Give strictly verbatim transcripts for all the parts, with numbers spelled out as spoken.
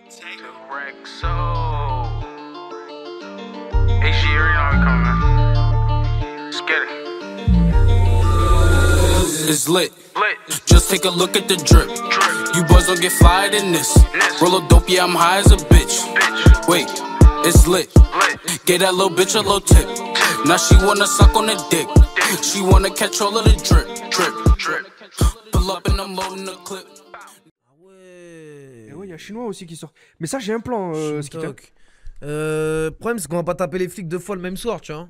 Take a wreck, so. Hey, she already know I'm coming. Let's get it. It's lit. Lit. Just take a look at the drip. Drip. You boys don't get flyer than this. This. Roll a dope, yeah, I'm high as a bitch. Bitch. Wait, it's lit. Lit. Get that little bitch a little tip. Now she wanna suck on the dick. She wanna catch all of the drip, drip, drip. Pull up and I'm loading the clip. Ah ouais. Et ouais, il y a Chinois aussi qui sort. Mais ça, j'ai un plan, euh, Skita. Shintok. Euh, le problème, c'est qu'on va pas taper les flics deux fois le même soir, tu vois.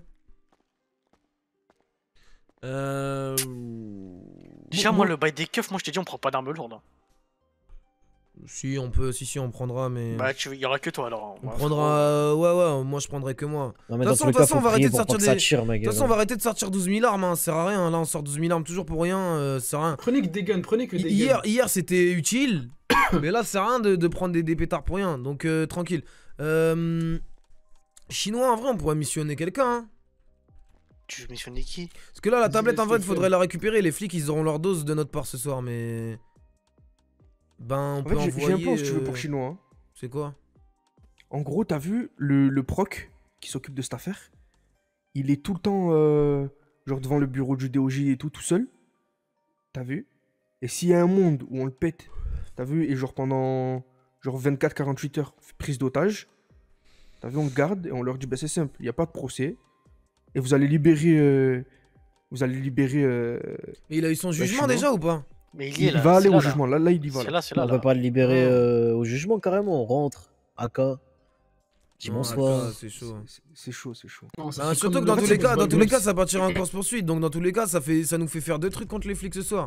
Euh... Déjà, moi, le bail des keufs, moi je t'ai dit, on prend pas d'armes lourdes. Si, on peut, si, si, on prendra, mais. Bah, tu... y aura que toi alors. On prendra. euh, Ouais, ouais, moi je prendrai que moi. Non, mais De dans toute tous les façon, cas, on va faut arrêter prier de pour sortir pas que ça des- tire, ma De toute gueule. façon, on va arrêter de sortir douze mille armes, hein. Ça sert à rien. Là, on sort douze mille armes toujours pour rien, euh, ça sert à rien. Prenez que des guns, prenez que des Hier, guns. hier c'était utile, mais là, ça sert à rien de, de prendre des, des pétards pour rien. Donc, euh, tranquille. Euh... Chinois, en vrai, on pourrait missionner quelqu'un. Hein. Tu veux missionner qui? Parce que là, la Vas-y, tablette, en laisse-le vrai, il faudrait faire. la récupérer. Les flics, ils auront leur dose de notre part ce soir, mais. Ben, on En peut fait, j'ai envoyer. j'ai un plan, si tu veux, euh, pour Chinois. hein. C'est quoi? En gros, t'as vu le, le proc qui s'occupe de cette affaire? Il est tout le temps, euh, genre, devant le bureau du D O J et tout, tout seul. T'as vu? Et s'il y a un monde où on le pète, t'as vu? Et genre, pendant genre vingt-quatre à quarante-huit heures, prise d'otage, t'as vu? On le garde et on leur dit, bah, c'est simple, il n'y a pas de procès. Et vous allez libérer. euh, vous allez libérer. euh, Mais il a eu son jugement Chinois. déjà ou pas? Mais il il, y est là. va aller c'est au là, là. jugement. Là, là, il y va. C'est là. là, c'est là. On là. va pas le libérer Ah. euh, au jugement carrément, on rentre. A K. Dis Non, bonsoir. Aka, c'est chaud. C'est- C'est chaud, c'est chaud. Non, ça Bah, fait surtout comme que dans le tous reste, les cas, c'est dans tous les pas cas, ça partira en course poursuite. Donc dans tous les cas, ça fait, ça nous fait faire deux trucs contre les flics ce soir.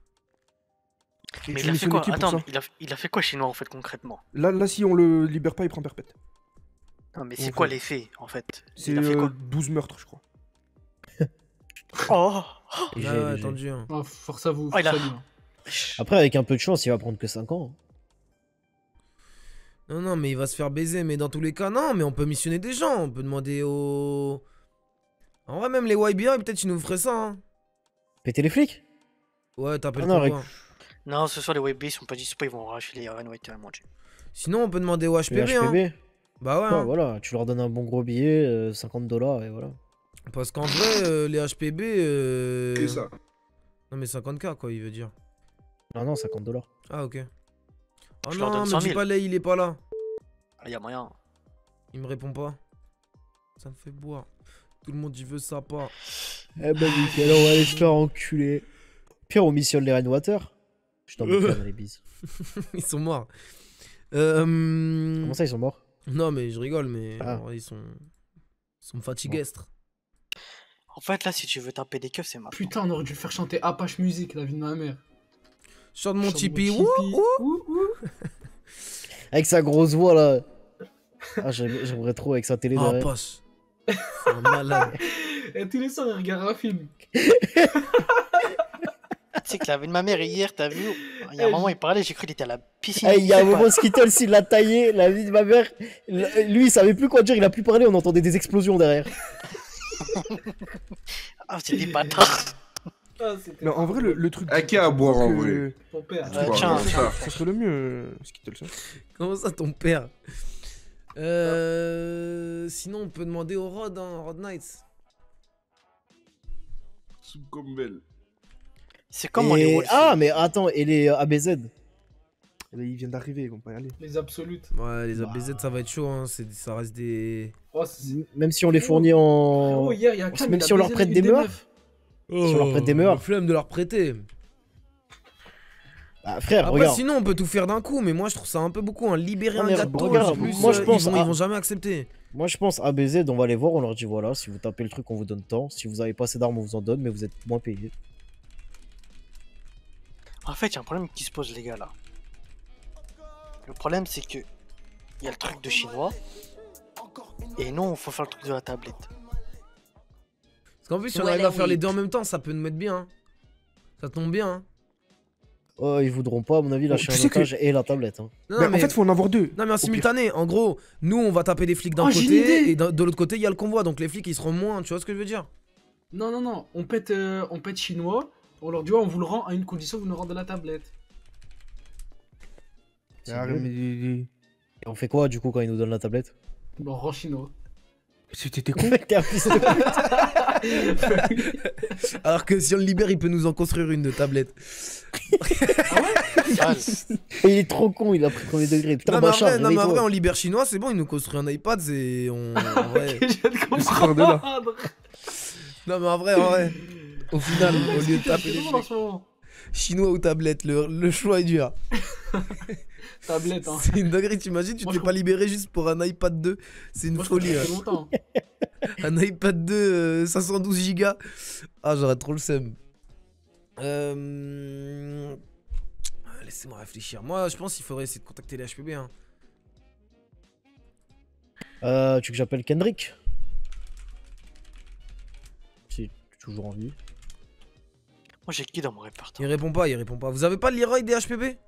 Et Mais tu il a fait missionnes quoi? qui pour Attends, ça mais il a... il a fait quoi, Chinois, en fait, concrètement? Là, là, si on le libère pas, il prend perpète. Non, mais On c'est quoi fait- les faits, en fait? C'est Il a fait euh, quoi? douze meurtres, je crois. Oh! Léger, Ah ouais, léger. attendu. hein. Ah, force à vous, Oh, il a- force à vous. Après, avec un peu de chance, il va prendre que cinq ans. Non, non, mais il va se faire baiser. Mais dans tous les cas, non, mais on peut missionner des gens. On peut demander aux. En vrai, même les Y B I, peut-être ils nous feraient ça. Hein. Péter les flics? Ouais, t'appelles Ah non, quoi? rec- Non, ce soir, les W B ils sont pas dispo, ils vont arracher les Rennes White à manger. Sinon, on peut demander au H P B. Le Hein. H P B. Bah ouais. Ouais, hein. voilà, tu leur donnes un bon gros billet, euh, cinquante dollars et voilà. Parce qu'en vrai, euh, les H P B. Euh... C'est ça. Non, mais cinquante K, quoi, il veut dire. Non, non, cinquante dollars. Ah, ok. Oh Je leur non, donne mais cent dis mille. pas là, il est pas là. Ah, y'a moyen. Il me répond pas. Ça me fait boire. Tout le monde y veut ça pas. Eh ben nickel, on va aller se faire enculer. Pire, on missionne les Rainwater. Je t'en mets dans les bises. Ils sont morts. Euh... Comment ça, ils sont morts? Non, mais je rigole, mais Ah. en vrai, ils sont. Ils sont fatiguestres. En fait, là, si tu veux taper des keufs, c'est maintenant. Putain, on aurait dû faire chanter Apache Music, la vie de ma mère. Chante mon Chante Tipeee. mon Ouh, Tipeee. ouh. Ouh, ouh. Avec sa grosse voix là. Ah, j'aime- j'aimerais trop avec sa télé Ah, derrière. poche. C'est un malade. Et tous les soirs, il regarde un film. Tu sais que la vie de ma mère, hier, t'as vu? Il y a un Eh, moment, je- il parlait, j'ai cru qu'il était à la piscine. Eh, il y a un Je sais pas. moment, Skittles, il l'a taillé, la vie de ma mère. l- Lui, il savait plus quoi dire, il a plus parlé, on entendait des explosions derrière. Ah, c'est des bâtards. Ah, c'était Mais en vrai, le, le truc. À qui à boire en que- vrai? ton père. Euh, Bon, tiens, c'est tiens. ça. Ça serait le mieux, euh, Skittles. hein. Comment ça, ton père euh... Sinon, on peut demander au Rod, hein, Rod Knights. Soupe comme belle. C'est comment les Et- Wolves? Ah, mais attends, et les euh, A B Z? Eh ben, ils viennent d'arriver, ils vont pas y aller. Les absolutes. Ouais, les A B Z, ça va être chaud. Hein. c'est- Ça reste des. Oh, c'est- Même si on les fournit en. Oh, hier, il y a Cam, Même il a si on leur baisé prête une des meufs. meufs. Si on leur prête des meurs. La flemme de leur prêter. Bah, frère, Après, regarde. sinon, on peut tout faire d'un coup, mais moi, je trouve ça un peu beaucoup. Hein. Libérer Non, un mais gars de tôle, regarde, plus, moi, je euh, pense ils, vont, à- ils vont jamais accepter. Moi, je pense A B Z, on va les voir, on leur dit voilà, si vous tapez le truc, on vous donne tant. Si vous avez pas assez d'armes, on vous en donne, mais vous êtes moins payé. En fait, il y a un problème qui se pose, les gars, là. Le problème, c'est que il y a le truc de chinois. Et nous, il faut faire le truc de la tablette. Parce qu'en plus, si on Ouais, arrive là, à faire oui. les deux en même temps, ça peut nous mettre bien. hein. Ça tombe bien. hein. Oh, ils voudront pas, à mon avis, lâcher tu un sais que- otage et la tablette. Hein. Non, Mais mais... en fait, faut en avoir deux. non, mais en au pire. simultané, en gros, nous, on va taper des flics d'un Oh, j'ai une côté, idée. et d'un- de l'autre côté, il y a le convoi. Donc les flics, ils seront moins. Tu vois ce que je veux dire? Non, non, non. On pète, euh, on pète chinois. On leur dit, ouais, on vous le rend à une condition, vous nous rendez la tablette. C'est Ah, mieux. mais- Et on fait quoi du coup quand il nous donne la tablette? Bon, rang chinois. C'était con. T'es un fils de- Alors que si on le libère, il peut nous en construire une de tablette. Sale. Il est trop con, il a pris premier degré. Putain, Non mais, en Bachar, vrai, non, mais en réveille-toi. vrai, on libère chinois, c'est bon, il nous construit un iPad, c'est. On... en vrai. Je viens de frère de là. comprendre. Non mais en vrai, en vrai. Au final, au lieu de taper C'est les drôle en ce moment. chinois ou tablette, le, le choix est dur. Tablette, hein. C'est une dinguerie, t'imagines, tu te Moi, fais je pas libérer juste pour un iPad deux. C'est une Moi, je folie. trouve que hein. ça fait longtemps. Un iPad deux euh, cinq cent douze gigas. Ah, j'aurais trop le seum. Euh... ah, Laissez-moi réfléchir. Moi, je pense qu'il faudrait essayer de contacter les H P B. Hein. Euh, tu veux que j'appelle Kendrick? Si tu es toujours en vie. Moi, j'ai qui dans mon Il répertoire? répond pas, il répond pas. Vous avez pas le Leroy des H P B?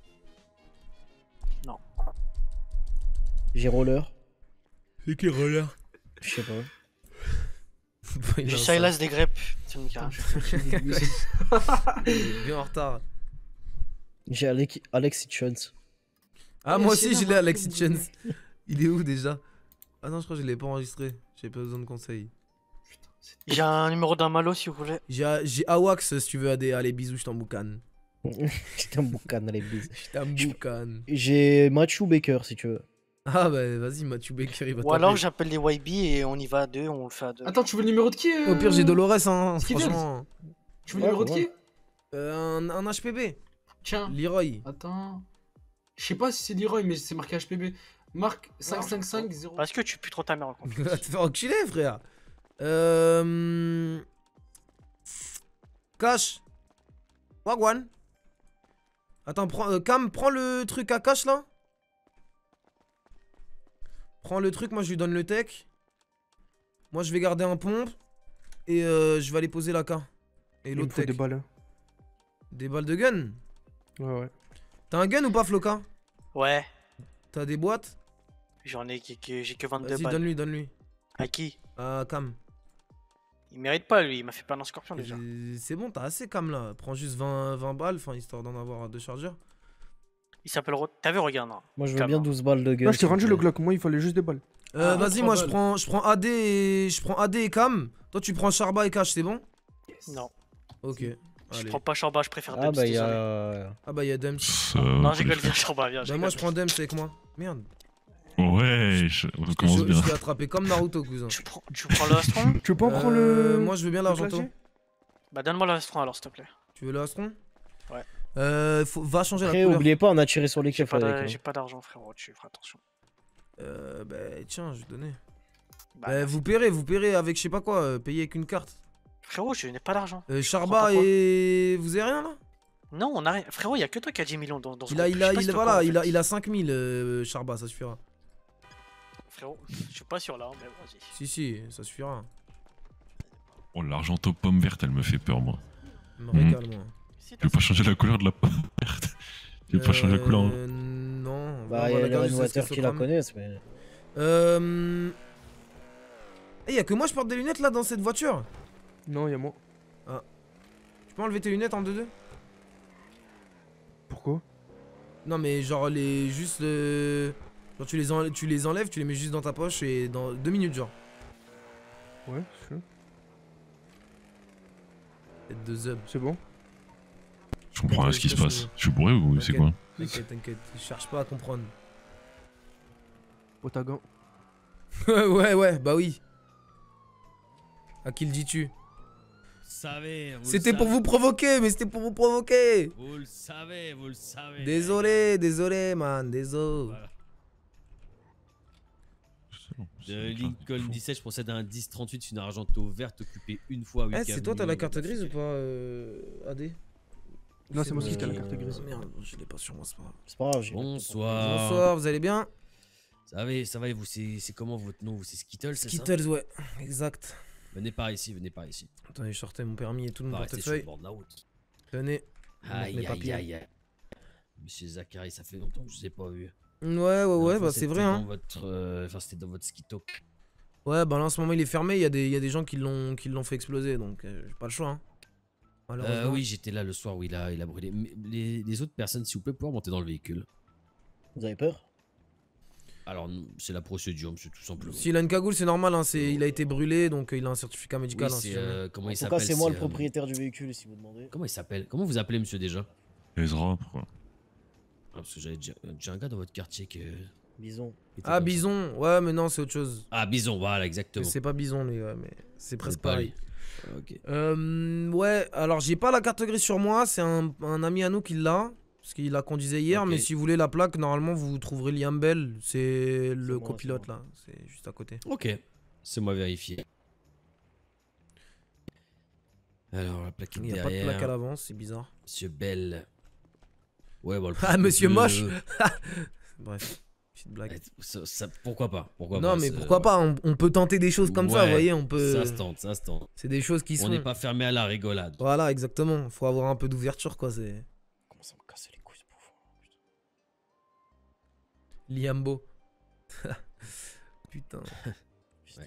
J'ai Roller. C'est qui Roller? Je sais pas. Il J'ai a ça. Silas des Grep. C'est une carte. Il est bien en retard. J'ai Alec... Alex Hitchens. Ah, Ouais, moi c'est aussi, j'ai là, l'ai moi, Alexis je me Chance. Il est où déjà? Ah non, je crois que je l'ai pas enregistré. J'ai pas besoin de conseils. J'ai un numéro d'un malo si vous voulez. J'ai j'ai Awax si tu veux. Allez, allez bisous, je t'emboucane. J'étais un boucan dans les bises. Je t'emboucane. J'ai Matthew Baker si tu veux. Ah bah vas-y, Mathieu Baker, il va Ou alors taper. j'appelle les Y B et on y va à deux, on le fait à deux. Attends, tu veux le numéro de qui euh Au pire, j'ai Dolores, hein, Skittles. franchement. Tu veux le numéro de qui? Euh, un, un H P B. Tiens. Leroy. Attends. Je sais pas si c'est Leroy, mais c'est marqué H P B. Marc cinq cinq cinq zéro. Parce que tu pues trop ta mère en Tu vas confiance. te faire enculer, frère. Euh... Cash. Wagwan. Attends, prends, euh, Cam, prends le truc à cash là. Prends le truc, moi je lui donne le tech. Moi je vais garder un pompe. Et euh, je vais aller poser la K. Et Il me l'autre faut tech. des balles. hein. Des balles de gun. Ouais, ouais. T'as un gun ou pas, Floca? Ouais, T'as des boîtes? j'en ai qui- qui- j'ai que vingt-deux Vas-y, balles. donne-lui, donne-lui. À qui? À Cam. Il mérite pas lui, il m'a fait pas un scorpion déjà. Euh, C'est bon, t'as assez Cam là. Prends juste vingt, vingt balles, enfin histoire d'en avoir deux chargeurs. Il s'appelle. Ro- T'as vu, regarde. hein. Moi je veux Cam, bien hein. douze balles de gun. Là, je t'ai s'il rendu te le plaît. Glock. Moi, il fallait juste des balles. Euh, Ah, vas-y, trois moi je balles. prends, je prends A D et je prends A D et Cam. Toi tu prends Charba et Cash, c'est bon? Non, Ok. je Allez. prends pas Chorba, je préfère Ah Dubs, bah il y désolé. a. Ah bah y'a Dems. Ça, Non, que j'ai les rigole, viens frères. Chorba, viens. Bah j'ai moi je rigole. prends Dems avec moi. Merde. Ouais, je- on Je, commence je bien. l'ai attrapé comme Naruto, cousin. Tu prends, tu prends le Astron? Tu veux pas en prendre Euh, le. Moi je veux bien le l'argento. classier Bah donne-moi le Astron alors, s'il te plaît. Tu veux le Astron? Ouais. Euh, faut, va changer Après, la couleur. oubliez pas, on a tiré sur les J'ai keufs pas avec. d'a- hein. j'ai pas d'argent, frérot, tu feras attention. Euh, bah tiens, je vais donner. Bah, Bah, merci. vous paierez, vous paierez avec je sais pas quoi, euh, payez avec une carte. Frérot, je n'ai pas d'argent. Euh, Prends Charba pas quoi. et... Vous avez rien là? Non, on a rien. Frérot, y a que toi qui a dix millions dans, dans ce Il a, groupe. il Je a, sais pas il si a, t'es au voilà, courant, il en a, fait. il a cinq mille, euh, Charba, ça suffira. Frérot, je suis pas sûr là, hein, mais vas-y. Si, si, ça suffira. Oh, l'argento pomme verte, elle me fait peur, moi. Je me Mhm. régale, moi. Si, Tu t'as veux pas changer la couleur de la pomme verte Tu veux pas changer la couleur hein Euh, Non. Bah on il y va a la les garder jusqu'à ce rénovateurs qu'elle qui la crame. connaissent, mais. Euh... Eh, y'a que moi je porte des lunettes là dans cette voiture. Non, y'a moi. Tu peux enlever tes lunettes en deux deux? Pourquoi? Non mais genre les... juste le... Genre tu les, en- tu les enlèves, tu les mets juste dans ta poche et dans deux minutes genre. Ouais, c'est Tête de zub. c'est bon. Je comprends rien à ce qui se passe. Je suis bourré ou c'est T'inquiète. quoi T'inquiète, t'inquiète, je cherche pas à comprendre. Otagan. Ouais, ouais, bah oui. À qui le dis-tu? savez, vous C'était le pour savez. vous provoquer, mais c'était pour vous provoquer. Vous le savez, vous le savez. Désolé, désolé, man, désolé. Voilà. De Lincoln dix-sept, je procède à un dix trente-huit, une argento verte occupée une fois. Eh, c'est toi, t'as la carte grise ou pas, euh, A D? Non, c'est moi bon. qui ai la carte grise. Ah, merde, je l'ai pas sur moi, c'est pas grave. C'est pas grave, j'ai. Bonsoir. Bonsoir, vous allez bien? Ça va, ça va, et vous, c'est c'est comment votre nom? Vous, c'est Skittles, c'est ça? Skittles, ouais, exact. Venez par ici, venez par ici. Attendez, je sortais mon permis et tout de On mon va rester sur le portefeuille. bord de la route. Tenez. je vais mettre Aïe, mes aïe, papiers. aïe, aïe. Monsieur Zachary, ça fait longtemps que je vous ai pas vu. Ouais, ouais, ouais, Enfin, bah c'est c'était vrai, dans hein. votre, euh, Enfin, c'était dans votre skito. Ouais, bah là en ce moment il est fermé, il y a des, il y a des gens qui l'ont qui l'ont fait exploser, donc euh, j'ai pas le choix, hein. Euh, Malheureusement. oui, j'étais là le soir où il a, il a brûlé. Mais les, les autres personnes, s'il vous plaît, pouvoir monter dans le véhicule. Vous avez peur? Alors, nous, c'est la procédure, monsieur, tout simplement. S'il a une cagoule, c'est normal, hein, c'est... il a été brûlé, donc euh, il a un certificat médical. Oui, hein, si c'est, jamais. euh, comment En il tout s'appelle cas, c'est moi le euh, propriétaire du véhicule, si vous demandez. Comment il s'appelle? Comment vous appelez, monsieur, déjà? Ezra, pourquoi? Ah, parce que j'avais déjà, déjà un gars dans votre quartier que... Bison. qui était Ah, comme ça. Bison, ouais, mais non, c'est autre chose. Ah, Bison, voilà, Mais exactement. c'est pas Bison, mais, ouais, mais c'est presque pas pareil. lui. Ah, ok. Euh, ouais, alors j'ai pas la carte grise sur moi, c'est un, un ami à nous qui l'a, parce qu'il la conduisait hier, Ok. mais si vous voulez la plaque, normalement vous trouverez Liam Bell, c'est le moi, copilote c'est moi. là, c'est juste à côté. Ok, c'est moi vérifier. Alors, la plaque est Il n'y a pas de derrière. plaque à l'avance, c'est bizarre. Monsieur Bell. Ouais, bon, le Ah, monsieur bleu- moche. Bref, petite blague. Eh, ça- ça- pourquoi pas pourquoi Non pas, mais c'est- pourquoi pas, on, on peut tenter des choses comme ça, Ouais, vous voyez, on peut... Ça se tente, ça se tente. C'est des choses qui sont... On n'est pas fermé à la rigolade. Voilà, exactement, faut avoir un peu d'ouverture quoi, c'est... Comment ça me casser les couilles ce bouffon? Liambo. Putain. Ouais.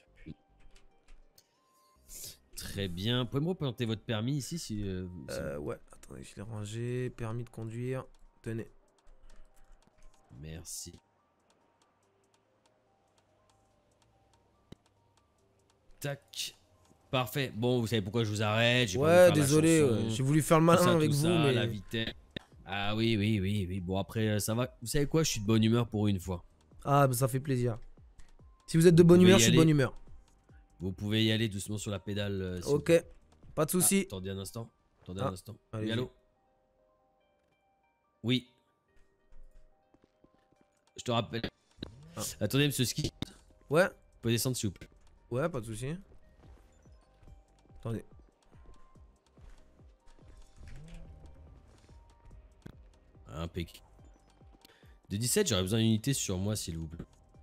Très bien. Pouvez me représenter votre permis ici si, euh, si- Euh, ouais, attendez, je l'ai rangé, permis de conduire, tenez. Merci. Tac. Parfait. Bon, vous savez pourquoi je vous arrête. j'ai pas Ouais, voulu faire la désolé, chanson, ouais, j'ai voulu faire le tout malin ça, avec tout vous, ça, mais... la vitesse. Ah oui, oui, oui, oui. Bon, après, euh, ça va. Vous savez quoi? Je suis de bonne humeur pour une fois. Ah, bah, ça fait plaisir. Si vous êtes de Vous bonne pouvez humeur, y je suis de aller. bonne humeur. Vous pouvez y aller doucement sur la pédale. euh, s'il vous Ok, plaît. pas de Ah, soucis. attendez un instant. Attendez Ah, un instant. allez-y. Oui, allô? Oui. Je te rappelle. Ah. Attendez, monsieur Ski. Ouais, Vous pouvez descendre, s'il vous plaît. ouais, pas de soucis. Attendez. Impeccable. De dix-sept, j'aurais besoin d'une unité sur moi, s'il vous plaît.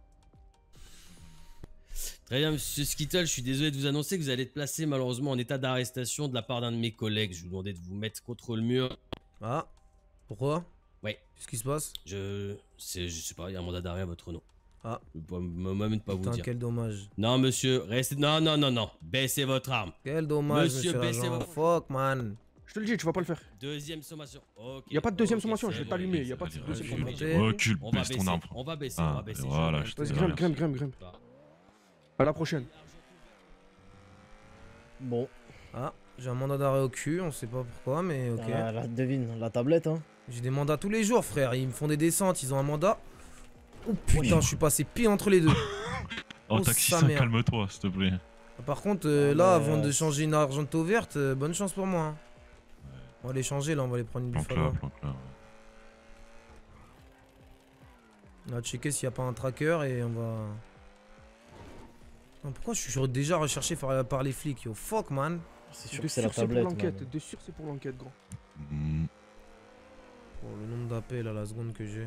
Très bien, monsieur Skittle, je suis désolé de vous annoncer que vous allez être placé malheureusement en état d'arrestation de la part d'un de mes collègues. Je vous demandais de vous mettre contre le mur. Ah, pourquoi? Ouais, Qu'est-ce qui se passe? je. C'est, je sais pas, il y a un mandat d'arrêt à votre nom. Ah, Je peux moi-même pas vous putain, dire. quel dommage. Non, monsieur, restez. Non, non, non, non. Baissez votre arme. Quel dommage, Monsieur, monsieur, baissez l'agent. votre- Fuck, man. Je te le dis, tu vas pas le faire. Deuxième sommation. Ok. Y a pas de deuxième ok, sommation, c'est je vais bon, t'allumer. ok, Y a pas de c'est bon, deuxième je vais sommation. dire. Recule, On va baisse ton baisser, arme. on va baisser, Ah, on va baisser. voilà, je- je te Vas-y, dis grimpe, rien. grimpe, grimpe, grimpe. Bah, À la prochaine. Bon, Ah, j'ai un mandat d'arrêt au cul, on sait pas pourquoi, mais ok. ah, la devine, la tablette, hein. J'ai des mandats tous les jours, frère. Ils me font des descentes, ils ont un mandat. Oh putain, je suis passé pile entre les deux. Oh, Oh, taxi, sa ça, mère. calme-toi, s'il te plaît. Par contre, euh, Ah, là, mais, avant euh, de changer une argento verte, euh, bonne chance pour moi. hein. On va les changer là, on va les prendre une Planque-la, buffalo. planque-la. ouais. On va checker s'il n'y a pas un tracker et on va. Non, pourquoi je suis déjà recherché par, par les flics, yo? Fuck, man. C'est sûr De que c'est la sûr, c'est pour tablette, l'enquête. man. De sûr, c'est pour l'enquête, grand. Hmm. Pour le nombre d'appels à la seconde que j'ai.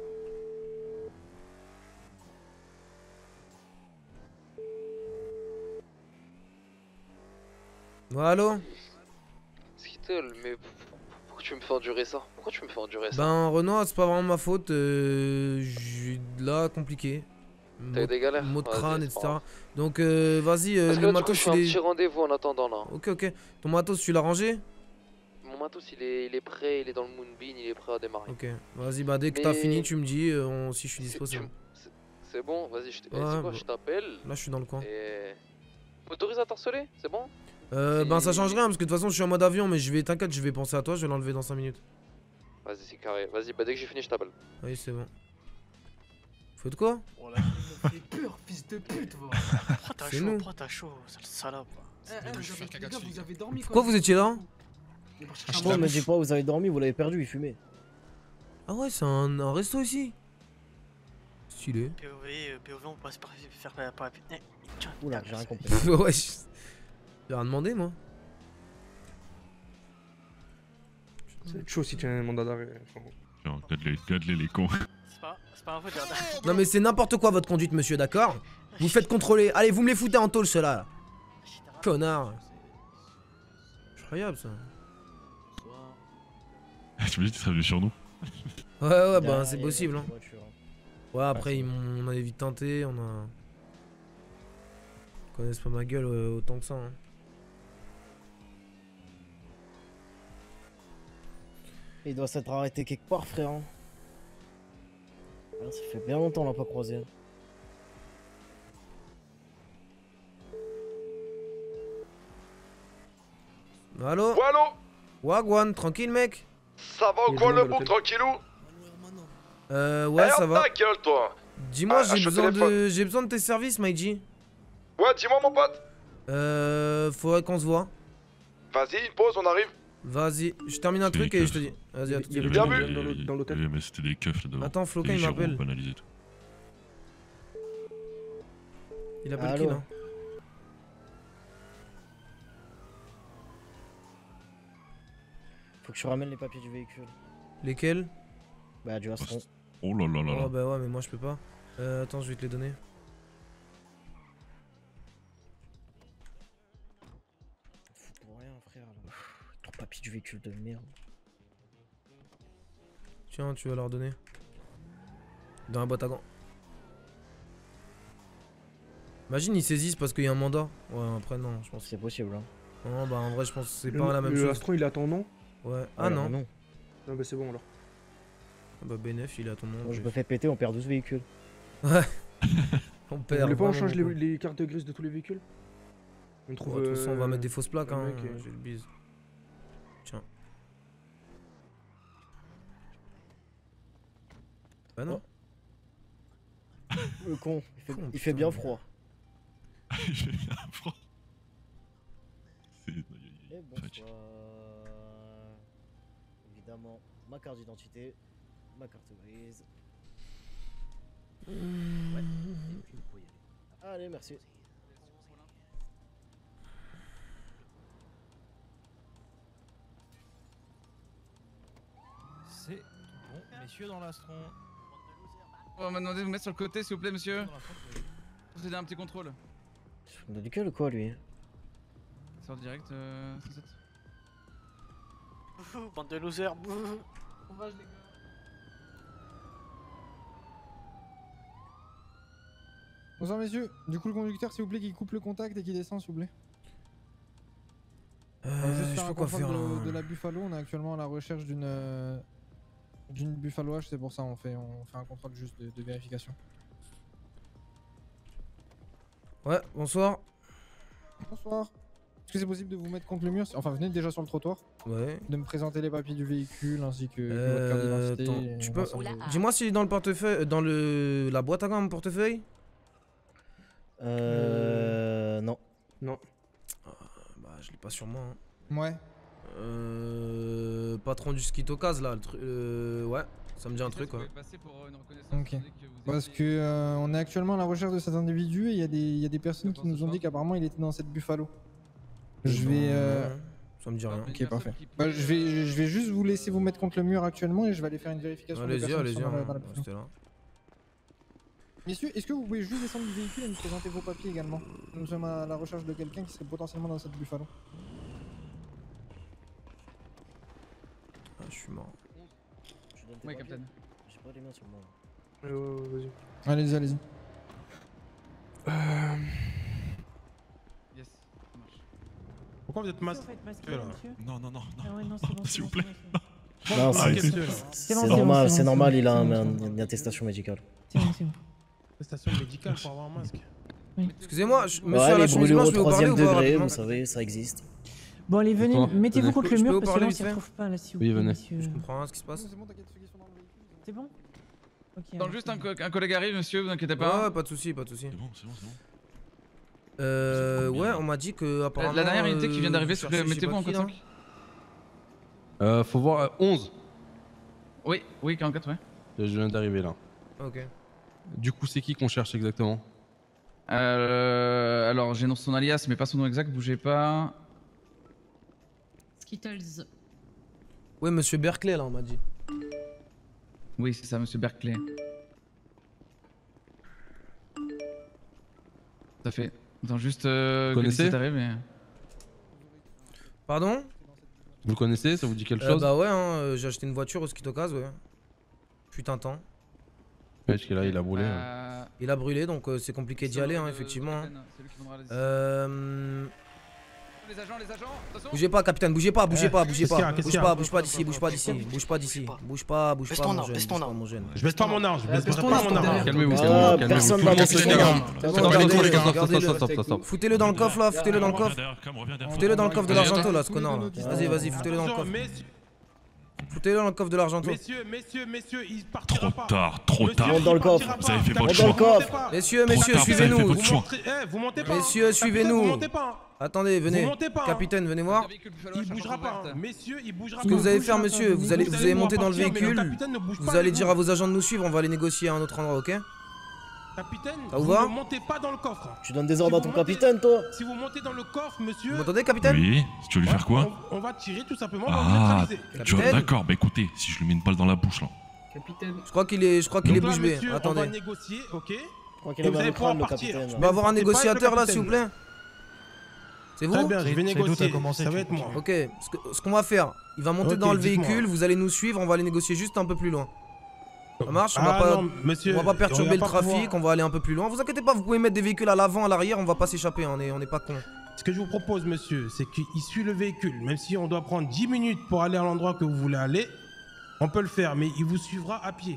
Ouais, allô? Skittle, mais pourquoi tu me fais endurer ça? Pourquoi tu me fais endurer ça? Ben, Renaud, c'est pas vraiment ma faute. Euh, j'ai là, compliqué. T'as eu des galères? Mot de Vas-y, crâne, c'est et pas cetera. grave. Donc, euh, vas-y, euh, Parce que le là, du coup, matos, je tu fais un l'es. petit rendez-vous en attendant là. Ok, ok. Ton matos, tu l'as rangé? Mon matos, il est, il est prêt, il est dans le moonbeam, il est prêt à démarrer. Ok. Vas-y, bah, dès que t'as Mais- fini, tu me dis euh, on- si je suis Tu- dispo. c'est tu- bon. c'est- C'est bon, vas-y, je t- eh, Ouais, tu sais quoi, bah. je t'appelle. Là, je suis dans le coin. Et. M'autorise à t'harceler? C'est bon? Euh, ben, ça Si- change rien parce que de toute façon, je suis en mode avion, mais je vais, t'inquiète, je vais penser à toi, je vais l'enlever dans cinq minutes. Vas-y, c'est carré. Vas-y, bah dès que j'ai fini, je t'appelle. Oui, c'est bon. Faut de quoi? Oh là, il me fait peur, fils de pute, va. Pourquoi t'as C'est chaud? nous. Pourquoi t'as chaud, sale salope? Eh, eh, vous avez- les gars, vous avez dormi quoi? Pourquoi vous étiez là? Il est parti chercher Franchement, un me bouche. dis pas, vous avez dormi, vous l'avez perdu, il fumait. Ah ouais, c'est un, un resto ici. Stylé. P O V, euh, P O V, on passe par faire par par- eh, tiens, Oula, putain, j'ai rien ça- compris. Ouais, je- j'ai rien demandé, moi. C'est chaud si tu as un mandat d'arrêt. franchement. Genre, garde-les, garde-les, les cons. C'est pas, c'est pas un faute, regarde. Non, mais c'est n'importe quoi votre conduite, monsieur, d'accord? Vous faites contrôler. Allez, vous me les foutez en tôle, ceux-là. Là. Connard. Incroyable, ça. Tu me dis, tu serais venu sur nous. Ouais, ouais, Il y a- bah, c'est il y a possible. une Hein. voiture, hein. Ouais, après, c'est ils m'ont- on avait vite tenté, on a. Ils connaissent pas ma gueule euh, autant que ça. Hein. Il doit s'être arrêté quelque part, frère. hein. Ah, ça fait bien longtemps on l'a pas croisé. Allô? Allô? Wagwan, tranquille mec? Ça va ou quoi le bouc, tranquillou? Euh, ouais, ça va. ta gueule, toi. Dis-moi, Ah, j'ai lâche le besoin de, téléphone. j'ai besoin de tes services, Maïji. Ouais, dis-moi, mon pote. Euh, faudrait qu'on se voit. Vas-y, pause, on arrive. Vas-y, je termine un C'est truc les et je te keufs. dis. Vas-y, à tout de Il y suite. avait Bien des vu. gens dans l'hô- dans l'hôtel. Oui, mais c'était des keufs là devant. Attends, Floquin, Les il gérants m'appelle. ont banalisé tout. Il appelle Allô? qui là? Faut que je ramène les papiers du véhicule. Lesquels? Bah du Astron. Oh là là là Oh là. bah ouais, mais moi je peux pas. Euh, attends, je vais te les donner. Fou pour rien frère là. Ton papier du véhicule de merde. Tiens, tu vas leur donner. Dans la boîte à gants. Imagine, ils saisissent parce qu'il y a un mandat. Ouais, après, non, je pense. C'est possible hein. Non, bah en vrai, je pense que c'est Le- pas la même le chose. Astron, il est à ton nom? Ouais. Ah Alors, non. non. Non, bah c'est bon alors. Ah bah B neuf, il est à ton nom. Moi je bref. me fais péter, on perd douze véhicules. Ouais. On Vous perd. voulez pas on vraiment change les, beaucoup. les cartes de grise de tous les véhicules? On trouve. Ouais, de toute façon, on va euh, mettre des fausses plaques, un hein. mec, euh, J'ai le bise. Tiens. Bah non. Le con, il fait, Con, il fait putain. bien froid. J'ai un froid. C'est. aïe, aïe, Et aïe. bonsoir. Évidemment, ma carte d'identité, ma carte grise. Ouais, et puis vous pouvez y aller. Allez, merci. C'est bon, messieurs dans l'Astron. On m'a demandé de vous mettre sur le côté, s'il vous plaît, monsieur. Procéder à un petit contrôle. On a du cœur ou quoi lui? Sort direct, euh, cent sept. Bouh, bande de losers. Bouh. Courage, les gars. Bonsoir messieurs, du coup le conducteur s'il vous plaît qui coupe le contact et qui descend s'il vous plaît. On va Euh, juste je faire sais un pas quoi contrôle faire de, là. de la Buffalo, on est actuellement à la recherche d'une euh, d'une Buffalo H, c'est pour ça on fait, on fait un contrôle juste de, de vérification. Ouais, bonsoir. Bonsoir. Est-ce que c'est possible de vous mettre contre le mur? Enfin venez déjà sur le trottoir. Ouais. De me présenter les papiers du véhicule ainsi que, que Euh, votre carte d'identité. attends, et tu peux. l'ensemble de- Dis-moi si dans le portefeuille, dans le la boîte à gants, mon portefeuille. Euh. Non. Non. Bah, je l'ai pas sur moi. Hein. Ouais. Euh. Patron du skitocase là, le truc. Euh, ouais, ça me dit un truc, ouais. Ok. Parce que euh, on est actuellement à la recherche de cet individu et il y, a des- il y a des personnes qui nous ont dit qu'apparemment il était dans cette Buffalo. Je vais. euh, Non, ça me dit rien. Ok, parfait. Bah, je, vais, je vais juste vous laisser vous mettre contre le mur actuellement et je vais aller faire une vérification. des Allez-y, personnes qui allez-y, sont dans la- hein, dans la restez Buffalo. là. Messieurs, est-ce que vous pouvez juste descendre du véhicule et nous présenter vos papiers également? Nous sommes à la recherche de quelqu'un qui serait potentiellement dans cette Buffalo. Ah, je suis mort. Je donne tes Oui, papiers. capitaine. J'ai pas les mains sur moi. Ouais, ouais, ouais, vas-y. Allez-y, allez-y. Euh... Yes, ça marche. Pourquoi vous êtes masqué là? Non, non, non, non. Ah ouais, non, c'est bon, S'il vous c'est plaît. bon, c'est bon. Non, Bon, c'est ok, c'est- monsieur. c'est C'est bon, c'est bon, normal, c'est c'est bon, normal, c'est il a bon, un- c'est un- bon. une attestation médicale. C'est bon, c'est bon. Prestation médicale pour avoir un masque. Excusez-moi, je- monsieur Ouais, à la les chemise brûlures blanche, au je peux vous parler troisième ou pas degré, rapidement? vous savez, ça existe. Bon, allez, venez, Quoi mettez-vous contre le Je peux mur vous parce que parler là on vite s'y fait retrouve pas là, s'il vous Oui, plaît, venez. monsieur. Je comprends rien ce qui se passe. C'est bon? Ok. Dans alors, juste c'est un, bon. co- un collègue arrive, monsieur, vous inquiétez Ouais, pas. ouais, pas de soucis, pas de soucis. C'est bon, c'est bon, c'est bon. Euh, ouais, on m'a dit que apparemment. La dernière unité qui vient d'arriver, euh, s'il vous plaît, cherchez, je sais mettez-vous pas en qui, code là. cinq. Euh, faut voir, euh, onze. Oui, oui, quarante-quatre, ouais. Je viens d'arriver là. Ok. Du coup, c'est qui qu'on cherche exactement? Euh, alors, j'énonce son alias, mais pas son nom exact, bougez pas. Skittles. Ouais, monsieur Berkeley, là, on m'a dit. Oui, c'est ça, monsieur Berkeley. Tout à fait. Attends, juste. Euh, Vous que connaissez dix-sept arrive, mais. Pardon? Vous le connaissez? Ça vous dit quelque Euh, chose? Bah ouais, hein, euh, j'ai acheté une voiture au skitocase, ouais. Putain de temps. Ouais, parce que là, il a brûlé. hein. Euh, Il a brûlé, donc euh, c'est compliqué d'y aller, hein, effectivement. hein. Euh... Les agents, les agents, attention. Bougez pas, capitaine, bougez pas, bougez Eh, pas, bougez qu'est-ce qu'il y pas. a, qu'est-ce Bouge qu'il y a pas, bouge pas d'ici, bouge pas d'ici, bouge pas d'ici. Bouge pas, bouge Baisse pas, ton mon arme, jeune, baisse ton bouge pas, arme. mon jeune. Je baisse pas mon arme, je baisse Baisse ton pas arme, mon arme. derrière. Calmez-vous, Ah, calmez-vous, calmez-vous. personne Tout va le monter monde, sur les gars. l'arme. C'est bon, Stop, gardez-le, stop, stop, stop, gardez-le. stop, stop, stop, stop. Foutez-le dans le coffre là, foutez-le dans le coffre. Derrière, Cam, reviens derrière. Foutez-le dans le coffre de Reviens, l'argento là, ce connard là. Vas-y, vas-y, foutez-le dans le coffre. Messieurs, Foutez-le dans le coffre de l'argento. messieurs, messieurs, messieurs, il partira Trop pas. tard, trop Monsieur, tard. il Monte dans le partira coffre. pas. Vous avez fait votre Monte dans le choix. coffre. Messieurs, Trop messieurs, tard, vous avez fait suivez-nous. votre choix. Eh, vous montez pas. Messieurs, Capitaine, suivez-nous. Vous montez pas. Attendez, venez. Vous montez pas, hein. Capitaine, venez voir. Il bougera pas. hein. Messieurs, il bougera Ce pas. que vous allez faire, monsieur, vous allez, vous allez monter dans le pouvoir partir, mais véhicule. capitaine ne bouge Vous pas allez avec dire vous. à vos agents de nous suivre, on va aller négocier à un autre endroit, ok? Capitaine, Ça vous vous va ne montez pas dans le coffre. Tu donnes des Si ordres à vous ton montez- capitaine, toi. Si vous montez dans le coffre, monsieur. Vous m'entendez, capitaine? Oui, tu veux lui faire quoi? On, on va tirer tout simplement. on va Ah, neutraliser. tu vois, Capitaine. d'accord, bah écoutez, si je lui mets une balle dans la bouche là. Capitaine. Je crois qu'il est, je crois qu'il est Donc là, bouche bée. monsieur, on va Attendez. négocier, ok. Je crois qu'il Et est vous dans allez le pouvoir crâne, le partir. capitaine. Je peux avoir un Montez pas avec le négociateur là, s'il vous capitaine. plaît? C'est Très vous? bien, je vais négocier. Ça va être moi. Ok, ce que- ce qu'on va faire, il va monter Ok, dans le dites-moi. véhicule, vous allez nous suivre, on va aller négocier juste un peu plus loin. Ça marche? On va Ah pas, non, monsieur, on va pas perturber on va le pas trafic, pouvoir. on va aller un peu plus loin. Vous inquiétez pas, vous pouvez mettre des véhicules à l'avant, à l'arrière, on va pas s'échapper, on est, on est pas con. Ce que je vous propose, monsieur, c'est qu'il suit le véhicule. Même si on doit prendre dix minutes pour aller à l'endroit que vous voulez aller, on peut le faire, mais il vous suivra à pied.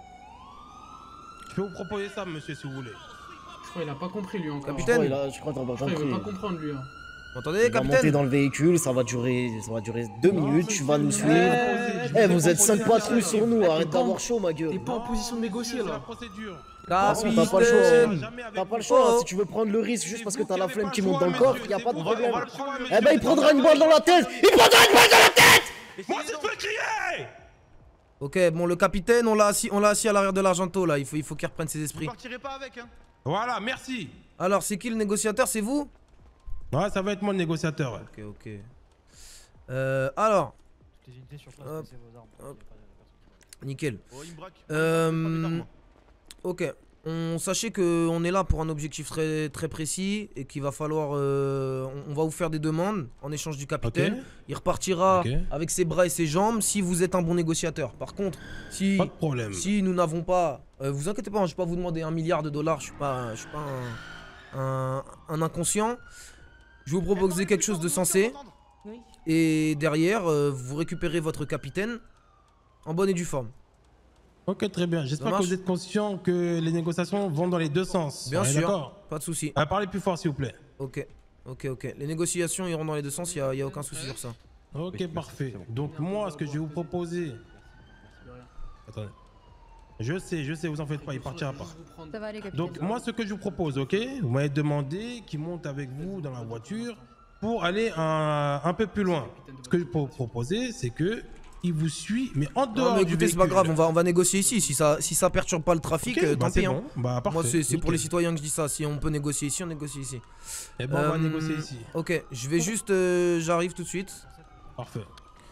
Je peux vous proposer ça, monsieur, si vous voulez. Je crois qu'il a pas compris lui encore. Capitaine. Je crois, il a- je crois que t'as pas Je crois qu'il veut compris. pas comprendre lui. hein. Vous entendez, Il va monter capitaine? dans le véhicule, ça va durer, ça va durer deux minutes, tu vas nous suivre. Je Eh, vous ai vous êtes proposé cinq ça, patrouilles sur nous, arrête pas- d'avoir chaud, ma gueule. T'es pas en position de négocier C'est la là. procédure. Ah, T'as pas le choix. Capitaine. T'as pas le choix. Oh. Si tu veux prendre le risque juste parce que t'as la avez flemme pas qui le monte dans le choix, coffre, y a monsieur, pas de c'est bon, problème. on va le prendre, Eh ben, monsieur. il prendra une balle dans la tête. Il prendra une balle dans la tête. Moi, c'est je peux crier. Ok, bon, le capitaine, on l'a assis, on l'a assis à l'arrière de l'Argento là, il faut, il faut qu'il reprenne ses esprits. partirez pas avec, hein. Voilà, merci. Alors, c'est qui le négociateur? C'est vous? Ouais, ça va être moi le négociateur. ouais. Ok, ok. Euh, alors. Hop, hop. Nickel. Euh, ok. On, sachez que on est là pour un objectif très, très précis et qu'il va falloir. euh, on, on va vous faire des demandes en échange du capitaine. Ok. Il repartira Ok. avec ses bras et ses jambes si vous êtes un bon négociateur. Par contre, si, Pas de problème. si nous n'avons pas. Euh, vous inquiétez pas, hein, je ne vais pas vous demander un milliard de dollars. Je suis pas, je suis pas un, un, un inconscient. Je vais vous proposer quelque chose de sensé. Et derrière, euh, vous récupérez votre capitaine en bonne et due forme. Ok, très bien. J'espère que marche vous êtes conscient que les négociations vont dans les deux sens. Bien On est sûr, d'accord. pas de souci. Ah, parlez plus fort, s'il vous plaît. Ok, ok, ok. Les négociations iront dans les deux sens, il n'y a, y a aucun souci sur ça. Ok, parfait. Donc moi, ce que je vais vous proposer... Attendez. Je sais, je sais, vous en faites pas, il partira pas. Ça va aller, capitaine. Donc moi, ce que je vous propose, ok? Vous m'avez demandé qu'il monte avec vous dans la voiture pour aller un, un peu plus loin. Ce que je peux vous proposer, c'est que il vous suit, mais en dehors Non, mais du écoutez, c'est pas véhicule. grave, on va, on va négocier ici. Si ça, si ça perturbe pas le trafic, Ok, euh, bah tant c'est pis. bon. hein. Bah, parfait, Moi, c'est c'est pour nickel. les citoyens que je dis ça. Si on peut négocier ici, on négocie ici. Eh ben, on va négocier ici. Ok, je vais juste. euh, J'arrive tout de suite. Parfait.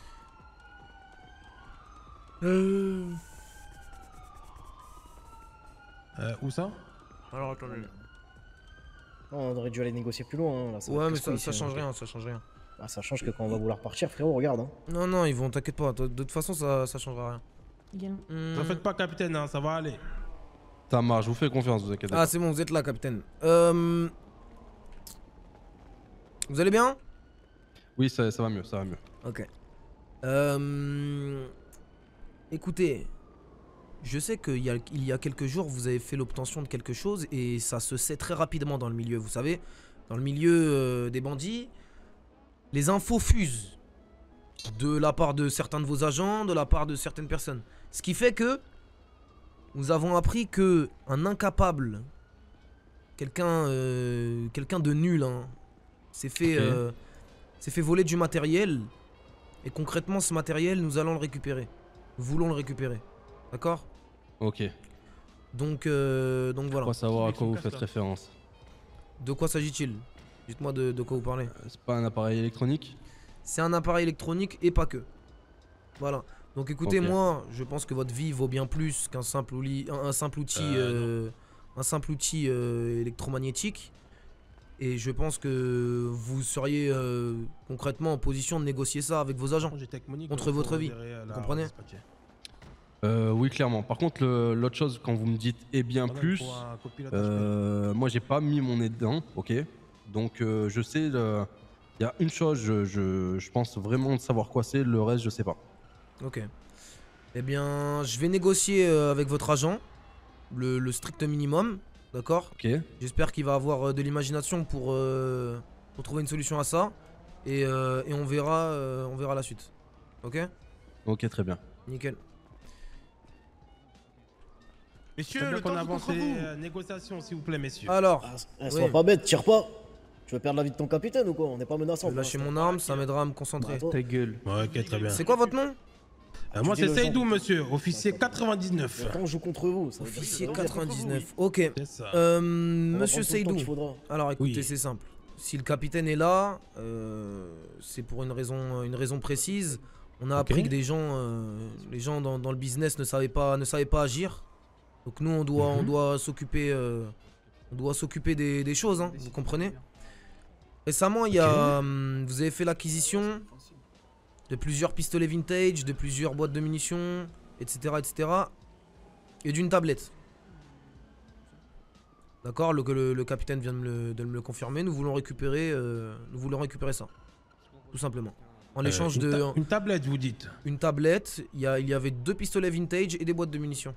Euh... Euh, où ça? Alors attendez. Non, on aurait dû aller négocier plus loin. hein, là, ça va Ouais, être mais casse-couille, ça, ça sinon. change rien, ça change rien. Bah, ça change que quand on va vouloir partir, frérot, regarde. Hein. Non, non, ils vont, t'inquiète pas. De de toute façon, ça, ça changera rien. Ne faites pas, capitaine, hein, ça va aller. Ça marche, je vous fais confiance, vous inquiétez Ah, pas. c'est bon, vous êtes là, capitaine. Euh... Vous allez bien? Oui, ça, ça va mieux, ça va mieux. Ok. Euh... Écoutez, je sais qu'il y a, il y a quelques jours, vous avez fait l'obtention de quelque chose et ça se sait très rapidement dans le milieu, vous savez. Dans le milieu euh, des bandits, les infos fusent de la part de certains de vos agents, de la part de certaines personnes. Ce qui fait que nous avons appris que un incapable, quelqu'un euh, quelqu'un de nul, hein, s'est fait, Ok. euh, s'est fait voler du matériel. Et concrètement, ce matériel, nous allons le récupérer. Nous voulons le récupérer. D'accord? Ok. Donc, euh, donc voilà. Pour savoir à quoi vous faites référence. De quoi s'agit-il? Dites-moi de, de quoi vous parlez. C'est pas un appareil électronique? C'est un appareil électronique et pas que. Voilà. Donc écoutez, Ok. moi, je pense que votre vie vaut bien plus qu'un simple, ouli- un, un simple outil, Euh, euh, un simple outil euh, électromagnétique. Et je pense que vous seriez euh, concrètement en position de négocier ça avec vos agents contre donc votre faut vie. gérer, euh, Vous la comprenez? dispatcher. Euh, oui, clairement. Par contre, le- l'autre chose, quand vous me dites et bien Pardon, il plus, faut un copilote euh, moi j'ai pas mis mon nez dedans, ok. Donc euh, je sais le- Il y a une chose, je, je, je pense vraiment de savoir quoi c'est, le reste, je sais pas. Ok. Eh bien, je vais négocier euh, avec votre agent, le, le strict minimum, d'accord? Ok. J'espère qu'il va avoir euh, de l'imagination pour, euh, pour trouver une solution à ça. Et, euh, et on, verra, euh, on verra la suite. Ok? Ok, très bien. Nickel. Messieurs, Très bien le qu'on temps avance contre vous. les euh, négociations, s'il vous plaît, messieurs. Alors, Eh, oui. sois pas bête, tire pas. Tu veux perdre la vie de ton capitaine ou quoi? On n'est pas menaçant. Je vais lâcher mon arme, ça m'aidera à me concentrer. Bah, Ta gueule. Ouais, ok, très bien. C'est quoi votre nom? Euh, moi, Tu dis c'est le Seydou, genre. monsieur, officier quatre-vingt-dix-neuf. Quand on joue contre vous, ça veut dire Officier que- quatre-vingt-dix-neuf. Ok. C'est ça. Euh, va Monsieur prendre tout le temps Seydou. qu'il faudra. Alors écoutez, Oui. c'est simple. Si le capitaine est là, euh, c'est pour une raison, une raison précise. On a Ok. appris que des gens, euh, les gens dans, dans le business ne savaient pas, ne savaient pas agir. Donc nous, on doit, on Mhm. doit s'occuper, euh, on doit s'occuper des, des choses. Hein, vous comprenez? Récemment, il y a, hum, vous avez fait l'acquisition de plusieurs pistolets vintage, de plusieurs boîtes de munitions, et cetera, et cetera, et d'une tablette. D'accord, le, le, le capitaine vient de me, le, de me le confirmer. Nous voulons récupérer, euh, nous voulons récupérer ça, tout simplement. En Euh, échange une de ta- Une tablette, vous dites. une tablette, il y, a- il y avait deux pistolets vintage et des boîtes de munitions.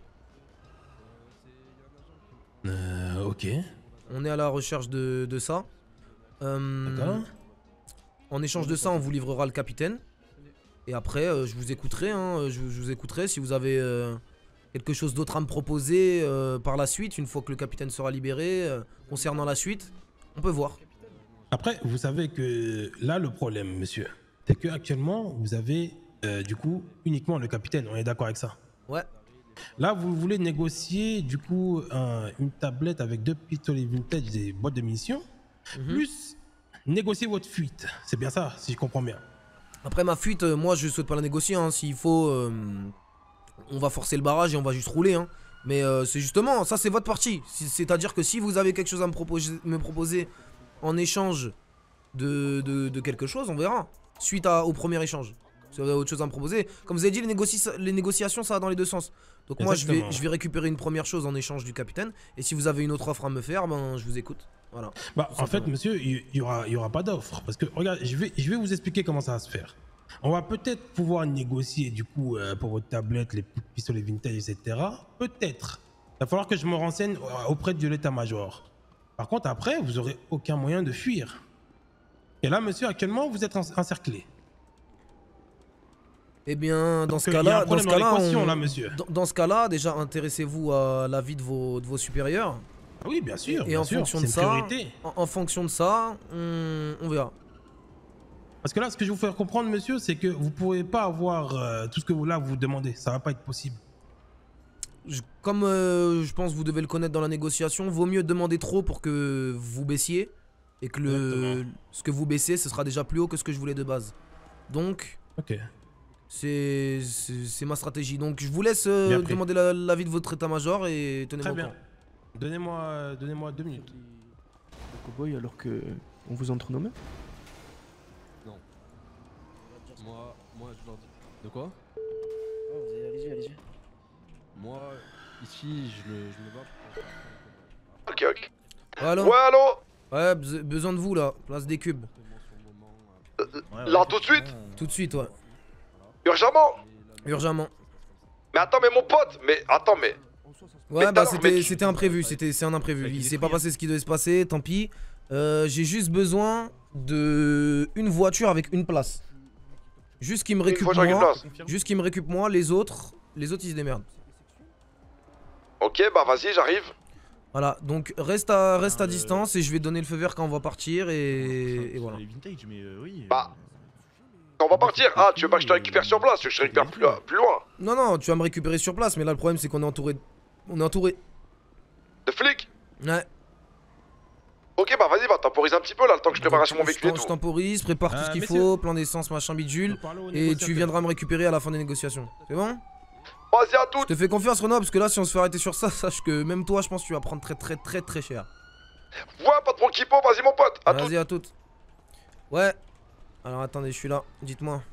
Euh, ok. On est à la recherche de, de ça. Euh, D'accord. En échange de ça, on vous livrera le capitaine. Et après, euh, je vous écouterai. Hein, je, je vous écouterai si vous avez euh, quelque chose d'autre à me proposer euh, par la suite, une fois que le capitaine sera libéré. euh, concernant la suite, on peut voir. Après, vous savez que là, le problème, monsieur, c'est que actuellement, vous avez euh, du coup uniquement le capitaine. On est d'accord avec ça? Ouais. Là, vous voulez négocier du coup un- une tablette avec deux pistolets vintage et des boîtes de munitions, Mhm. plus négocier votre fuite. C'est bien ça, si je comprends bien. Après ma fuite, euh, moi je souhaite pas la négocier. Hein. S'il faut, euh, on va forcer le barrage et on va juste rouler. Hein. Mais euh, c'est justement, ça c'est votre partie. Si- C'est-à-dire que si vous avez quelque chose à me proposer, me proposer en échange de, de, de quelque chose, on verra. Suite à, au premier échange. Si vous avez autre chose à me proposer. Comme vous avez dit, les, négoci- les négociations, ça va dans les deux sens. Donc moi je vais, Exactement. je vais récupérer une première chose en échange du capitaine. Et si vous avez une autre offre à me faire, ben je vous écoute. Voilà. Bah, Tout en fait, simplement. monsieur, il y, y aura, il y aura pas d'offre. Parce que, regarde, je vais, je vais vous expliquer comment ça va se faire. On va peut-être pouvoir négocier, du coup, euh, pour votre tablette, les pistolets vintage, et cetera. Peut-être. Il va falloir que je me renseigne euh, auprès de l'état-major. Par contre, après, vous aurez aucun moyen de fuir. Et là, monsieur, actuellement, vous êtes en- encerclé. Eh bien, dans Donc, ce euh, y a un cas-là, dans problème ce dans cas-là, l'équation, on- là, monsieur. dans, dans ce cas-là, déjà intéressez-vous à l'avis de vos, de vos supérieurs. Ah oui, bien sûr. Et bien en sûr, fonction c'est de une ça, priorité. en, en fonction de ça, on, on verra. Parce que là, ce que je vais vous faire comprendre, monsieur, c'est que vous ne pourrez pas avoir euh, tout ce que vous là vous demandez. Ça va pas être possible. Je- comme euh, je pense que vous devez le connaître dans la négociation, vaut mieux demander trop pour que vous baissiez et que le, ce que vous baissez, ce sera déjà plus haut que ce que je voulais de base. Donc, Ok. c'est c'est- c'est ma stratégie. Donc, je vous laisse euh, Bien pris. demander la- l'avis de votre état-major et tenez-moi Très au bien. courant. Donnez-moi euh, donnez-moi deux minutes. Le cowboy alors que on vous entre nos mains. Non. Moi, moi, je leur dis. De quoi? Oh, vas-y, allez-y, allez-y. Moi, ici, je, le, je me bats. Ok, ok. Ouais, allô Ouais, allô? Ouais, bes- besoin de vous là, place des cubes. Là, tout de suite? Tout de suite, ouais. Urgemment? Urgemment. Mais attends, mais mon pote, mais attends, mais. Ouais, Mais bah attends, c'était mais- c'était imprévu, c'était c'est un imprévu. Il s'est pas passé ce qui devait se passer, tant pis. Euh, J'ai juste besoin de une voiture avec une place. Juste qu'il me récup voiture avec une moi. place. Juste qu'il me récup moi, les autres, les autres ils se démerdent. Ok, bah vas-y, j'arrive. Voilà, donc reste à reste à distance et je vais donner le feu vert quand on va partir et, et voilà. Bah. Quand on va partir, ah, tu veux pas que je te récupère sur place? Tu veux que je te récupère plus, plus loin? Non non, tu vas me récupérer sur place, mais là le problème c'est qu'on est entouré, de- on est entouré. De flics? Ouais. Ok, bah vas-y, va temporiser un petit peu là, le temps que je prépare mon Je véhicule et t'en- je tout. temporise, prépare tout Euh, ce qu'il messieurs. faut, plein d'essence, machin bidule, et tu viendras me récupérer à la fin des négociations. C'est bon? Vas-y, à Je toutes. te fais confiance Renaud, parce que là si on se fait arrêter sur ça, sache que même toi je pense que tu vas prendre très très très très cher. Ouais, pas de bon kippo, vas-y, mon pote. À toutes. Vas-y à toutes. Ouais. Alors attendez, je suis là, dites-moi.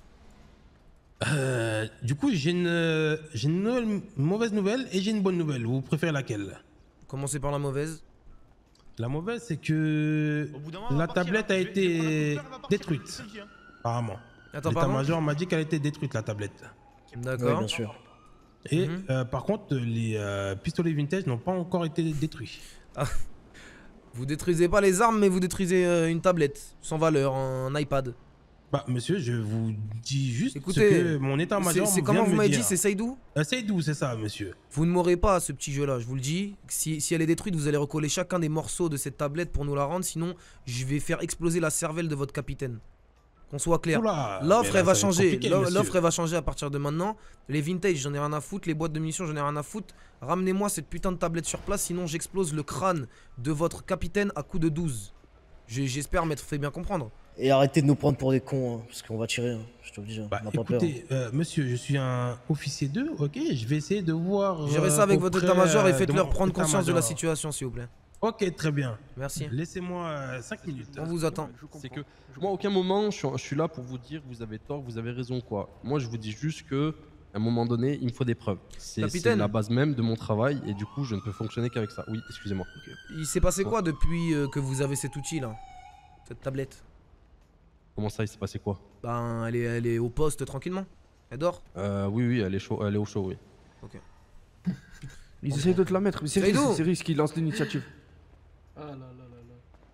Euh, du coup, j'ai une, euh, j'ai une, nouvelle- une mauvaise nouvelle et j'ai une bonne nouvelle. Vous préférez laquelle? Commencez par la mauvaise. La mauvaise, c'est que la tablette a été détruite. Apparemment. Attends, pardon. L'état-major m'a dit qu'elle a été détruite, la tablette. D'accord. Oui, bien sûr. Et Mhm. euh, par contre, les euh, pistolets vintage n'ont pas encore été détruits. Ah. Vous détruisez pas les armes, mais vous détruisez euh, une tablette sans valeur, un iPad. Bah, monsieur, je vous dis juste Écoutez, ce que mon état-major c'est- c'est vient comment de vous me m'avez dire. dit, c'est Seydou euh, Seydou, c'est ça, monsieur. Vous ne m'aurez pas à ce petit jeu-là, je vous le dis. Si, si elle est détruite, vous allez recoller chacun des morceaux de cette tablette pour nous la rendre, sinon je vais faire exploser la cervelle de votre capitaine. Qu'on soit clair. Oula, L'offre, mais là, elle va ça va être changer. compliqué, L'o- monsieur. L'offre, elle va changer à partir de maintenant. Les vintage, j'en ai rien à foutre. Les boîtes de munitions, j'en ai rien à foutre. Ramenez-moi cette putain de tablette sur place, sinon j'explose le crâne de votre capitaine à coup de douze. J'ai- J'espère m'être fait bien comprendre. Et arrêtez de nous prendre pour des cons, hein, parce qu'on va tirer, hein, je te le dis. hein, Bah, on n'a pas peur. écoutez, euh, monsieur, je suis un officier deux, ok. Je vais essayer de voir. Gérez ça euh, avec votre auprès, état-major et euh, de faites-leur mon prendre conscience de la état-major. situation, s'il vous plaît. Ok, très bien. Merci. Laissez-moi cinq minutes. On vous attend. C'est que moi, à aucun moment, je suis, je suis là pour vous dire vous avez tort, vous avez raison, quoi. Moi, je vous dis juste que, à un moment donné, il me faut des preuves. C'est c'est Capitaine. la base même de mon travail et du coup, je ne peux fonctionner qu'avec ça. Oui, excusez-moi. Il s'est passé quoi depuis euh, que vous avez cet outil là? Cette tablette? Comment ça, il s'est passé quoi? Ben, elle est, elle est au poste tranquillement. Elle dort? euh, Oui, oui, elle est, chaud, elle est au chaud, oui. Ok. Ils essayent de te la mettre, mais c'est Seydou. risque, c'est risque, ils lancent l'initiative. Ah là là là là.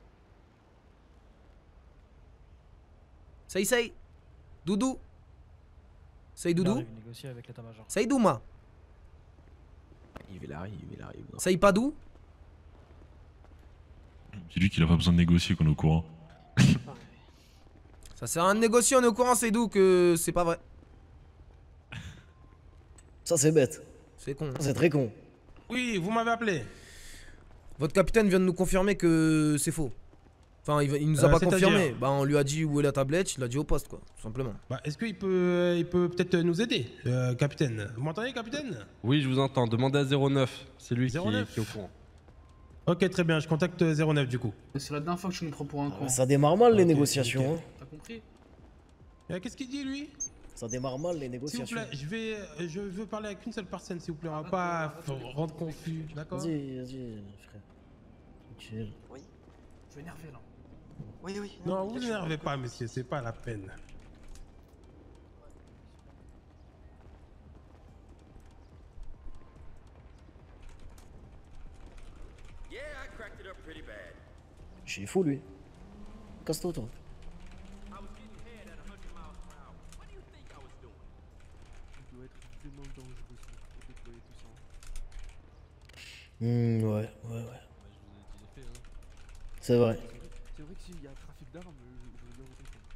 Say say. Doudou. Say Il Doudou. arrive, négocier avec l'état-major. Say Douma. Il arrive, il arrive. Say Padou. Dis-lui qu'il a pas besoin de négocier, qu'on est au courant. Ça sert à rien de négocier, on est au courant, Seydou, que c'est pas vrai. Ça, c'est bête. C'est con. C'est très con. Oui, vous m'avez appelé. Votre capitaine vient de nous confirmer que c'est faux. Enfin, il, va- il nous a Euh, pas c'est-à-dire confirmé. Bah, on lui a dit où est la tablette, il l'a dit au poste, quoi, tout simplement. Bah, est-ce qu'il peut, il peut peut-être nous aider, euh, capitaine? Vous m'entendez, capitaine? Oui, je vous entends. Demandez à zéro neuf. C'est lui qui zéro est, neuf. qui est au courant. Ok, très bien, je contacte zéro neuf du coup. C'est la dernière fois que tu nous prends pour un con. Ça démarre mal, les Ok, négociations. nickel. hein. T'as compris? Euh, Qu'est-ce qu'il dit, lui? Ça démarre mal, les S'il vous négociations. plaît, je vais, euh, je veux parler avec une seule personne, s'il vous plaît. On va pas f- rendre confus, d'accord? Vas-y, vas-y, frère. Tranquille. Oui. Je vais énerver là. Oui, oui. Non, vous énervez pas, monsieur, c'est pas la peine. J'ai fou, lui. Casse-toi, toi. Hmm, ouais, ouais, ouais. C'est vrai. C'est vrai que s'il y a un trafic d'armes, je, je veux bien vous comprendre.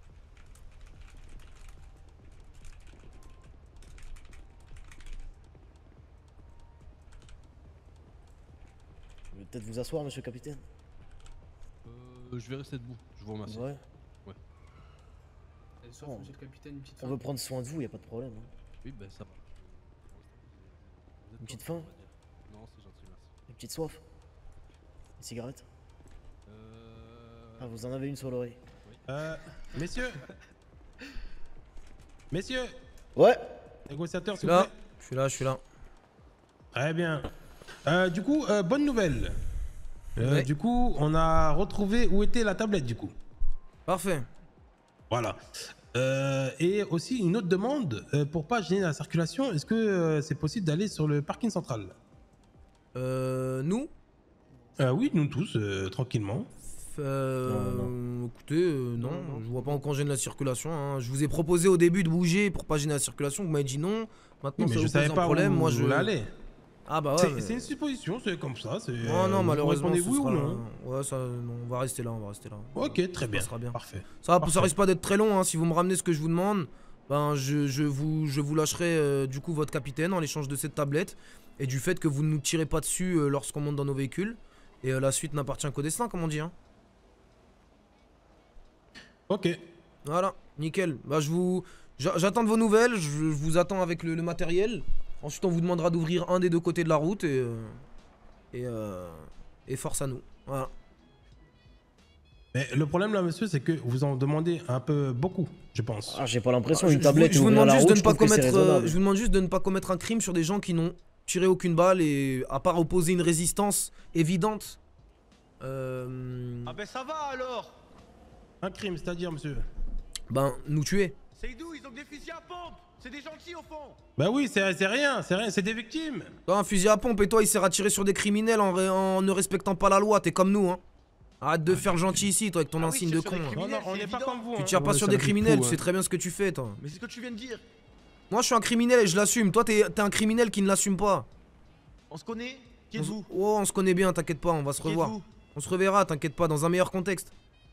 Vous voulez peut-être vous asseoir, monsieur le capitaine? Euh, je vais rester debout. Je vous remercie. Ouais. Ouais. Allez, soif, Bon. monsieur le capitaine, une petite On fin. veut prendre soin de vous, y a pas de problème. hein. Oui, ben ça va. Vous êtes Une petite pas- faim? Non, c'est gentil, merci. Une petite soif? Une cigarette? Euh... Ah, vous en avez une sur l'oreille. Euh, messieurs Messieurs Ouais. Négociateur, Je s'il suis vous là, plaît. je suis là, je suis là. Très bien. Euh, du coup, euh, bonne nouvelle. Euh, Ouais. Du coup, on a retrouvé où était la tablette, du coup. Parfait. Voilà. Euh, et aussi une autre demande, euh, pour pas gêner la circulation, est-ce que euh, c'est possible d'aller sur le parking central? Euh, nous Euh, Oui, nous tous, euh, tranquillement. Euh, écoutez, euh, non, je vois pas en quoi on gêne la circulation. hein. Je vous ai proposé au début de bouger pour pas gêner la circulation, vous m'avez dit non. Maintenant, Oui, mais ça je vous savais pose un pas problème. où Moi, vous je voulez aller. Ah bah ouais. C'est mais- c'est une supposition, c'est comme ça. c'est, Non, euh, non, vous malheureusement, répondez ce oui sera- ou non. Ouais, ça, non, on va rester là, on va rester là. Ok, très Ça bien. passera bien. Parfait. Ça, va, Parfait. ça risque pas d'être très long, hein. Si vous me ramenez ce que je vous demande, ben je, je vous, je vous lâcherai euh, du coup votre capitaine en l'échange de cette tablette et du fait que vous ne nous tirez pas dessus euh, lorsqu'on monte dans nos véhicules. Et euh, la suite n'appartient qu'au destin, comme on dit. Hein. Ok. Voilà, nickel. Bah je vous, j'a- j'attends de vos nouvelles. Je, je vous attends avec le, le matériel. Ensuite, on vous demandera d'ouvrir un des deux côtés de la route et euh, et, euh, et force à nous. Voilà. Mais le problème là, monsieur, c'est que vous en demandez un peu beaucoup, je pense. Ah, j'ai pas l'impression, Ah, une je- tablette je, et vous ouvrir demande la juste de route, ne je pas trouve que c'est commettre, euh, raisonnable. je vous demande juste de ne pas commettre un crime sur des gens qui n'ont tiré aucune balle et à part opposer une résistance évidente. Euh... Ah ben ça va alors. Un crime, c'est-à-dire, monsieur? Ben, nous tuer. C'est d'où? Ils ont que des fusils à pompe. C'est des gentils au fond. Bah oui, c'est rien, c'est rien, c'est des victimes. Toi, un fusil à pompe et toi, il s'est attiré sur des criminels en, ré- en ne respectant pas la loi. T'es comme nous, hein. Arrête de faire gentil ici, toi, avec ton insigne de con. Non, non, on n'est pas comme vous. Tu hein. tires pas Ouais, sur ça des me fait criminels, fou, tu hein. sais très bien ce que tu fais, toi. Mais c'est ce que tu viens de dire. Moi, je suis un criminel et je l'assume. Toi, t'es t'es un criminel qui ne l'assume pas. On se connaît? Qui On êtes-vous? se- Oh, on se connaît bien, t'inquiète pas, on va se Qui revoir. êtes-vous? On se reverra, t'inquiète pas, dans un meilleur contexte.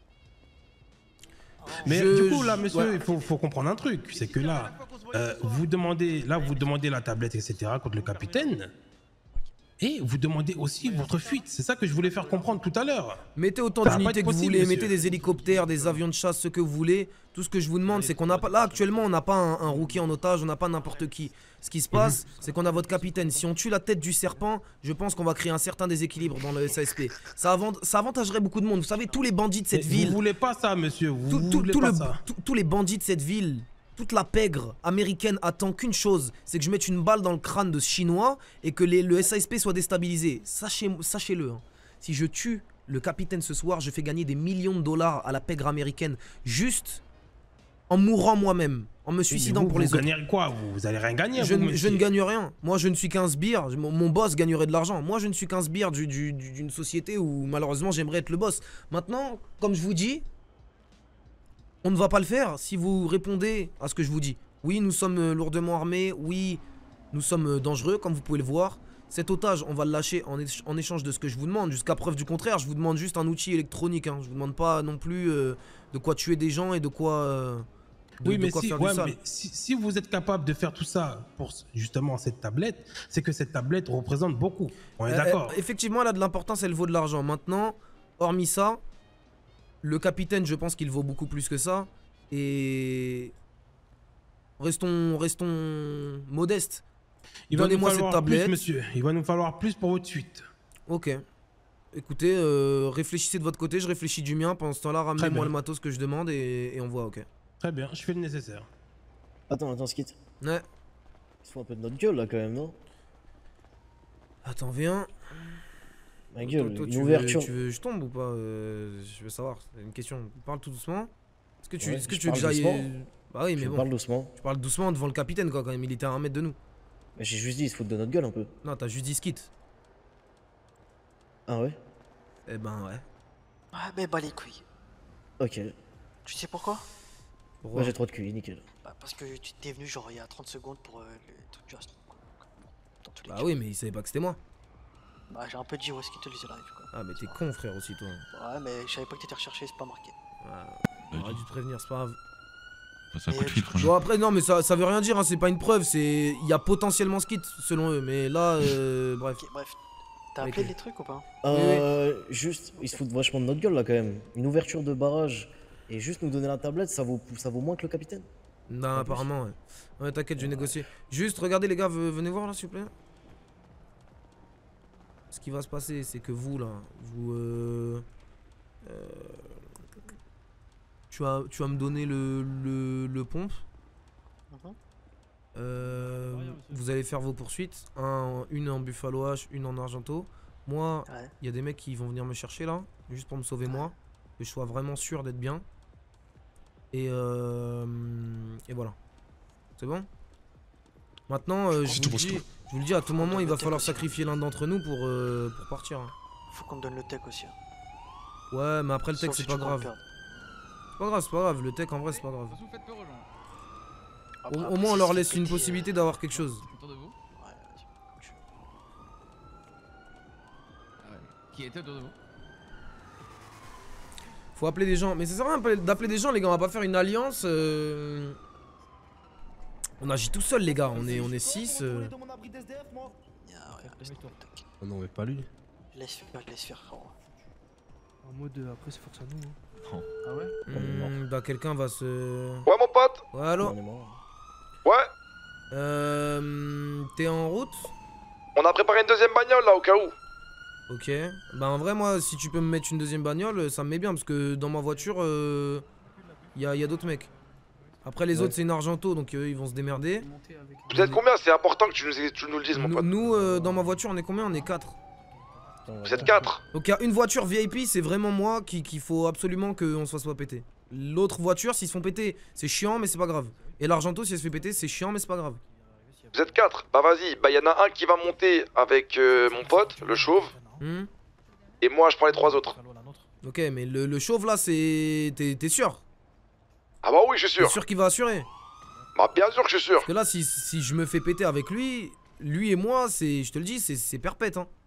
Mais Je- du coup, là, je- monsieur, ouais. il faut, faut comprendre un truc. C'est que là, euh, vous demandez, là, vous demandez la tablette, et cetera contre le capitaine. Et vous demandez aussi votre fuite. C'est ça que je voulais faire comprendre tout à l'heure. Mettez autant Ça va pas d'unités être que vous possible, voulez, monsieur. mettez des hélicoptères, des avions de chasse, ce que vous voulez. Tout ce que je vous demande, c'est qu'on n'a pas. Là, actuellement, on n'a pas un, un rookie en otage, on n'a pas n'importe qui. Ce qui se passe, c'est qu'on a votre capitaine. Si on tue la tête du serpent, je pense qu'on va créer un certain déséquilibre dans le S A S P. Ça, avant- ça avantagerait beaucoup de monde. Vous savez, tous les bandits de cette Mais ville. Vous voulez pas ça, monsieur. Vous Tout- tout- voulez tout pas le- ça. tout- tous les bandits de cette ville, toute la pègre américaine attend qu'une chose, c'est que je mette une balle dans le crâne de ce chinois et que les- le S A S P soit déstabilisé. Sachez, sachez-le, hein. Si je tue le capitaine ce soir, je fais gagner des millions de dollars à la pègre américaine juste en mourant moi-même, en me suicidant vous, pour vous les autres. gagnez quoi vous, vous allez rien gagner. Je, vous, ne- je monsieur. ne gagne rien. Moi, je ne suis qu'un sbire. Mon, mon boss gagnerait de l'argent. Moi, je ne suis qu'un sbire du- du- du- d'une société où, malheureusement, j'aimerais être le boss. Maintenant, comme je vous dis, on ne va pas le faire si vous répondez à ce que je vous dis. Oui, nous sommes euh, lourdement armés. Oui, nous sommes euh, dangereux, comme vous pouvez le voir. Cet otage, on va le lâcher en, éch- en échange de ce que je vous demande. Jusqu'à preuve du contraire, je vous demande juste un outil électronique. Hein. Je vous demande pas non plus euh, de quoi tuer des gens et de quoi, euh, de, Oui, de mais, quoi si, faire ouais, du sale. mais si, si vous êtes capable de faire tout ça pour justement cette tablette, c'est que cette tablette représente beaucoup. On est Euh, d'accord. euh, Effectivement, elle a de l'importance, elle vaut de l'argent. Maintenant, hormis ça, le capitaine, je pense qu'il vaut beaucoup plus que ça. Et restons, restons modestes. Il va nous Donnez-moi cette falloir tablette. plus, monsieur. Il va nous falloir plus pour votre suite. Ok. Écoutez, euh, réfléchissez de votre côté, je réfléchis du mien. Pendant ce temps-là, Très ramenez-moi bien. le matos que je demande et, et on voit, ok. Très bien, je fais le nécessaire. Attends, attends, Skit. Ouais. Il se fout un peu de notre gueule là quand même, non? Attends, viens. Ma gueule, Toi, toi, une tu veux- ouverture. tu veux, je tombe ou pas euh, Je veux savoir, c'est une question. Parle tout doucement. Est-ce que tu, Ouais, est-ce que je tu veux que parle j'aille. doucement. Bah oui, mais Je bon. parle doucement. Tu parles doucement devant le capitaine, quoi, quand même. Il était à un mètre de nous. Mais j'ai juste dit, il se fout de notre gueule un peu. Non, t'as juste dit skit. Ah ouais? Eh ben, ouais. Ouais, mais bah les couilles. Ok. Tu sais pourquoi? Pourquoi Moi j'ai trop de cul, nickel. Bah parce que tu t'es venu genre il y a trente secondes pour euh, le truc du restaurant, quoi. Dans tous les Bah cas. oui, mais il savait pas que c'était moi. Bah j'ai un peu dit où est-ce qu'il te lisait live quoi. Ah, mais t'es con, frère, aussi, toi. Ouais, mais je savais pas que t'étais recherché, c'est pas marqué. Ouais. J'aurais dû te prévenir, c'est pas grave. C'est un coup de fil, franchement. Bon, après, non, mais ça, ça veut rien dire, hein, c'est pas une preuve, c'est. Il y a potentiellement skit, selon eux, mais là, euh, bref. Ok, bref. T'as Ok. appelé les trucs ou pas? Euh, juste, il se fout vachement de notre gueule là quand même. Une ouverture de barrage et juste nous donner la tablette, ça vaut, ça vaut moins que le capitaine. Non, apparemment, ouais. Ouais, t'inquiète, je vais négocier. Juste, regardez, les gars, ve- venez voir là, s'il vous plaît. Ce qui va se passer, c'est que vous, là, vous. Euh, euh, tu, vas, tu vas me donner le, le, le pompe. Mhm. Euh, vous allez faire vos poursuites. Un, une en Buffalo H, une en Argento. Moi, il Ouais. y a des mecs qui vont venir me chercher là, juste pour me sauver moi. Que je sois vraiment sûr d'être bien. Et, euh, et voilà. C'est bon? Maintenant, euh, je, vous le dis, je vous le dis, à tout moment, il va falloir sacrifier l'un d'entre nous pour, euh, pour partir. hein. Faut qu'on me donne le tech aussi. hein. Ouais, mais après le tech, Sauf c'est si pas tu comptes grave. perdre. C'est pas grave, c'est pas grave. Le tech, en vrai, c'est pas grave. Après- Au, au après, moins, on si leur c'est laisse une pété, possibilité d'avoir quelque chose. Ouais, vas-y, comme tu veux. Qui était autour de vous? Faut appeler des gens. Mais ça sert à rien d'appeler des gens, les gars. On va pas faire une alliance. euh, On agit tout seul, les gars. On est, on est six. euh. Yeah, ouais, laisse tomber, t'inquiète. Oh non, mais pas lui. Laisse faire, laisse faire, frérot. En mode euh, après c'est force à nous. Hein. Ah ouais? Hmm, bah, quelqu'un va se. Ouais, mon pote. Ouais, allô? Ouais. Euh. T'es en route? On a préparé une deuxième bagnole là au cas où. Ok. Bah, en vrai, moi, si tu peux me mettre une deuxième bagnole, ça me met bien. Parce que dans ma voiture, il y a, y a d'autres mecs. Après, les Ouais. autres, c'est une Argento. Donc, eux, ils vont se démerder. Vous êtes combien? C'est important que tu nous, tu nous le dises, mon Nous, pote. nous, euh, dans ma voiture, on est combien? On est quatre. Vous êtes quatre. Donc il y a une voiture V I P, c'est vraiment moi qui qu'il faut absolument qu'on se soit pété. L'autre voiture, s'ils se font péter, c'est chiant, mais c'est pas grave. Et l'Argento, si elle se fait péter, c'est chiant, mais c'est pas grave. Vous êtes quatre. Bah vas-y, bah y'en a un qui va monter avec euh, mon pote, le chauve. Hmm. Et moi, je prends les trois autres. Ok, mais le, le chauve là, c'est. T'es sûr? Ah bah oui, je suis sûr. T'es sûr qu'il va assurer? Bah bien sûr que je suis sûr. Parce que là, si, si je me fais péter avec lui, lui et moi, c'est. Je te le dis, c'est perpète, hein.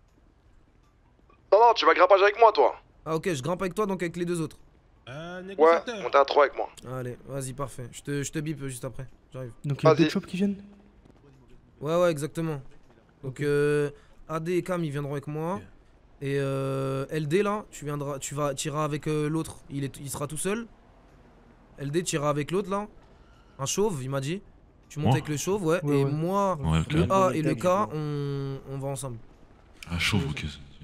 Non, non, tu vas grimpage avec moi, toi. Ah ok, je grimpe avec toi, donc avec les deux autres. Euh, Ouais, montez à trois avec moi. Allez, vas-y, parfait. Je te, je te bip juste après. J'arrive. Donc il y a deux chops qui viennent? Ouais, ouais, exactement. Donc, euh, A D et Cam, ils viendront avec moi. Et euh, L D, là, tu viendras, tu vas, tu iras avec euh, l'autre. Il, est, il sera tout seul. L D, tu iras avec l'autre, là. Un chauve, il m'a dit. Tu montes Moi avec le chauve, ouais. Ouais, et ouais. moi, Ouais, ok. le A et le K, on, on va ensemble. Ah, chauve, ok.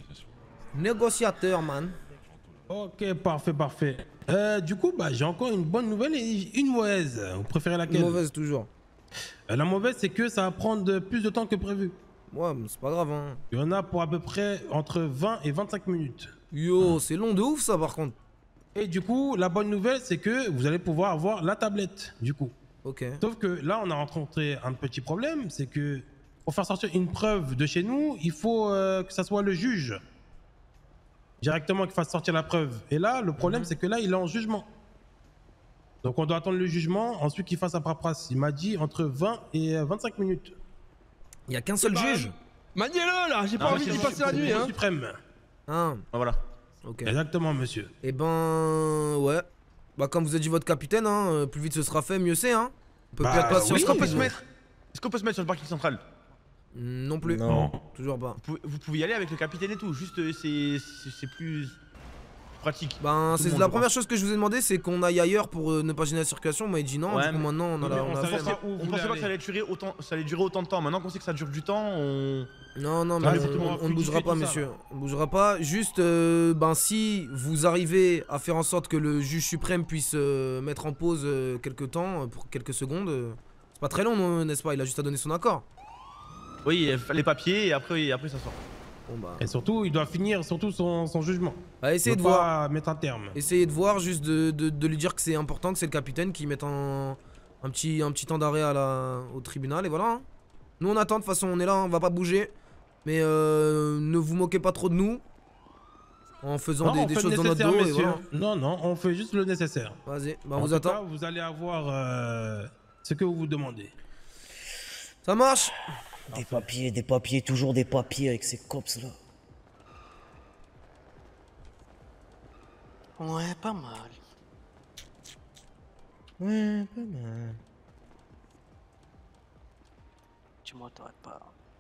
Négociateur, man. Ok, parfait, parfait. Euh, du coup, bah, j'ai encore une bonne nouvelle et une mauvaise. Vous préférez laquelle? Une mauvaise, toujours. Euh, la mauvaise, c'est que ça va prendre plus de temps que prévu. Ouais, mais c'est pas grave, hein. Il y en a pour à peu près entre vingt et vingt-cinq minutes. Yo, c'est long de ouf, ça, par contre. Et du coup, la bonne nouvelle, c'est que vous allez pouvoir avoir la tablette, du coup. Ok. Sauf que là, on a rencontré un petit problème, c'est que pour faire sortir une preuve de chez nous, il faut euh, que ça soit le juge directement qui fasse sortir la preuve. Et là, le problème, Mhm. c'est que là, il est en jugement. Donc, on doit attendre le jugement, ensuite qu'il fasse sa paperasse. Il m'a dit entre vingt et vingt-cinq minutes. Il y a qu'un seul juge. Maniez-le là, j'ai pas Ah, envie c'est d'y le passer la juge nuit hein. suprême. Ah. Voilà. Ok. Exactement, monsieur. Eh ben, ouais. Bah, comme vous a dit votre capitaine, hein, euh, plus vite ce sera fait, mieux c'est, hein. On peut Bah, perdre patience. est-ce qu'on peut rapide, se nous. mettre Est-ce qu'on peut se mettre sur le parking central? Non plus. Non. Toujours pas. Vous pouvez, vous pouvez y aller avec le capitaine et tout, juste euh, c'est c'est- c'est plus pratique. Ben, Tout le c'est monde, la je première pense. chose que je vous ai demandé, c'est qu'on aille ailleurs pour euh, ne pas gêner la circulation. Moi, il dit non. Ouais, du coup, mais- maintenant, on a la. Mais on a on la pensait, flemme. on pensait pas que ça allait, durer autant, ça allait durer autant de temps. Maintenant qu'on sait que ça dure du temps, on. Non, non, mais Ouais, on, exactement, on- on ne fluidifier bougera pas, tout ça, messieurs. là. On bougera pas. Juste, euh, ben, si vous arrivez à faire en sorte que le juge suprême puisse euh, mettre en pause euh, quelques temps, euh, pour quelques secondes, euh, c'est pas très long, non, n'est-ce pas? Il a juste à donner son accord. Oui, les papiers et après, et après ça sort. Bon, bah. Et surtout, il doit finir surtout son, son jugement. Bah, essayez Il de doit voir. pas mettre un terme. Essayez de voir, juste de, de- de lui dire que c'est important, que c'est le capitaine qui mette un, un, petit, un petit temps d'arrêt à la- au tribunal, et voilà. hein. Nous, on attend, de toute façon, on est là, on va pas bouger. Mais euh, ne vous moquez pas trop de nous. En faisant Non, des, on des fait choses le dans notre nécessaire, dos, et messieurs. voilà. Non, non, on fait juste le nécessaire. Vas-y, bah, on En vous tout attend. cas, vous allez avoir euh, ce que vous vous demandez. Ça marche. Des papiers, des papiers, toujours des papiers avec ces cops là. Ouais, pas mal. Ouais, pas mal. Dis-moi, t'arrêtes pas.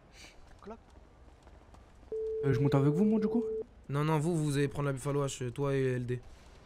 Euh, je monte avec vous, moi, du coup? Non, non, vous, vous allez prendre la Buffalo H, toi et L D.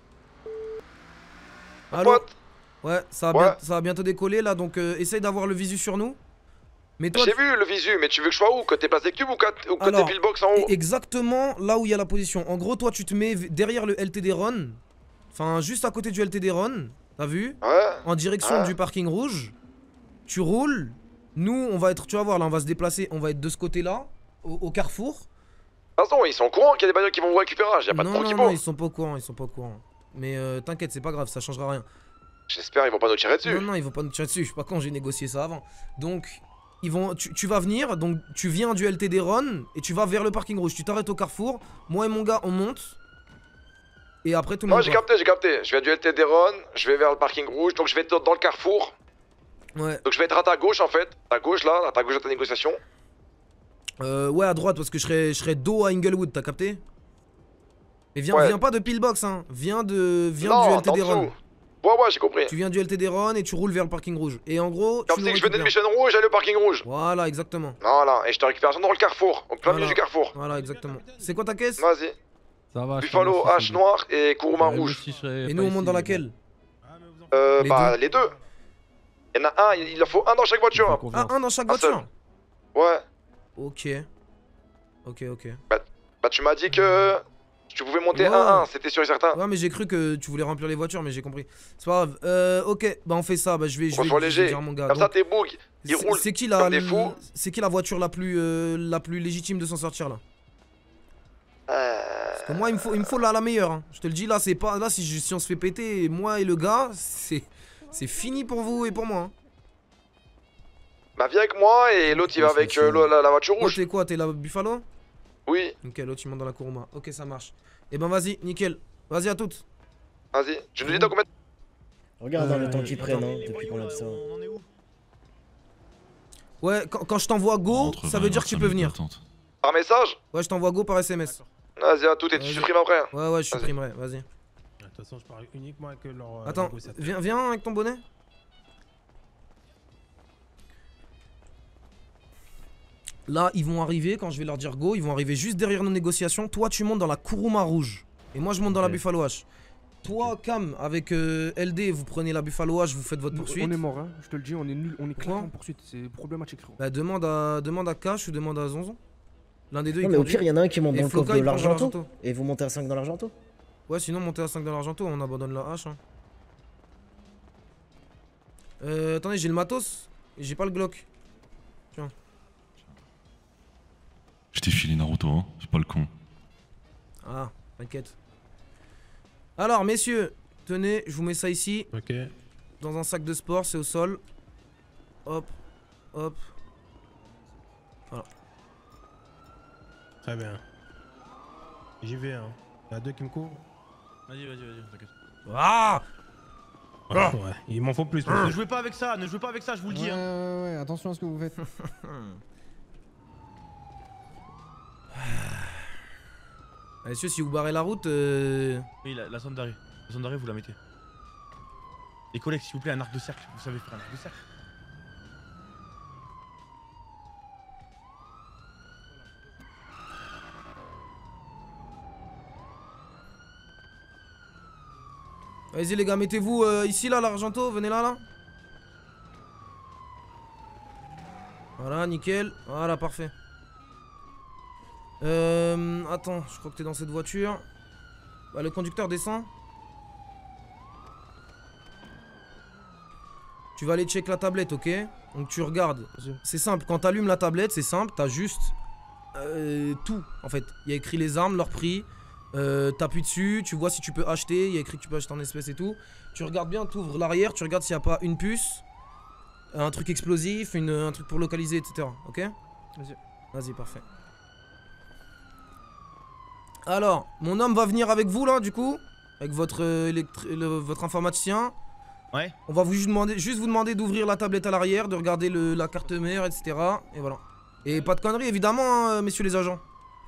Allô? Ouais, ça va, Ouais. bien- ça va bientôt décoller là, donc euh, essaye d'avoir le visu sur nous. Mais toi, J'ai vu le visu, mais tu veux que je sois où? Côté place des cubes ou côté, ou côté Alors, pillbox en haut? exactement là où il y a la position. En gros, toi, tu te mets v- derrière le L T D Ron. Enfin, juste à côté du L T D Ron. T'as vu? Ouais. En direction Ouais. du parking rouge. Tu roules. Nous, on va être, tu vas voir, là, on va se déplacer. On va être de ce côté-là, au, au carrefour. De toute façon, ils sont au courant qu'il y a des bagnoles qui vont vous récupérer, y'a pas de non, temps non, qui non, vaut. ils sont pas au courant, ils sont pas au courant. Mais euh, t'inquiète, c'est pas grave, ça changera rien. J'espère ils vont pas nous tirer dessus. Non, non, ils vont pas nous tirer dessus. Je sais pas quand j'ai négocié ça avant. Donc, ils vont, tu, tu vas venir. Donc, tu viens du L T D Ron et tu vas vers le parking rouge. Tu t'arrêtes au carrefour. Moi et mon gars, on monte. Et après, tout le Moi monde. j'ai part. capté, j'ai capté. Je viens du L T D Ron, je vais vers le parking rouge, donc je vais être dans le carrefour. Ouais. Donc je vais être à ta gauche en fait. À ta gauche là, à ta gauche de ta négociation. Euh, ouais, à droite, parce que je serai, je serai dos à Inglewood, t'as capté? Et viens, Ouais. viens pas de Pillbox, hein. Viens de, viens Non, du L T D t'es en Ron. dessous. Ouais, ouais, j'ai compris. Tu viens du L T D Ron et tu roules vers le parking rouge. Et en gros, tu Comme nous si je venais de récupères. Mission Rouge, j'allais au parking rouge. Voilà, exactement. Voilà, et je te récupère dans le carrefour, au plein milieu Voilà. du carrefour. Voilà, exactement. C'est quoi ta caisse? Vas-y. Ça va. Buffalo, H noir et Kuruma rouge. Et nous, on monte dans laquelle? Euh, Les bah, deux. les deux. Il y en a un, il en faut un dans chaque voiture. Ah, un dans chaque Un seul. voiture? Ouais. Ok. Ok, ok. Bah, bah tu m'as dit que tu pouvais monter Ouais. un un, c'était sûr et certain. Ouais, mais j'ai cru que tu voulais remplir les voitures, mais j'ai compris. C'est pas grave. Euh, ok, bah on fait ça. Bah je vais, je vais, Reçois je vais léger. dire à mon gars. Comme ça, Donc, tes bougs, ils c'est- roulent C'est qui la, comme des fous. c'est qui la voiture la plus, euh, la plus légitime de s'en sortir là? Parce que moi, il me faut, il me faut là la meilleure. Hein. Je te le dis, là, c'est pas. Là, si, je- si on se fait péter, moi et le gars, c'est. C'est fini pour vous et pour moi. Hein. Bah viens avec moi et l'autre il va avec euh, la, la- la voiture Toi, rouge. t'es quoi? T'es la Buffalo? Oui. Ok, l'autre, tu montes dans la Kuruma. Ok, ça marche. Et ben, vas-y, nickel. Vas-y à toutes. Vas-y, tu nous dis dans combien de... Regarde hein, le Euh, temps qu'ils prennent attends. hein, depuis qu'on a dit ça. Ouais, quand, quand je t'envoie go, ça veut dire que tu peux venir. Par message? Ouais, je t'envoie go par S M S. Vas-y à tout et tu Vas-y. supprimes après. hein. Ouais, ouais, je Vas-y. supprimerai, vas-y. De toute façon, je parle uniquement avec leur. euh, Attends, négociateur. viens, viens avec ton bonnet. Là, ils vont arriver, quand je vais leur dire go, ils vont arriver juste derrière nos négociations. Toi, tu montes dans la Kuruma rouge. Et moi, je monte dans la Buffalo H. Toi, Cam, avec euh, L D, vous prenez la Buffalo H, vous faites votre poursuite. On est mort, hein. Je te le dis, on est nul, on est clair Pourquoi en poursuite. C'est problématique, frérot. Bah, demande à, demande à Cash ou demande à Zonzon. L'un des deux, Non, il mais au conduit. pire, il y en a un qui monte Et dans le Floka, coffre de il prend dans l'argento. Et vous montez à cinq dans l'argento. Ouais, sinon, monter à cinq dans l'argento, on abandonne la hache. Hein. Euh, attendez, j'ai le matos. Et j'ai pas le Glock. Tiens. Je t'ai filé Naruto, hein. C'est pas le con. Ah, t'inquiète. Alors, messieurs, tenez, je vous mets ça ici. Ok. Dans un sac de sport, c'est au sol. Hop, hop. Voilà. Très bien. J'y vais, hein. Il y en a deux qui me courent. Vas-y, vas-y, vas-y, t'inquiète. Ah Ouais, ouais. Il m'en faut plus. Ne monsieur. jouez pas avec ça, ne jouez pas avec ça, je vous le dis. Ouais, hein. ouais, ouais, attention à ce que vous faites. Messieurs, si vous barrez la route, euh... Oui, la, la zone d'arrêt. La zone d'arrêt, vous la mettez. Les collègues, s'il vous plaît, un arc de cercle. Vous savez faire un arc de cercle. Vas-y les gars, mettez-vous euh, ici là, l'Argento, venez là là. Voilà, nickel. Voilà, parfait. Euh, attends, je crois que t'es dans cette voiture. Bah, le conducteur descend. Tu vas aller check la tablette, ok? Donc tu regardes. C'est simple, quand t'allumes la tablette, c'est simple, t'as juste euh, tout en fait. Il y a écrit les armes, leur prix. Euh, T'appuies dessus, tu vois si tu peux acheter. Il y a écrit que tu peux acheter en espèces et tout. Tu regardes bien, tu ouvres l'arrière, tu regardes s'il n'y a pas une puce, un truc explosif, une, un truc pour localiser, et cetera. Ok? Vas-y. Vas-y, parfait. Alors, mon homme va venir avec vous là, du coup, avec votre, euh, électri- le- votre informaticien. Ouais. On va vous juste demander, juste vous demander d'ouvrir la tablette à l'arrière, de regarder le, la carte mère, et cetera. Et voilà. Et pas de conneries, évidemment, hein, messieurs les agents.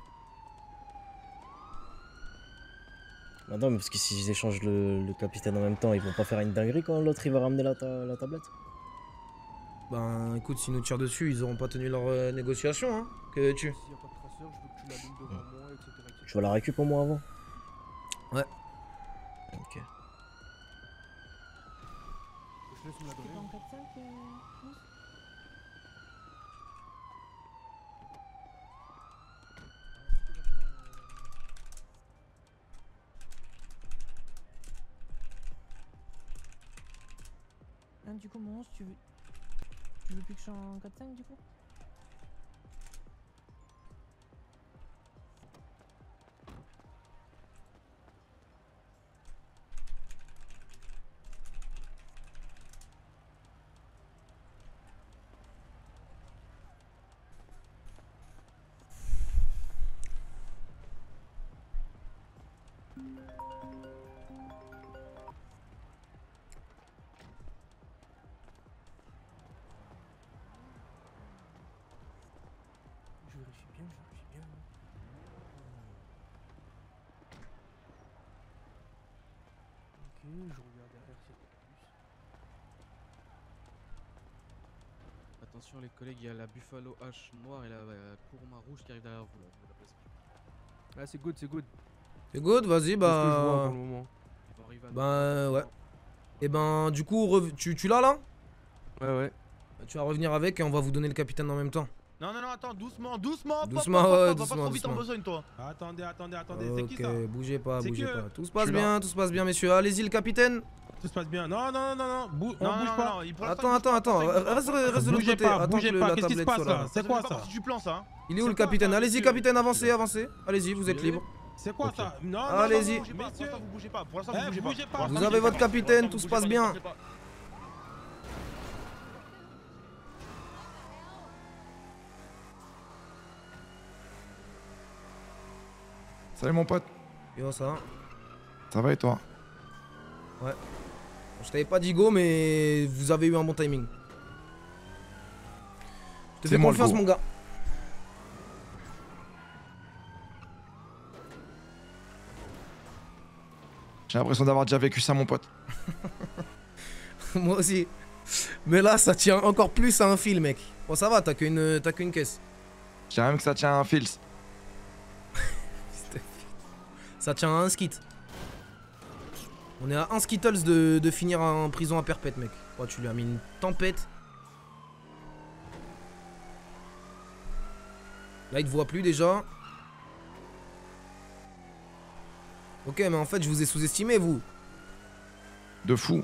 Bah non, mais parce que s'ils échangent le, le capitaine en même temps, ils vont pas faire une dinguerie quand l'autre il va ramener la, ta- la tablette. Ben écoute, s'ils nous tirent dessus, ils auront pas tenu leur euh, négociation, hein. Que veux-tu? S'il n'y a pas de traceur, je veux que tu l'allumes devant moi, et cetera, et cetera. Tu vas la récup pour moi avant. Ouais. Ok. Je laisse me la donner. Ah, du coup, mon onze, tu veux... Tu veux plus que je sois en quatre cinq du coup? Je vérifie bien, je vérifie bien. Ok, je regarde derrière cette puce. Attention les collègues, il y a la Buffalo H noire et la euh, Kuruma rouge qui arrive derrière vous là. Vous la placez. Ah, c'est good, c'est good. C'est good, vas-y, C'est ce que je vois bah. pour le moment. Ils vont arriver à Ben ouais. Et ben du coup, rev- tu, tu l'as là? Ouais, ouais. Tu vas revenir avec et on va vous donner le capitaine en même temps. Non, non, non, attends, doucement, doucement. Doucement, pop, pop, ouais, pop, doucement, pas trop vite en doucement. besogne, toi. Attendez, attendez, attendez, c'est qui Ok, ça? bougez pas, C'est bougez que- pas. Tout se Je passe suis bien, là. tout se passe bien, messieurs. Allez-y, le capitaine. Tout se passe bien. Non, non, non, non, non. Bou- on Non, bouge non, pas. non, il- pour l'instant, Attends, attends, attends. Reste, reste de l'autre Bougez côté. pas, Attends bougez que pas. la Qu'est-ce qui se tablette passe soit là. là? C'est quoi ça? partie du plan, ça. Hein. Il est où le C'est quoi, capitaine? ça, Allez-y, monsieur capitaine, avancez, avancez. Allez-y, vous êtes Oui. libre. C'est quoi ça? Non, non, Allez-y. non, Bougez pas, pour messieurs. l'instant, vous bougez pas. Pour l'instant, Eh, vous bougez bougez pas. pas. Pour Vous l'instant, avez bougez votre pas. capitaine, Pour tout se l'instant, passe bougez pas, bien. bougez pas. Salut mon pote. Yo, ça va? Ça va et toi? Ouais. Je t'avais pas dit go, mais vous avez eu un bon timing. Je te C'est fais moi le confiance, go. mon gars. J'ai l'impression d'avoir déjà vécu ça mon pote. Moi aussi. Mais là, ça tient encore plus à un fil, mec. Bon, ça va, t'as qu'une t'as qu'une caisse. Je dirais même que ça tient à un fils. Ça tient à un skit. On est à un Skittles de, de finir en prison à perpète, mec. Oh, tu lui as mis une tempête. Là, il te voit plus déjà. Ok, mais en fait, je vous ai sous-estimé, vous. De fou.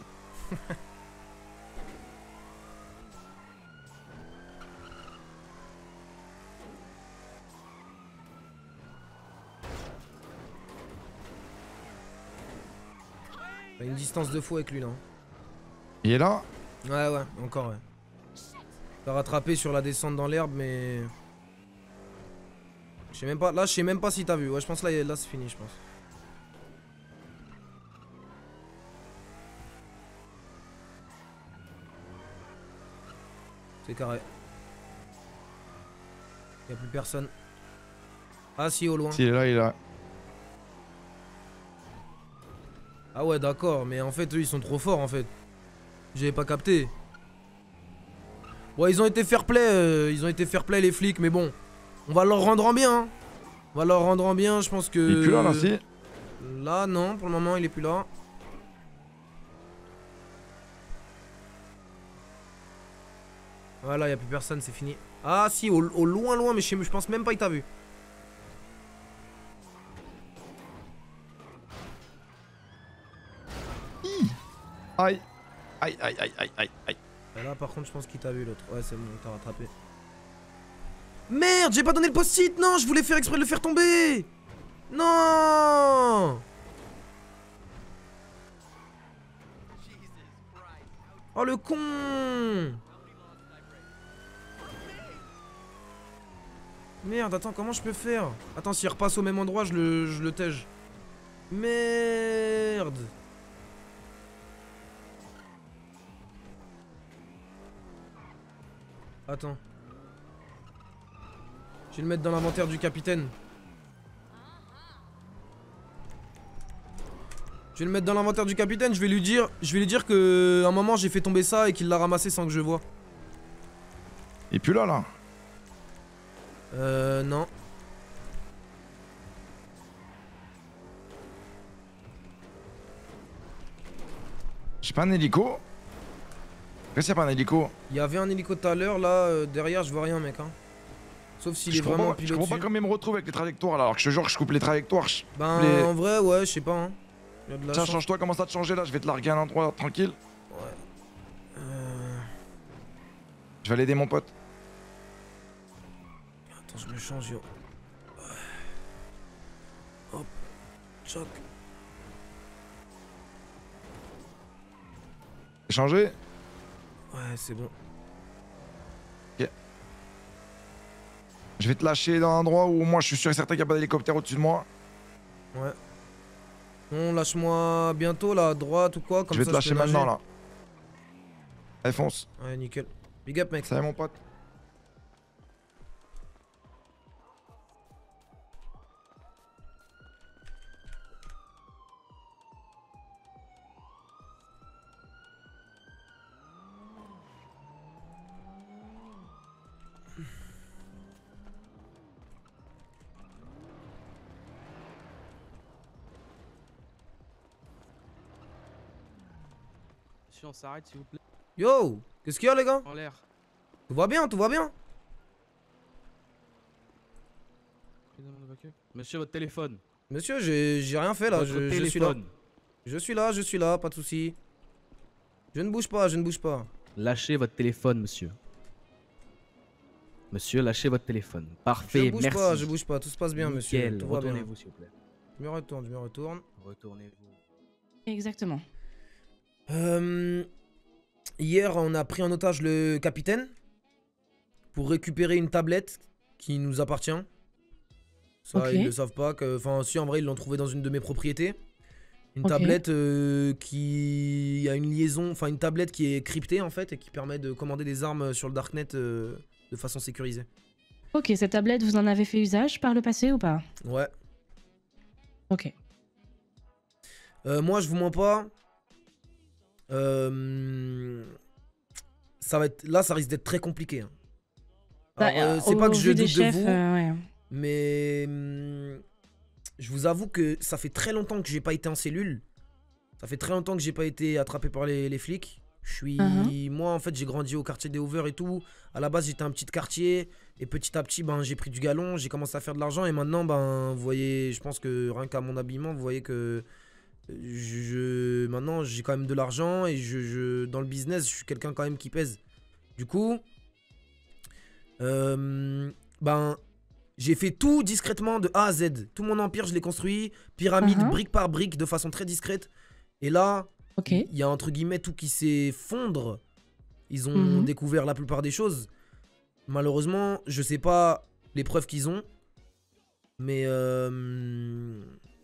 T'as une distance de fou avec lui, là. Il est là? Ouais, ouais, encore, ouais. T'as rattrapé sur la descente dans l'herbe, mais... Je sais même pas, là, je sais même pas si t'as vu. Ouais, je pense là, là c'est fini, je pense. C'est carré. Y'a plus personne. Ah si, au loin. Si, il est là, il est là. Ah ouais, d'accord, mais en fait, eux, ils sont trop forts, en fait. J'avais pas capté. Ouais, ils ont été fair play, euh, ils ont été fair play, les flics, mais bon. On va leur rendre en bien, hein. On va leur rendre en bien, je pense que... Il est plus là, là, si? Là, non, pour le moment, il est plus là. Voilà, y a plus personne, c'est fini. Ah si, au, au loin, loin, mais je, sais- je pense même pas il t'a vu. Aïe. Aïe, aïe, aïe, aïe, aïe, aïe. Et là, par contre, je pense qu'il t'a vu, l'autre. Ouais, c'est bon, t'as rattrapé. Merde, j'ai pas donné le post-it. Non, je voulais faire exprès de le faire tomber. Non. Oh, le con. Merde, attends, comment je peux faire? Attends, s'il repasse au même endroit, je le, je le tège. Merde. Attends. Je vais le mettre dans l'inventaire du capitaine. Je vais le mettre dans l'inventaire du capitaine, je vais lui dire, je vais lui dire que à un moment j'ai fait tomber ça et qu'il l'a ramassé sans que je vois. Il est plus là, là. Euh, non. J'ai pas un hélico. Qu'est-ce qu'il y a pas un hélico? Il y avait un hélico tout à l'heure, là, euh, derrière, je vois rien, mec. Hein. Sauf s'il est Je comprends vraiment pas- je piloté. comprends pas comment il me retrouve avec les trajectoires là, alors que je te jure que je coupe les trajectoires. je- Ben, les- en vrai, ouais, je sais pas. Hein. Il y a de la Tiens, chance. change-toi, commence à te changer là, je vais te larguer à un endroit tranquille. Ouais. Euh... Je vais aller aider mon pote. Attends, je me change, yo. Hop. Choc. T'es changé? Ouais, c'est bon. Ok. Je vais te lâcher dans un endroit où moi je suis sûr et certain qu'il n'y a pas d'hélicoptère au-dessus de moi. Ouais. Non, lâche-moi bientôt là, à droite ou quoi, comme je vais ça te lâcher peux maintenant nager. là. Allez, fonce. Ouais, nickel. Big up, mec. Salut mon pote. Monsieur, on s'arrête s'il vous plaît. Yo, qu'est-ce qu'il y a, les gars? En l'air. Tout va bien, tout va bien? monsieur. Monsieur, votre téléphone. Monsieur, j'ai j'ai rien fait là, Votre je, je suis là. téléphone. Je suis là, je suis là, pas de soucis. Je ne bouge pas, je ne bouge pas. Lâchez votre téléphone, monsieur. Monsieur, lâchez votre téléphone. Parfait, Je bouge merci. pas, je bouge pas, tout se passe bien, monsieur. Nickel. Tout va bien. Retournez-vous, s'il vous plaît. Je me retourne, je me retourne. Retournez-vous. Exactement. Euh, hier, on a pris en otage le capitaine pour récupérer une tablette qui nous appartient. Ça, Ok. ils le savent pas. que- Enfin, si, en vrai, ils l'ont trouvé dans une de mes propriétés. Une Ok. tablette euh, qui a une liaison, enfin une tablette qui est cryptée en fait et qui permet de commander des armes sur le darknet euh, de façon sécurisée. Ok, cette tablette, vous en avez fait usage par le passé ou pas? Ouais. Ok. Euh, moi, je vous mens pas. Euh, ça va être, là, ça risque d'être très compliqué. hein. Bah, Alors, euh, euh, c'est au pas que je vu des doute de chefs, vous, euh, ouais. mais hum, je vous avoue que ça fait très longtemps que j'ai pas été en cellule. Ça fait très longtemps que j'ai pas été attrapé par les, les flics. Je suis, Uh-huh. moi, en fait, j'ai grandi au quartier des Over et tout. À la base, j'étais un petit quartier et petit à petit, ben, j'ai pris du galon, j'ai commencé à faire de l'argent et maintenant, ben, vous voyez, je pense que rien qu'à mon habillement, vous voyez que je, je- maintenant, j'ai quand même de l'argent et je, je- dans le business, je suis quelqu'un quand même qui pèse. Du coup, euh, ben, j'ai fait tout discrètement de A à Z. Tout mon empire, je l'ai construit, pyramide, Uh-huh. brique par brique, de façon très discrète. Et là, Ok. il y a entre guillemets tout qui s'effondre. Ils ont Mhm. découvert la plupart des choses. Malheureusement, je sais pas les preuves qu'ils ont. Mais euh,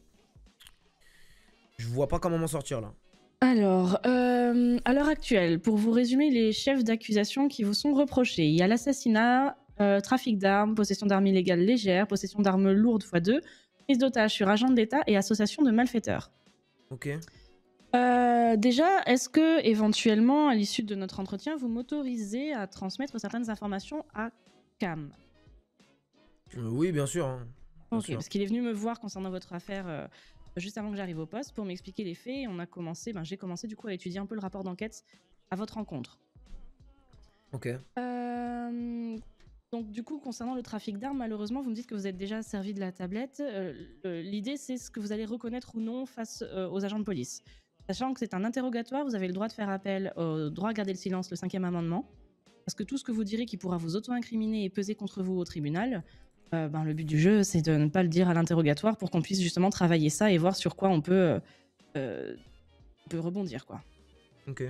je vois pas comment m'en sortir là. Alors, euh, à l'heure actuelle, pour vous résumer les chefs d'accusation qui vous sont reprochés, il y a l'assassinat, euh, trafic d'armes, possession d'armes illégales légères, possession d'armes lourdes fois deux, prise d'otage sur agent de l'État et association de malfaiteurs. Ok. Euh, déjà, est-ce que éventuellement, à l'issue de notre entretien, vous m'autorisez à transmettre certaines informations à Cam? Euh, oui, bien sûr. hein. Bien Ok, sûr. parce qu'il est venu me voir concernant votre affaire euh, juste avant que j'arrive au poste pour m'expliquer les faits. Et on a commencé, ben, j'ai commencé du coup à étudier un peu le rapport d'enquête à votre rencontre. Ok. Euh, donc du coup, concernant le trafic d'armes, malheureusement, vous me dites que vous êtes déjà servi de la tablette. Euh, le- L'idée, c'est ce que vous allez reconnaître ou non face euh, aux agents de police. Sachant que c'est un interrogatoire, vous avez le droit de faire appel au droit à garder le silence, le cinquième amendement. Parce que tout ce que vous direz qui pourra vous auto-incriminer et peser contre vous au tribunal, euh, ben, le but du jeu, c'est de ne pas le dire à l'interrogatoire pour qu'on puisse justement travailler ça et voir sur quoi on peut, euh, euh, on peut rebondir, quoi. Ok.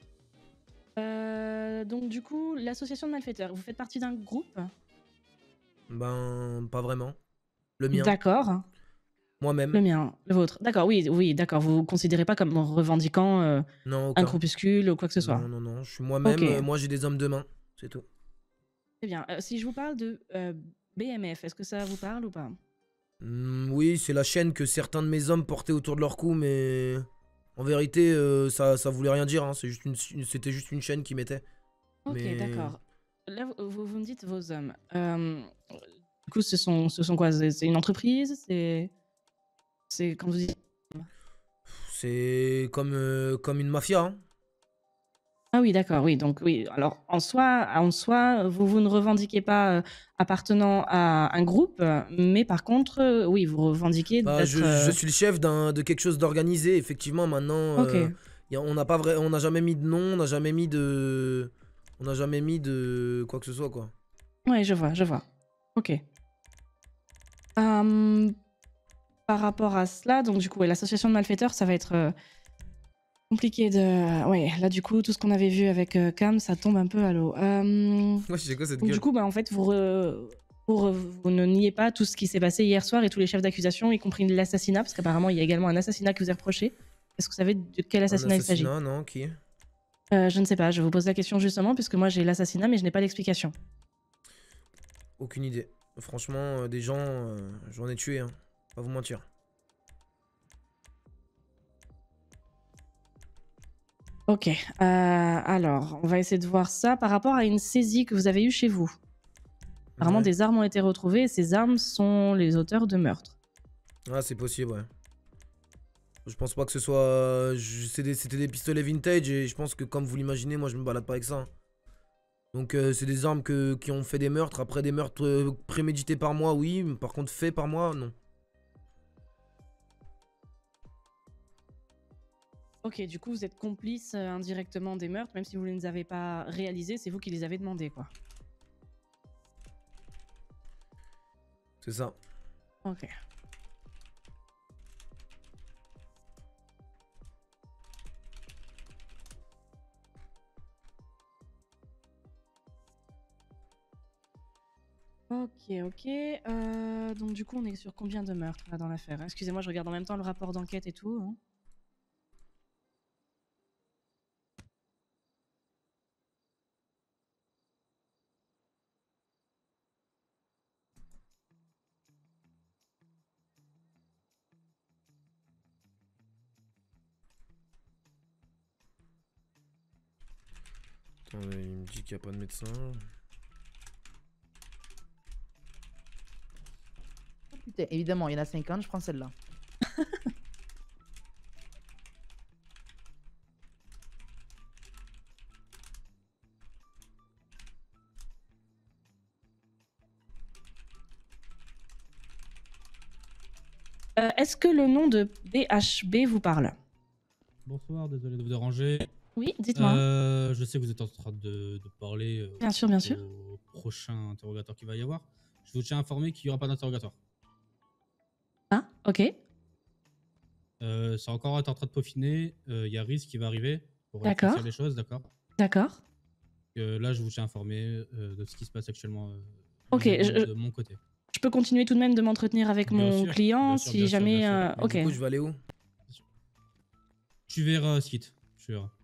Euh, donc du coup, l'association de malfaiteurs, vous faites partie d'un groupe? Ben, pas vraiment. Le mien. D'accord. Moi-même. Le mien, le vôtre. D'accord, oui, oui, d'accord. Vous vous considérez pas comme revendiquant euh, Non, un aucun. groupuscule ou quoi que ce soit? Non, non, non. Je suis moi-même. Ok. euh, moi, j'ai des hommes de main. C'est tout. Très bien. Euh, si je vous parle de euh, B M F, est-ce que ça vous parle ou pas? Hmm, oui, c'est la chaîne que certains de mes hommes portaient autour de leur cou, mais en vérité, euh, ça, ça voulait rien dire. hein, c'est juste une, une- c'était juste une chaîne qui mettait. Ok, Mais- d'accord. Là, vous, vous- vous me dites vos hommes. Euh, du coup, ce sont, ce sont quoi? C'est c'est une entreprise? C'est. C'est quand vous dites. C'est comme, euh, comme une mafia. hein. Ah oui, d'accord, oui. Donc, oui. Alors, en soi, en soi vous, vous ne revendiquez pas euh, appartenant à un groupe, euh, mais par contre, euh, oui, vous revendiquez Bah, d'être. je, euh, je suis le chef d'un, de quelque chose d'organisé. Effectivement, maintenant, Ok. euh, y a- on n'a pas vrai, on n'a jamais mis de nom, on n'a jamais mis de, on n'a jamais mis de quoi que ce soit, quoi. Ouais, je vois, je vois. Ok. Euh, par rapport à cela, donc du coup, ouais, l'association de malfaiteurs, ça va être euh, compliqué de. Ouais, là, du coup, tout ce qu'on avait vu avec euh, Cam, ça tombe un peu à l'eau. Euh, Ouais, c'est quoi cette donc, gueule du coup, bah, en fait, vous, re- vous, re- vous ne niez pas tout ce qui s'est passé hier soir et tous les chefs d'accusation, y compris l'assassinat, parce qu'apparemment, il y a également un assassinat qui vous est reproché. Est-ce que vous savez de quel Un assassinat il s'agit? assassinat, non, qui? Euh, Je ne sais pas, je vous pose la question justement, puisque moi j'ai l'assassinat, mais je n'ai pas l'explication. Aucune idée. Franchement, euh, des gens, euh, j'en ai tué, hein. Pas vous mentir. Ok, euh, alors, on va essayer de voir ça par rapport à une saisie que vous avez eue chez vous. Apparemment, Ouais. des armes ont été retrouvées et ces armes sont les auteurs de meurtres. Ah, c'est possible, ouais. Je pense pas que ce soit. je- c'est des- C'était des pistolets vintage et je pense que, comme vous l'imaginez, moi je me balade pas avec ça. hein. Donc euh, c'est des armes que, qui ont fait des meurtres. Après des meurtres euh, prémédités par moi, oui. Par contre faits par moi, non. Ok, du coup, vous êtes complice euh, indirectement des meurtres, même si vous ne les avez pas réalisés, c'est vous qui les avez demandés, quoi. C'est ça. Ok. Ok, ok. Euh, donc du coup, on est sur combien de meurtres là, dans l'affaire? Excusez-moi, je regarde en même temps le rapport d'enquête et tout. Hein. Attendez, il me dit qu'il n'y a pas de médecin. Putain, évidemment, il y en a cinquante, je prends celle-là. Euh, Est-ce que le nom de B H B vous parle? Bonsoir, désolé de vous déranger. Oui, dites-moi. Euh, je sais que vous êtes en train de, de parler euh, Bien sûr, bien sûr. au prochain interrogatoire qu'il va y avoir. Je vous tiens informé qu'il n'y aura pas d'interrogatoire. Ah, ok. Euh, c'est encore en train de peaufiner. Il y a Riz qui va arriver pour D'accord. éclaircir les choses, d'accord. D'accord. Euh, là, je vous tiens informé euh, de ce qui se passe actuellement euh, Ok, vis-à-vis je- de mon côté. Je peux continuer tout de même de m'entretenir avec Bien mon sûr, client bien sûr, si bien sûr, jamais. bien sûr. euh, Mais Ok. du coup, je vais aller où? Tu verras Skit. Tu verras.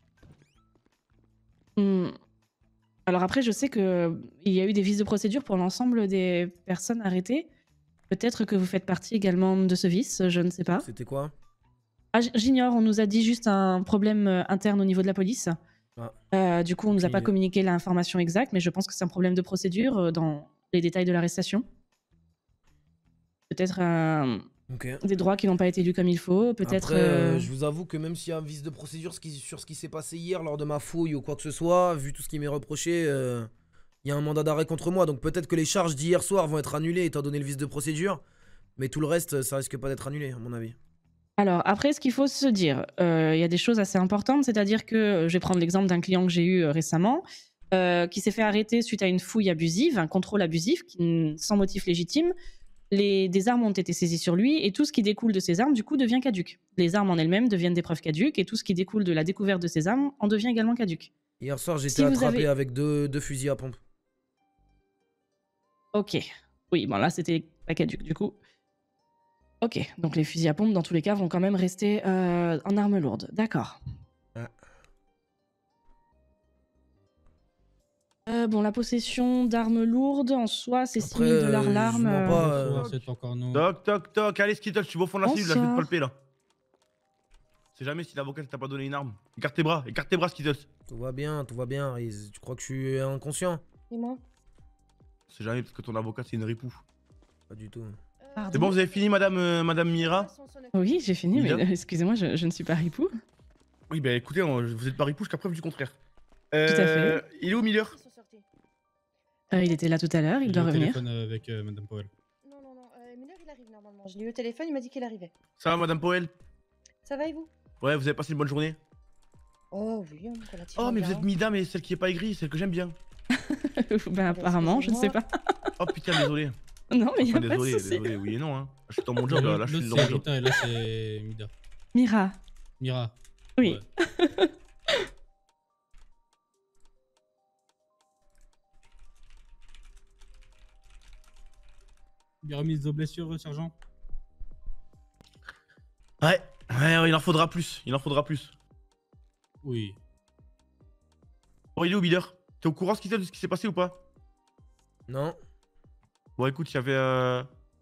Hmm. Alors après, je sais que il y a eu des vices de procédure pour l'ensemble des personnes arrêtées. Peut-être que vous faites partie également de ce vice, je ne sais pas. C'était quoi? Ah, j- j'ignore, on nous a dit juste un problème euh, interne au niveau de la police. Ah. Euh, du coup, on nous a Aucune pas idée. communiqué l'information exacte, mais je pense que c'est un problème de procédure euh, dans les détails de l'arrestation. Peut-être un- Ok. des droits qui n'ont pas été lus comme il faut, peut-être... Après, euh, euh, je vous avoue que même s'il y a un vice de procédure ce qui- sur ce qui s'est passé hier lors de ma fouille ou quoi que ce soit, vu tout ce qui m'est reproché, euh, il y a un mandat d'arrêt contre moi. Donc peut-être que les charges d'hier soir vont être annulées étant donné le vice de procédure. Mais tout le reste, ça risque pas d'être annulé, à mon avis. Alors, après, ce qu'il faut se dire, euh, il y a des choses assez importantes, c'est-à-dire que, euh, je vais prendre l'exemple d'un client que j'ai eu euh, récemment, euh, qui s'est fait arrêter suite à une fouille abusive, un contrôle abusif, qui, n- sans motif légitime. Les, des armes ont été saisies sur lui, et tout ce qui découle de ces armes, du coup, devient caduque. Les armes en elles-mêmes deviennent des preuves caduques, et tout ce qui découle de la découverte de ces armes en devient également caduque. Hier soir, j'étais Si vous attrapé avez- avec deux, deux fusils à pompe. Ok. Oui, bon là, c'était pas caduque, du coup. Ok, donc les fusils à pompe, dans tous les cas, vont quand même rester euh, en arme lourde. D'accord. Ah. Euh, bon, la possession d'armes lourdes, en soi, c'est six mille Après, dollars euh, l'arme. je mens euh, pas, euh, Bonsoir, c'est encore nous. Toc, toc, toc, allez, Skittle, tu vas au fond de la cellule, là, je vais te Bonsoir. palper, là. C'est jamais si l'avocat t'a pas donné une arme. Écarte tes bras, écarte tes bras, Skittle. Tout va bien, tout va bien, Riz. Tu crois que je suis inconscient? Et moi? C'est jamais parce que ton avocat, c'est une ripou. Pas du tout. C'est bon, vous avez fini, madame, euh, madame Mira? Oui, j'ai fini, mais Mira euh, excusez-moi, je, je ne suis pas ripou. Oui, bah écoutez, on- vous êtes pas ripou jusqu'à preuve du contraire. Tout à fait. Euh, Il est où, Miller? Euh, il était là tout à l'heure, il J'ai doit eu au revenir. téléphone avec euh, Madame Powell. Non, non, non, euh, Miller il arrive normalement. Je l'ai eu au téléphone, il m'a dit qu'il arrivait. Ça va, madame Powell? Ça va et vous? Ouais, vous avez passé une bonne journée? Oh oui, hein, relativement Oh, mais bien. vous êtes Mida, mais celle qui est pas aigrie, celle que j'aime bien. ben apparemment, je ne sais pas. Oh putain, désolé. Non, mais y a Enfin, pas de désolé, souci. désolé, oui et non, hein. Je suis dans mon job, là, là, je suis L'autre, dans c'est mon job. Rita et là, c'est Mida. Mira. Mira. Oui. Ouais. Bien remise de blessure, sergent. Ouais, ouais, ouais, il en faudra plus, il en faudra plus. Oui. Bon, il est où, Miller? T'es au courant Skittle, de ce qui s'est passé ou pas? Non. Bon, écoute, il y avait. Euh...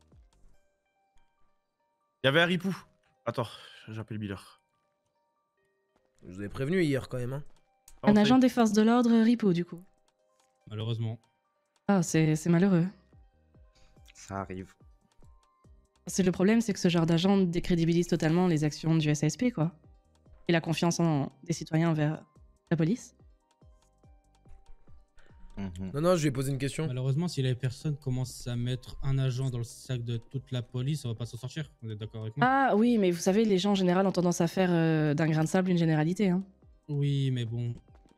Il y avait un ripou. Attends, j'appelle Miller. Je vous avais prévenu hier quand même, hein. Un agent des forces de l'ordre ripou, du coup. Malheureusement. Ah, c'est c'est malheureux. Ça arrive. C'est le problème, c'est que ce genre d'agent décrédibilise totalement les actions du S A S P, quoi. Et la confiance en, des citoyens envers la police. Non, non, je lui ai posé une question. Malheureusement, si les personnes commencent à mettre un agent dans le sac de toute la police, on va pas s'en sortir. Vous êtes d'accord avec moi? Ah oui, mais vous savez, les gens en général ont tendance à faire euh, d'un grain de sable une généralité. Hein. Oui, mais bon.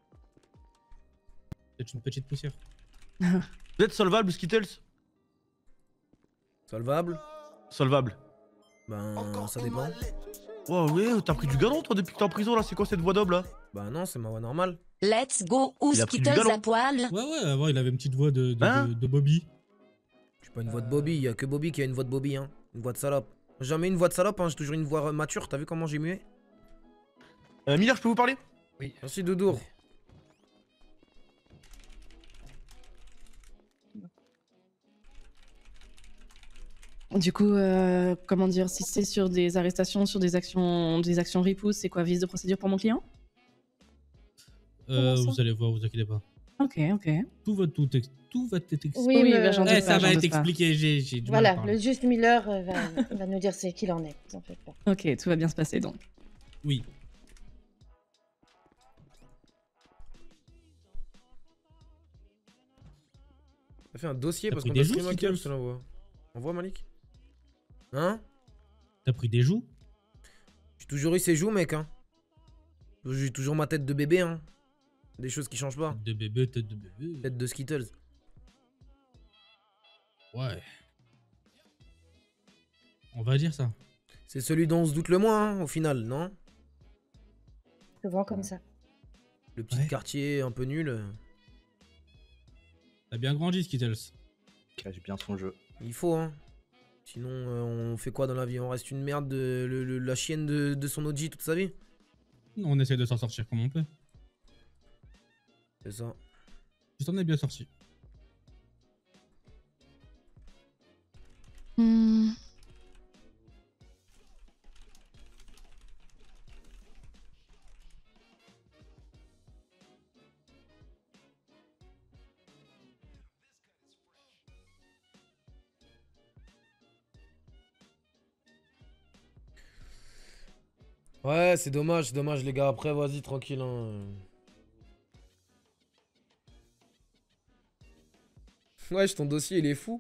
C'est une petite poussière. Vous êtes solvable, Skittles? Solvable? Solvable. Ben, ça dépend. Wow, ouais, t'as pris du galon toi depuis que t'es en prison là, c'est quoi cette voix d'homme là? Bah non, c'est ma voix normale. Let's go ou Il a pris du Skittles galon. à poil. Ouais, ouais, avant il avait une petite voix de, de, Hein de, de Bobby. J'ai pas une voix de Bobby, y a que Bobby qui a une voix de Bobby, hein. Une voix de salope. Jamais une voix de salope, hein, j'ai toujours une voix euh, mature, t'as vu comment j'ai mué? Euh, Miller, je peux vous parler? Oui. Merci Doudour. Du coup, euh, comment dire, si c'est sur des arrestations, sur des actions, des actions ripousses, c'est quoi, vice de procédure pour mon client? Euh, Comment ça vous allez voir, vous inquiétez pas. Ok, ok. Tout va, tout, ex- tout va être expliqué. Oui, Oui, mais- bah, j'en Eh, doute ça pas, va j'en être doute pas. expliqué, j'ai j'ai du mal à Voilà, parler. le juste Miller euh, va, va nous dire c'est qu'il en est, vous en faites pas. Ok, tout va bien se passer donc. Oui. T'as fait un dossier T'as parce pris qu'on des t'a joues, stream un kill, Skittles je te l'envoie. Envoie Malik. Hein? T'as pris des joues? J'ai toujours eu ces joues, mec, hein. J'ai toujours ma tête de bébé, hein. Des choses qui changent pas. Tête de bébé, tête de bébé. Tête de Skittles. Ouais. On va dire ça. C'est celui dont on se doute le moins, hein, au final, non? Souvent comme ça. Le petit quartier un peu nul. T'as bien grandi, Skittles. Cache bien son jeu. Il faut, hein. Sinon, euh, on fait quoi dans la vie? On reste une merde de le- le- la chienne de, de son O G toute sa vie? On essaie de s'en sortir comme on peut. C'est ça. Tu t'en es bien sorti. Hmm. Ouais, c'est dommage, c'est dommage, les gars. Après, vas-y, tranquille, hein. Wesh, ton dossier, il est fou.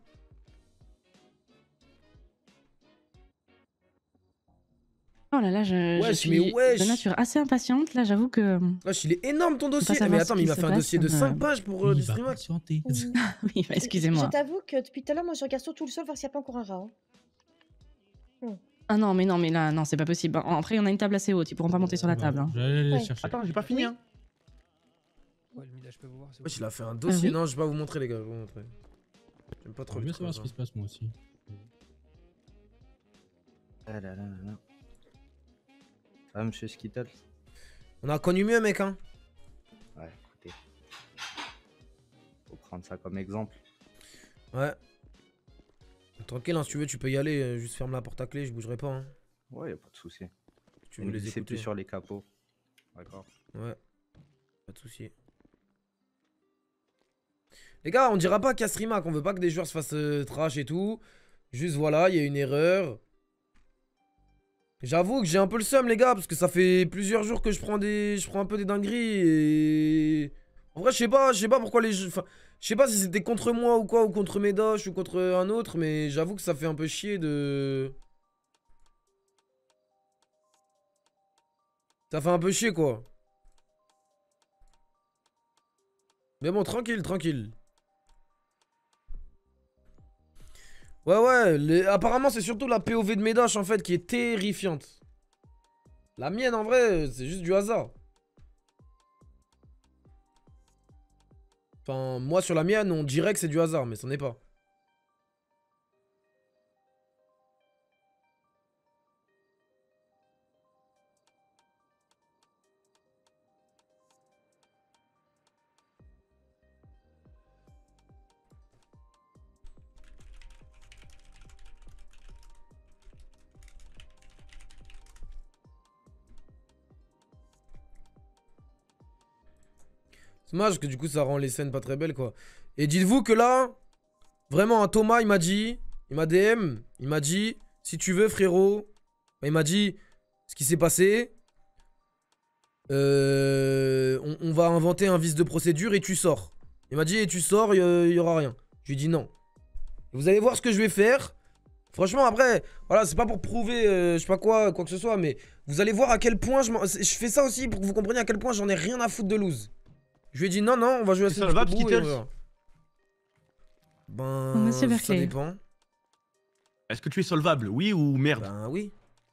Oh là là, je, je Wesh, suis mais wesh. de nature assez impatiente. Là, j'avoue que. Wesh, il est énorme ton Faut pas dossier. savoir Mais ce attends, mais qui il m'a se fait un passe, dossier de ça me- cinq pages pour euh, du stream hack. Oui, bah, excusez-moi. Je t'avoue que depuis tout à l'heure, moi, je regarde surtout le sol voir s'il n'y a pas encore un rat. hein. Ah non, mais non, mais là, non, c'est pas possible. Bon, après, on a une table assez haute, ils pourront pas monter sur la table. hein. J'allais les Ouais. chercher. Attends, j'ai pas fini hein. Wesh, il a fait un dossier. oui Non, je vais pas vous montrer, les gars. Je vais vous montrer. J'aime pas trop Je les veux trucs savoir ce comme qui se passe moi aussi. Ah là là là là. Ça va, monsieur Skittles? ça. On a connu mieux, mec, hein. Ouais, écoutez. Faut prendre ça comme exemple. Ouais. Tranquille, hein, si tu veux, tu peux y aller. euh, Juste ferme la porte à clé, je bougerai pas. Hein. Ouais, y a pas de souci. Tu Et veux ne les glissez écouter. plus sur les capots. D'accord. Ouais. Pas de soucis. Les gars, on dira pas qu'à Streamac, on veut pas que des joueurs se fassent euh, trash et tout. Juste voilà, il y a une erreur. J'avoue que j'ai un peu le seum, les gars, parce que ça fait plusieurs jours que je prends des, je prends un peu des dingueries et en vrai, je sais pas, je sais pas pourquoi les, jeux- enfin, je sais pas si c'était contre moi ou quoi, ou contre Medosh ou contre un autre, mais j'avoue que ça fait un peu chier de. Ça fait un peu chier quoi. Mais bon, tranquille, tranquille. Ouais, ouais, les- apparemment c'est surtout la P O V de Medosh en fait qui est terrifiante. La mienne en vrai, c'est juste du hasard. Enfin, moi sur la mienne, on dirait que c'est du hasard, mais ce n'est pas. C'est dommage que du coup ça rend les scènes pas très belles quoi. Et dites-vous que là, vraiment un Thomas il m'a dit, il m'a D M, il m'a dit, si tu veux frérot, bah, il m'a dit ce qui s'est passé, euh, on, on va inventer un vice de procédure et tu sors. Il m'a dit, et tu sors, il y, y aura rien. Je lui ai dit non. Et vous allez voir ce que je vais faire. Franchement, après, voilà, c'est pas pour prouver, euh, je sais pas quoi, quoi que ce soit, mais vous allez voir à quel point je m'en- Je fais ça aussi pour que vous compreniez à quel point j'en ai rien à foutre de loose. Je lui ai dit non, non, on va jouer à C'est ça solvable, jusqu'au bout et on Skittles verra. Ben, Monsieur ça Berkeley. dépend. Est-ce que tu es solvable, oui ou merde? Ben oui.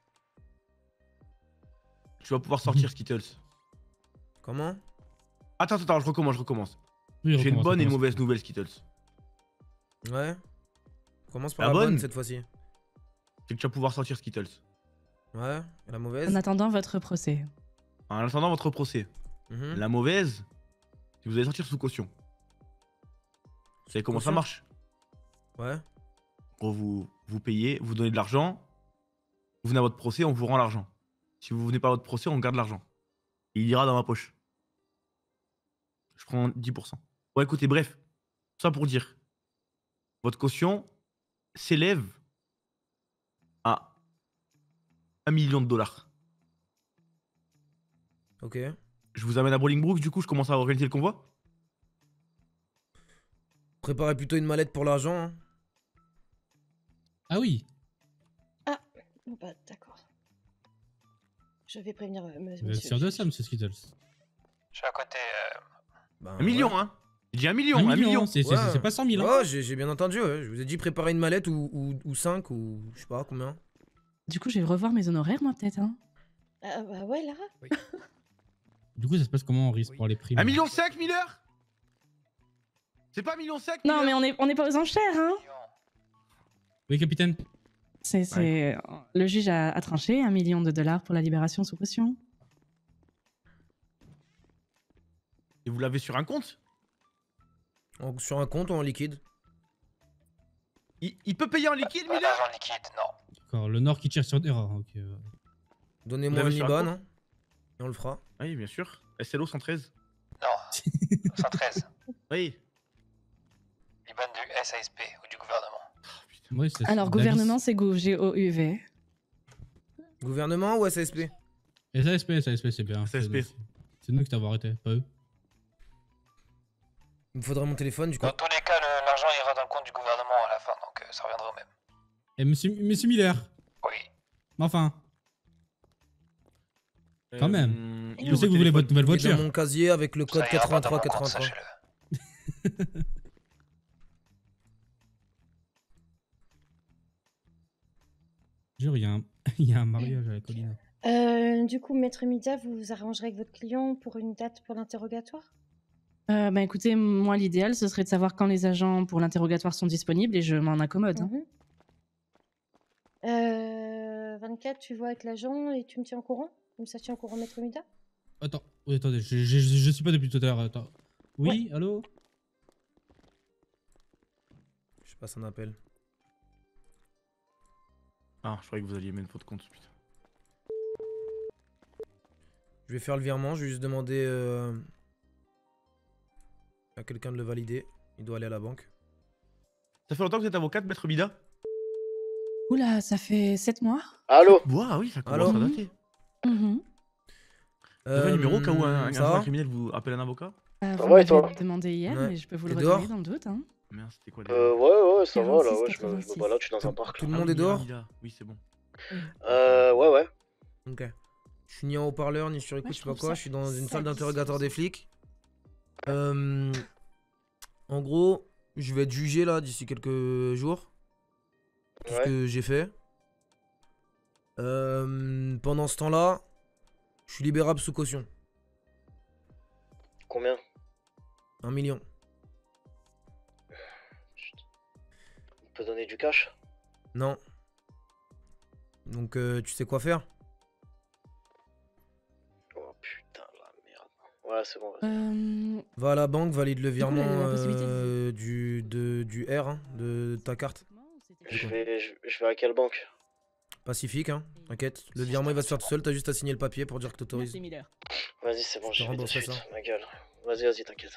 Tu vas pouvoir sortir, Skittles. Comment? Attends, attends, je recommence, je recommence. Oui, J'ai une recommence, bonne et une recommence. mauvaise nouvelle, Skittles. Ouais. On commence par La la, bonne bonne cette fois-ci. C'est que tu vas pouvoir sortir, Skittles. Ouais. Et la mauvaise? En attendant votre procès. En attendant votre procès. Mhm. La mauvaise, c'est que vous allez sortir sous caution. Vous savez comment ça caution marche? Ouais. Gros, vous, vous payez, vous donnez de l'argent, vous venez à votre procès, on vous rend l'argent. Si vous venez pas à votre procès, on garde l'argent. Il ira dans ma poche. Je prends dix pour cent. Bon, écoutez, bref. Ça pour dire. Votre caution s'élève à un million de dollars. Ok. Je vous amène à Bolingbrook, du coup, je commence à organiser le convoi. Préparez plutôt une mallette pour l'argent. Hein. Ah oui. Ah, bon bah d'accord. Je vais prévenir euh, me- Vous êtes monsieur. sûr de ça, monsieur Skittles? Je suis à côté. Euh... Ben, Un million, ouais. hein. J'ai dit un million, Un un million, million. c'est- c'est- c'est pas cent mille, hein. Ouais, j'ai j'ai bien entendu. Ouais. Je vous ai dit préparer une mallette ou, ou, ou cinq ou je sais pas combien. Du coup, je vais revoir mes honoraires, moi, peut-être. Hein. Ah bah ouais, Lara. Du coup, ça se passe comment on risque pour les primes? Un million cinq, Miller. C'est pas un million cinq, Non, mais on est, on est pas aux enchères, hein. Oui, capitaine. C'est, c'est... Le juge a, a tranché un million de dollars pour la libération sous caution. Et vous l'avez sur un compte? En- sur un compte ou en liquide? Il, il peut payer en liquide, Pas Miller? d'argent liquide, non. D'accord, le Nord qui tire sur des rats. Ok. euh. Donnez-moi Vous un l'avez sur un IBAN compte hein, et on le fera. Oui, bien sûr. S L O cent treize. Non. cent treize. Oui. Liban du S A S P ou du gouvernement. Ouais, c'est- Alors, Davis. gouvernement, c'est Gouv, G O U V. Gouvernement ou S A S P? S A S P, S A S P, c'est bien. S A S P. C'est- C'est nous qui t'avons arrêté, pas eux. Il me faudra mon téléphone du coup. Dans tous les cas, le- l'argent ira dans le compte du gouvernement à la fin, donc euh, ça reviendra au même. Et monsieur, monsieur Miller? Oui. Mais enfin. Quand même. Euh, Je sais que vous voulez votre nouvelle Il est voiture. dans mon casier avec le code Ça ira pas dans quatre-vingt-trois mon compte, quatre-vingt-trois. sachez-le. Jure, il y, a un... il y a un mariage à la colline. Euh, du coup, maître Emidia, vous vous arrangerez avec votre client pour une date pour l'interrogatoire? Euh, bah écoutez, moi, l'idéal, ce serait de savoir quand les agents pour l'interrogatoire sont disponibles et je m'en accommode. hein. Mhm. Euh, vingt-quatre, tu vois avec l'agent et tu me tiens au courant? Comme ça, tu tiens au courant, maître Emidia? Attends, oui, attendez, je, je, je, je suis pas depuis tout à l'heure. Attends. Oui, allô? Je passe un appel. Ah, je croyais que vous alliez mettre votre compte, putain. Je vais faire le virement, je vais juste demander euh, à quelqu'un de le valider. Il doit aller à la banque. Ça fait longtemps que vous êtes avocate, maître Bida? Oula, ça fait sept mois. Allô? Ouah, oui, ça Allô? commence à dater. Mhm. Vous avez un numéro au cas où un, un, ça un va criminel vous appelle un avocat? Euh, vous va, et m'avez toi? demandé hier, Ouais. mais je peux vous le T'es redonner dehors dans le doute. Hein. Merde, c'était quoi Euh, ouais, ouais, ça va là, quarante-six, ouais, je me, je me quatre-vingt-six. balade, je suis dans un parc. Tout le là. monde est dehors? Oui, c'est bon. Euh, ouais, ouais. Ok. Je suis ni en haut-parleur, ni sur écoute, Ouais, je je sais pas trouve quoi. ça Je suis dans une salle satisfaisant. d'interrogatoire des flics. Euh, en gros, je vais être jugé là d'ici quelques jours. Tout ce Ouais. que j'ai fait. Euh, pendant ce temps-là, je suis libérable sous caution. Combien? Un million. On peut donner du cash? Non. Donc, euh, tu sais quoi faire? Oh putain, la merde. Ouais, c'est bon, vas-y. Euh, Va à la banque, valide le coup, virement la- la possibilité de- euh, du, de, du R, hein, de ta carte. Je vais, je, je vais à quelle banque? Pacifique, hein, t'inquiète. Le virement il va se faire tout seul, t'as juste à signer le papier pour dire que t'autorises. Merci Miller. Vas-y, c'est bon, Je te j'y vais tout de rembourserai suite, ça. ma gueule. Vas-y, vas-y, t'inquiète.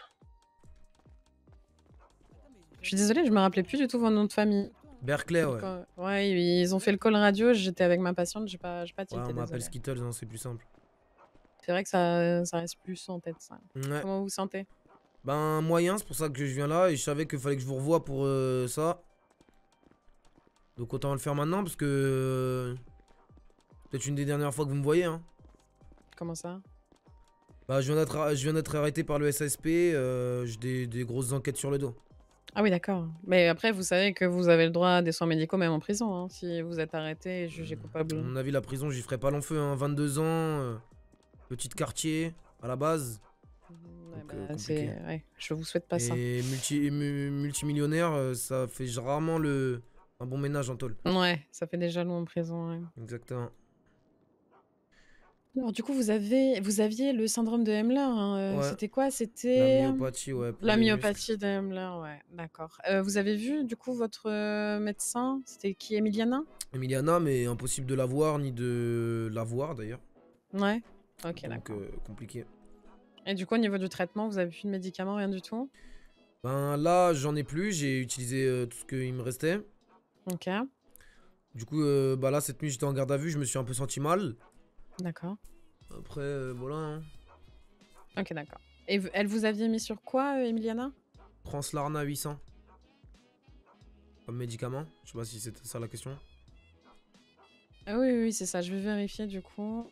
Je suis désolée, je me rappelais plus du tout votre nom de famille. Berkeley, ouais. Quand- Ouais, ils ont fait le call radio, j'étais avec ma patiente, j'ai pas, j'ai pas Ouais, tilté, on m'appelle désolée. Skittles, hein, c'est plus simple. C'est vrai que ça, ça reste plus en tête, ça. Ouais. Comment vous vous sentez? Ben moyen, c'est pour ça que je viens là et je savais qu'il fallait que je vous revoie pour euh, ça. Donc autant le faire maintenant parce que... Euh, peut-être une des dernières fois que vous me voyez hein. Comment ça? Bah je viens d'être je viens d'être arrêté par le S A S P, euh, j'ai des, des grosses enquêtes sur le dos. Ah oui, d'accord. Mais après, vous savez que vous avez le droit à des soins médicaux même en prison, hein, si vous êtes arrêté et jugé À coupable. mon avis la prison j'y ferai pas long feu hein. vingt-deux ans, euh, petit quartier à la base. Ouais, Donc, bah, euh, c'est... compliqué. Ouais, je vous souhaite pas ça. Et multi, mu- multimillionnaire, euh, ça fait rarement le un bon ménage en tôle. Ouais, ça fait déjà long en prison, ouais. Exactement. Alors du coup, vous avez, vous aviez le syndrome de Hemmler, hein, euh, Ouais. c'était quoi? C'était... La myopathie, ouais. pour La les myopathie de Hemmler, ouais, d'accord. Euh, vous avez vu, du coup, votre euh, médecin? C'était qui, Emiliana? Emiliana, mais impossible de la voir ni de la voir d'ailleurs. Ouais, ok, Donc d'accord. euh, compliqué. Et du coup, au niveau du traitement, vous avez plus de médicaments, rien du tout? Ben là, j'en ai plus, j'ai utilisé euh, tout ce qu'il me restait. Ok, Du coup, euh, bah là, cette nuit, j'étais en garde à vue, je me suis un peu senti mal. d'accord. Après, euh, voilà. Hein. Ok, d'accord. Et v- elle vous aviez mis sur quoi, euh, Emiliana? Translarna huit cents. Comme médicament. Je sais pas si c'était ça la question. Ah oui, oui, oui, c'est ça, je vais vérifier du coup.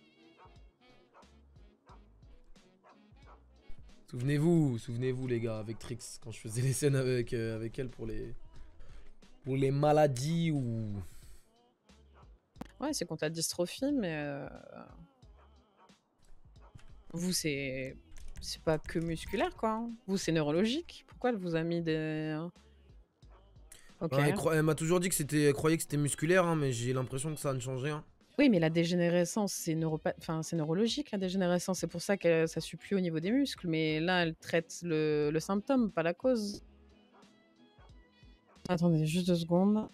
Souvenez-vous, souvenez-vous les gars, avec Trix, quand je faisais les scènes avec, euh, avec elle pour les... Pour les maladies ou... Ouais, c'est contre la dystrophie, mais... euh, Vous, c'est... C'est pas que musculaire, quoi. hein. Vous, c'est neurologique. Pourquoi elle vous a mis des... Ok. Ouais, elle cro- elle m'a toujours dit que c'était... Elle croyait que c'était musculaire, hein, mais j'ai l'impression que ça ne change rien. Oui, mais la dégénérescence, c'est neuropa... enfin, c'est neurologique, la dégénérescence. C'est pour ça que ça suit plus au niveau des muscles. Mais là, elle traite le, le symptôme, pas la cause. Attendez, juste deux secondes.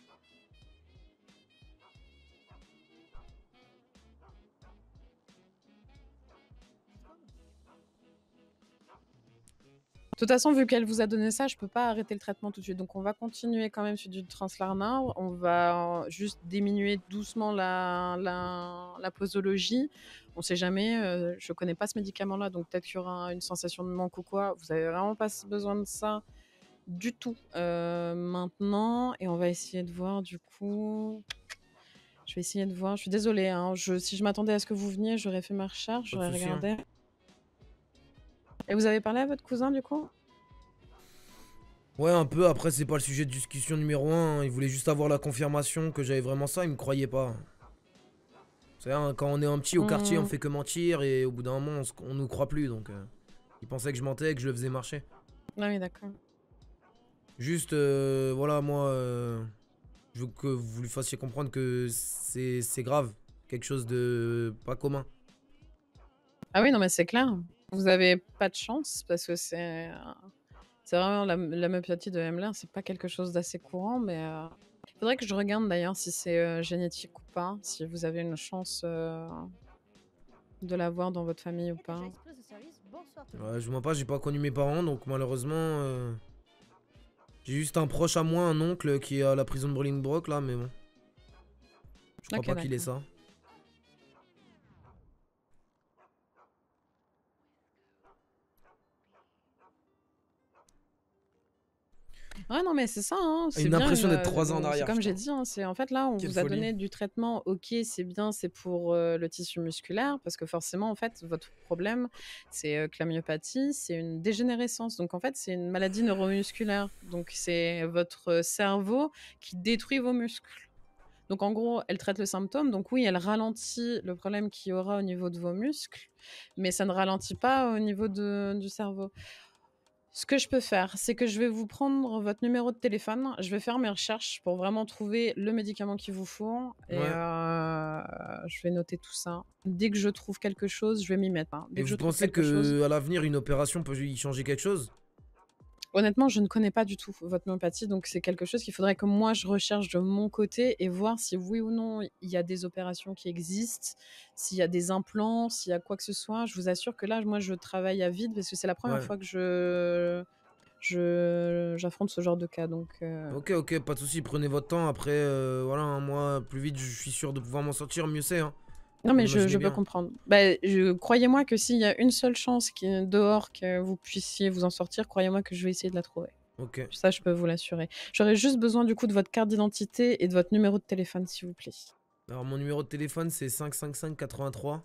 De toute façon, vu qu'elle vous a donné ça, je peux pas arrêter le traitement tout de suite. Donc, on va continuer quand même sur du Translarna. On va euh, juste diminuer doucement la, la, la posologie. On sait jamais. Euh, je connais pas ce médicament-là, donc peut-être qu'il y aura une sensation de manque ou quoi. Vous avez vraiment pas besoin de ça du tout euh, maintenant. Et on va essayer de voir du coup. Je vais essayer de voir. Je suis désolée. Hein. Je, si je m'attendais à ce que vous veniez, j'aurais fait ma recherche, Pas de j'aurais souci, hein. regardé. Et vous avez parlé à votre cousin du coup? Ouais, un peu. Après, c'est pas le sujet de discussion numéro un. Il voulait juste avoir la confirmation que j'avais vraiment ça. Il me croyait pas. Vous savez, hein, quand on est un petit au quartier, on Mhm. fait que mentir et au bout d'un moment, on, se- on nous croit plus. Donc, euh, il pensait que je mentais et que je le faisais marcher. Ah oui, d'accord. Juste, euh, voilà, moi, euh, je veux que vous lui fassiez comprendre que c'est c'est grave. Quelque chose de pas commun. Ah oui, non, mais c'est clair. Vous avez pas de chance parce que c'est. euh, C'est vraiment la, la myopathie de Hemmler, c'est pas quelque chose d'assez courant, mais il faudrait que je regarde d'ailleurs si c'est euh, génétique ou pas, si vous avez une chance euh, de l'avoir dans votre famille ou pas. Ouais, je vous mens pas, j'ai pas connu mes parents, donc malheureusement, euh, j'ai juste un proche à moi, un oncle qui est à la prison de Bolingbroke là, mais bon. Je crois Ok, pas qu'il ait d'accord. ça. Ouais, non, mais c'est ça, hein, c'est Une bien. impression une, d'être euh, trois ans en c'est arrière, comme je j'ai trouve. dit, hein, c'est en fait là, on Quelle vous a folie. donné du traitement, ok, c'est bien, c'est pour euh, le tissu musculaire, parce que forcément, en fait, votre problème, c'est euh, que la myopathie, c'est une dégénérescence. Donc, en fait, c'est une maladie neuromusculaire. Donc, c'est votre cerveau qui détruit vos muscles. Donc, en gros, elle traite le symptôme. Donc, oui, elle ralentit le problème qu'il y aura au niveau de vos muscles, mais ça ne ralentit pas au niveau de- du cerveau. Ce que je peux faire, c'est que je vais vous prendre votre numéro de téléphone. Je vais faire mes recherches pour vraiment trouver le médicament qu'il vous faut. Et Ouais. euh, je vais noter tout ça. Dès que je trouve quelque chose, je vais m'y mettre. hein. Dès Et que je vous trouve pensez quelque chose. que à l'avenir, une opération peut y changer quelque chose? Honnêtement, je ne connais pas du tout votre myopathie, donc c'est quelque chose qu'il faudrait que moi je recherche de mon côté et voir si oui ou non il y a des opérations qui existent, s'il y a des implants, s'il y a quoi que ce soit. Je vous assure que là, moi, je travaille à vide parce que c'est la première Ouais. fois que je je j'affronte ce genre de cas. Donc, euh, Ok, ok, pas de souci, prenez votre temps. Après, euh, voilà, hein, moi, plus vite je suis sûr de pouvoir m'en sortir, mieux c'est. Hein. Non, mais Vous je, je imaginez peux bien. comprendre. Bah, je, croyez-moi que s'il y a une seule chance qui est dehors que vous puissiez vous en sortir, croyez-moi que je vais essayer de la trouver. Ok. Ça, je peux vous l'assurer. J'aurais juste besoin du coup de votre carte d'identité et de votre numéro de téléphone, s'il vous plaît. Alors, mon numéro de téléphone, c'est cinq cinq cinq quatre-vingt-trois.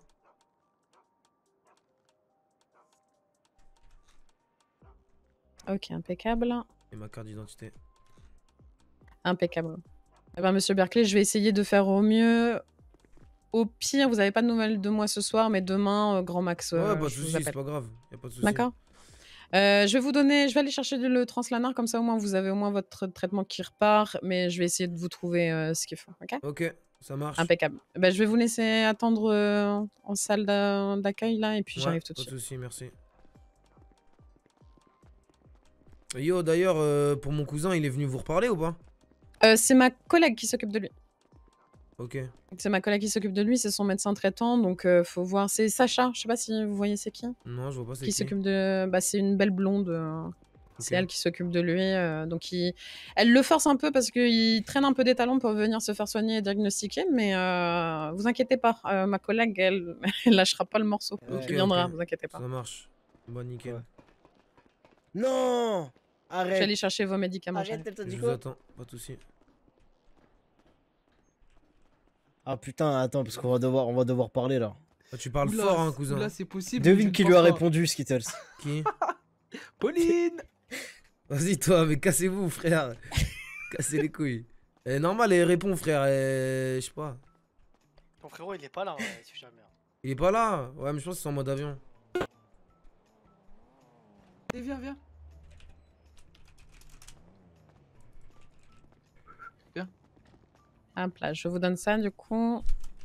Ok, impeccable. Et ma carte d'identité. Impeccable. Eh ben, monsieur Berkeley, je vais essayer de faire au mieux. Au pire, vous n'avez pas de nouvelles de moi ce soir, mais demain, euh, grand max, euh, Ouais, pas de je vous soucis, c'est appelle. pas grave. Y a pas de soucis. D'accord. Euh, je vais vous donner, je vais aller chercher du- le translanar, comme ça au moins vous avez au moins votre traitement qui repart, mais je vais essayer de vous trouver euh, ce qu'il faut, ok? Ok, ça marche. Impeccable. Ben, je vais vous laisser attendre euh, en salle d'a- d'accueil là, et puis Ouais, j'arrive tout de pas de suite. soucis, merci. Yo, d'ailleurs, euh, pour mon cousin, il est venu vous reparler ou pas? Euh, c'est ma collègue qui s'occupe de lui. Ok. C'est ma collègue qui s'occupe de lui, c'est son médecin traitant, donc euh, faut voir. C'est Sacha, je sais pas si vous voyez c'est qui. Non, je vois pas c'est Qui qui. s'occupe de. Bah, c'est une belle blonde. euh, C'est Ok. elle qui s'occupe de lui. euh, donc, il... elle le force un peu parce qu'il traîne un peu des talons pour venir se faire soigner et diagnostiquer. Mais euh, vous inquiétez pas, euh, ma collègue, elle, elle lâchera pas le morceau. Donc, Ok, il viendra, ok. vous inquiétez pas. Ça marche. Bon, nickel. Non. Je vais Arrête. aller chercher vos médicaments. Arrête, j'arrive. elle t'a dit Je quoi? vous attends, pas de soucis. Ah putain, attends, parce qu'on va devoir, on va devoir parler là. Ah, tu parles Oula, fort, hein, c'est- cousin. oula, c'est possible. Devine je qui ne lui a pense pas. répondu, Skittles. Qui? Pauline. Vas-y, toi, mais cassez-vous, frère. Cassez les couilles. Eh, normal, elle répond, frère. eh, Je sais pas. Ton frérot, il est pas là, ouais, si jamais. Il est pas là? Ouais, mais je pense que c'est en mode avion. Allez, viens, viens. Hop là, je vous donne ça du coup.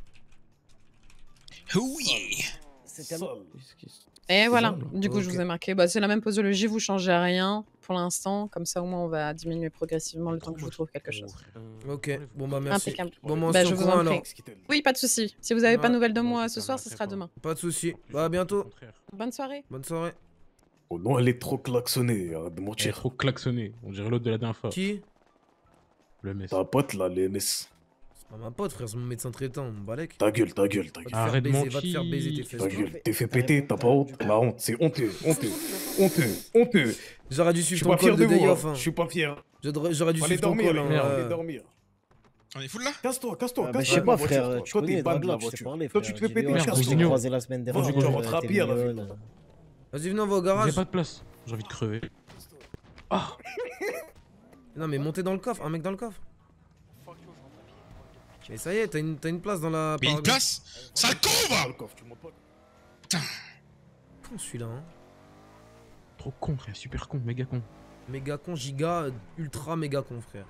Oui. C'est tellement. Et voilà, ça, du coup, ok. je vous ai marqué. Bah, c'est la même posologie, vous changez rien pour l'instant. Comme ça, au moins, on va diminuer progressivement le temps que je vous trouve quelque chose. Ok, bon bah merci. Impeccable. Bon, bah, on Bah, se je tient vous au courant, en prie. alors. Oui, pas de souci. Si vous n'avez pas de Ouais. nouvelles de moi ce soir, ce sera demain. Pas de soucis. Bah, à bientôt. Bonne soirée. Bonne soirée. Oh non, elle est trop klaxonnée, arrête de Elle est mentir. trop klaxonnée. On dirait l'autre de la dernière fois. Qui? Le mess. Ta pote là, les M S. C'est pas ma pote, frère, c'est mon médecin traitant, mon balèque. Ta gueule, ta gueule, ta Va te gueule. faire Arrête de baiser, va te faire mentir. baiser tes fesses. Ta gueule, t'es fait péter, t'as pas honte? La honte, c'est honteux, honteux, honteux, honteux. J'aurais dû Je suis suivre pas ton fier call de de day vous, off. hein. hein. Je suis pas fier. J'aurais j'aurais dû Allez suivre ton dormir, call. les hein, gars, ouais. allez dormir. On est full là? Casse-toi, casse-toi, Ah, bah, casse-toi. je sais de pas, la voiture, frère, toi. tu Toi, t'es connais, bad de la Draglock, je t'ai voiture. parlé, Toi, frère. tu te fais J'ai péter, vu un casse-toi. truc que j'ai croisé la semaine Va, dernière. tu euh, rentres à t'es pied à la mignonne, ville. euh. Vas-y, venez, on va au J'ai garage. pas de place. J'ai envie de crever. Non, mais montez dans le coffre, un mec dans le coffre. Mais ça y est, t'as une, t'as une place dans la. Mais une par- place? Sale con, va! Putain. Con celui-là, hein. Trop con, frère. Super con, méga con. Méga con, giga, ultra méga con, frère.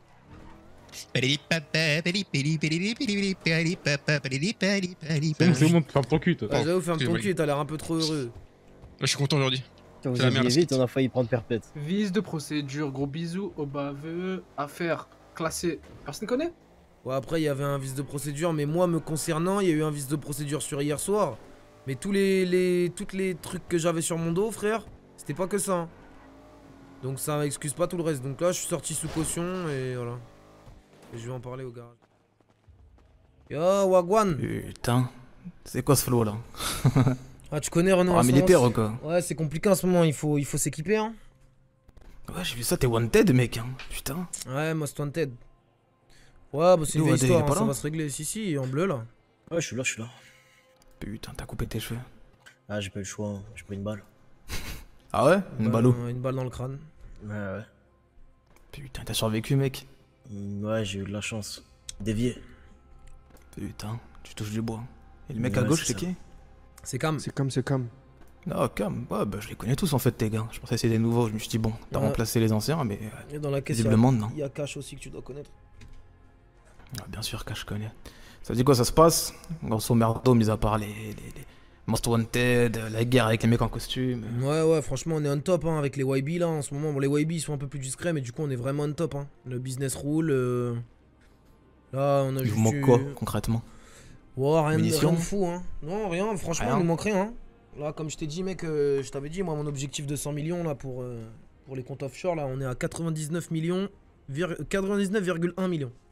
C'est c'est bon, ferme ton cul, toi. Ouais, j'avoue, ferme ton Excuse-moi. cul, t'as l'air un peu trop heureux. Je suis content aujourd'hui. Putain, vous C'est la merde, aviez vite, on a failli prendre perpète. Vice de procédure, gros bisous au baveux. Affaire classée. Personne connaît? Ouais, après, il y avait un vice de procédure, mais moi, me concernant, il y a eu un vice de procédure sur hier soir. Mais tous les, les, toutes les trucs que j'avais sur mon dos, frère, c'était pas que ça. hein. Donc ça excuse pas tout le reste. Donc là, je suis sorti sous caution et voilà. Et je vais en parler au garage. Yo, Wagwan. Putain, c'est quoi ce flow là? Ah, tu connais Renaud Ah, en ce militaire moment, ou quoi? Ouais, c'est compliqué en ce moment, il faut, il faut s'équiper, hein. Ouais, j'ai vu ça, t'es wanted, mec, hein. Putain. Ouais, Most Wanted. Ouais, bah c'est une Nous, vieille Adé, il est histoire, hein, pas ça là va se régler. Si, si, en bleu là. Ouais, je suis là, je suis là. Putain, t'as coupé tes cheveux. Ah, j'ai pas eu le choix, hein. J'ai pris une balle. Ah ouais? Une Bah, balle où? Une balle dans le crâne. Ouais, ouais. Putain, t'as survécu, mec. Mm, Ouais, j'ai eu de la chance. Dévié. Putain, tu touches du bois. Et le mec Ouais, à gauche, c'est c'est ça. qui? C'est Cam. C'est comme, c'est comme. Ah, Cam. Ouais, bah je les connais tous en fait, tes gars. Je pensais que c'était des nouveaux. Je me suis dit, bon, t'as Ouais. remplacé les anciens, mais. euh, Et dans la caisse, il y a- visiblement, non. il y a Cash aussi que tu dois connaître. Ah, bien sûr que je connais. Ça dit quoi, ça se passe? Grosso merdo, mis à part les, les, les Most Wanted, la guerre avec les mecs en costume. Ouais, ouais, franchement, on est on top hein, avec les Y B là en ce moment. Bon, les Y B ils sont un peu plus discrets, mais du coup, on est vraiment on top. Hein. Le business roule. euh, Là, on a Il juste. vous manque eu- quoi, concrètement? Ouais, rien, de- Munitions rien de fou, hein. Non, rien, franchement, Rien. il nous manque rien. Hein. Là, comme je t'ai dit, mec, euh, je t'avais dit, moi, mon objectif de cent millions là pour, euh, pour les comptes offshore, là, on est à quatre-vingt-dix-neuf millions, vir- quatre-vingt-dix-neuf virgule un millions.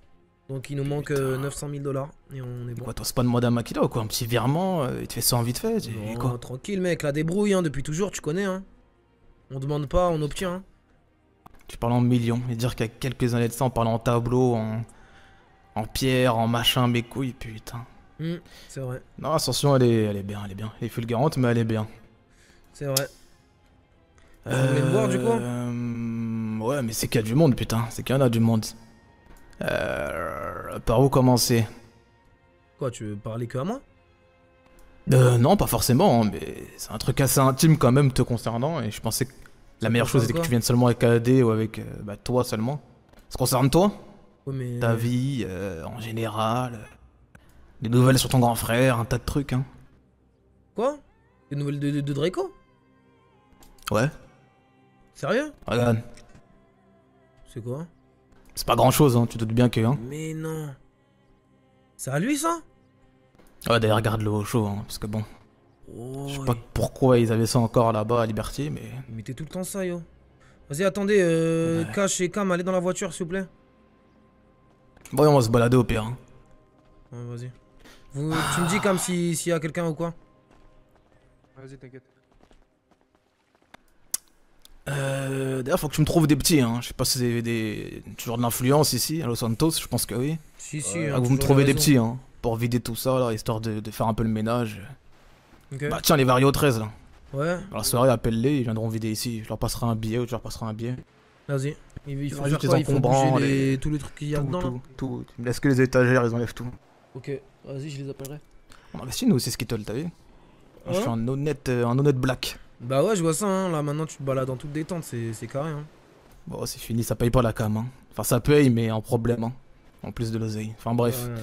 Donc il nous manque euh, neuf cent mille dollars et on est bon. Quoi, toi, c'est pas demander à Makila ou quoi? Un petit virement, euh, il te fait ça en vite fait. tu- et Non, quoi? tranquille mec, la débrouille hein, depuis toujours, tu connais hein. On demande pas, on obtient hein. Tu parles en millions. Et dire qu'il y a quelques années de ça, on parlait en tableau, en, en pierre, en machin, mes couilles, putain. Hmm, c'est vrai, Non, Ascension, elle est, elle est bien, elle est bien. Elle est fulgurante, mais elle est bien. c'est vrai. Vous voulez me voir du coup Euh, Ouais, mais c'est qu'il y a du monde, putain. C'est qu'il y en a du monde. Euh, par où commencer? Quoi, tu veux parler que à moi? Euh, non, pas forcément, hein, mais c'est un truc assez intime quand même te concernant, et je pensais que la Ça meilleure chose concerne c'était que quoi tu viennes seulement avec A D ou avec euh, bah, toi seulement. Ça concerne toi? Ouais, mais... Ta vie, euh, en général, euh, des nouvelles sur ton grand frère, un tas de trucs, hein. Quoi? Des nouvelles de, de, de Draco? Ouais, Sérieux? regarde, C'est quoi? c'est pas grand chose, hein, tu doutes bien que, hein. Mais non. C'est à lui ça? Ouais, d'ailleurs, regarde-le au show, hein, parce que bon, Oh, je sais pas pourquoi ils avaient ça encore là-bas à Liberty, mais... il mettait tout le temps ça yo. Vas-y attendez, euh, Ouais. Cash et Cam, allez dans la voiture s'il vous plaît. Bon, on va se balader au pire, hein. Ouais, vas-y. Vous, tu me dis Cam si- s'il y a quelqu'un ou quoi? Vas-y, t'inquiète. Euh, d'ailleurs, faut que tu me trouves des petits, hein. Je sais pas si c'est des... toujours de l'influence ici, à Los Santos, je pense que oui. Si, si. Ouais, hein, que vous me toujours trouvez les des raisons. petits, hein, pour vider tout ça, là, histoire de, de faire un peu le ménage. Ok. Bah tiens, les Vario treize, là. Ouais. Dans la soirée, appelle-les, ils viendront vider ici. Je leur passerai un billet ou tu leur passerai un billet. Vas-y. Il, il faut rajoute faire les quoi? Il faut encombrants, bouger les- les... tous les trucs qu'il y a tout, dedans là? tout, tout. Tu me laisses que les étagères, ils enlèvent tout. Ok, vas-y, je les appellerai. On investit nous aussi Skittle, t'as vu? Moi, je Ouais. suis un honnête, euh, un honnête black. Bah ouais, je vois ça, hein. Là maintenant tu te balades en toute détente, c'est c'est carré. Hein. Bon, c'est fini, ça paye pas la cam, hein. Enfin, ça paye, mais en problème, hein. En plus de l'oseille. Enfin, bref. Ouais, ouais.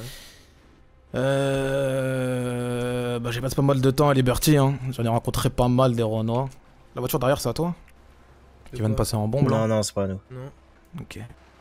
Euh... Bah, j'ai passé pas mal de temps à Liberty, hein. J'en ai rencontré pas mal des Renois. La voiture derrière, c'est à toi? Qui vient de passer en bombe, là? Non, non, c'est pas à nous. Non. Ok.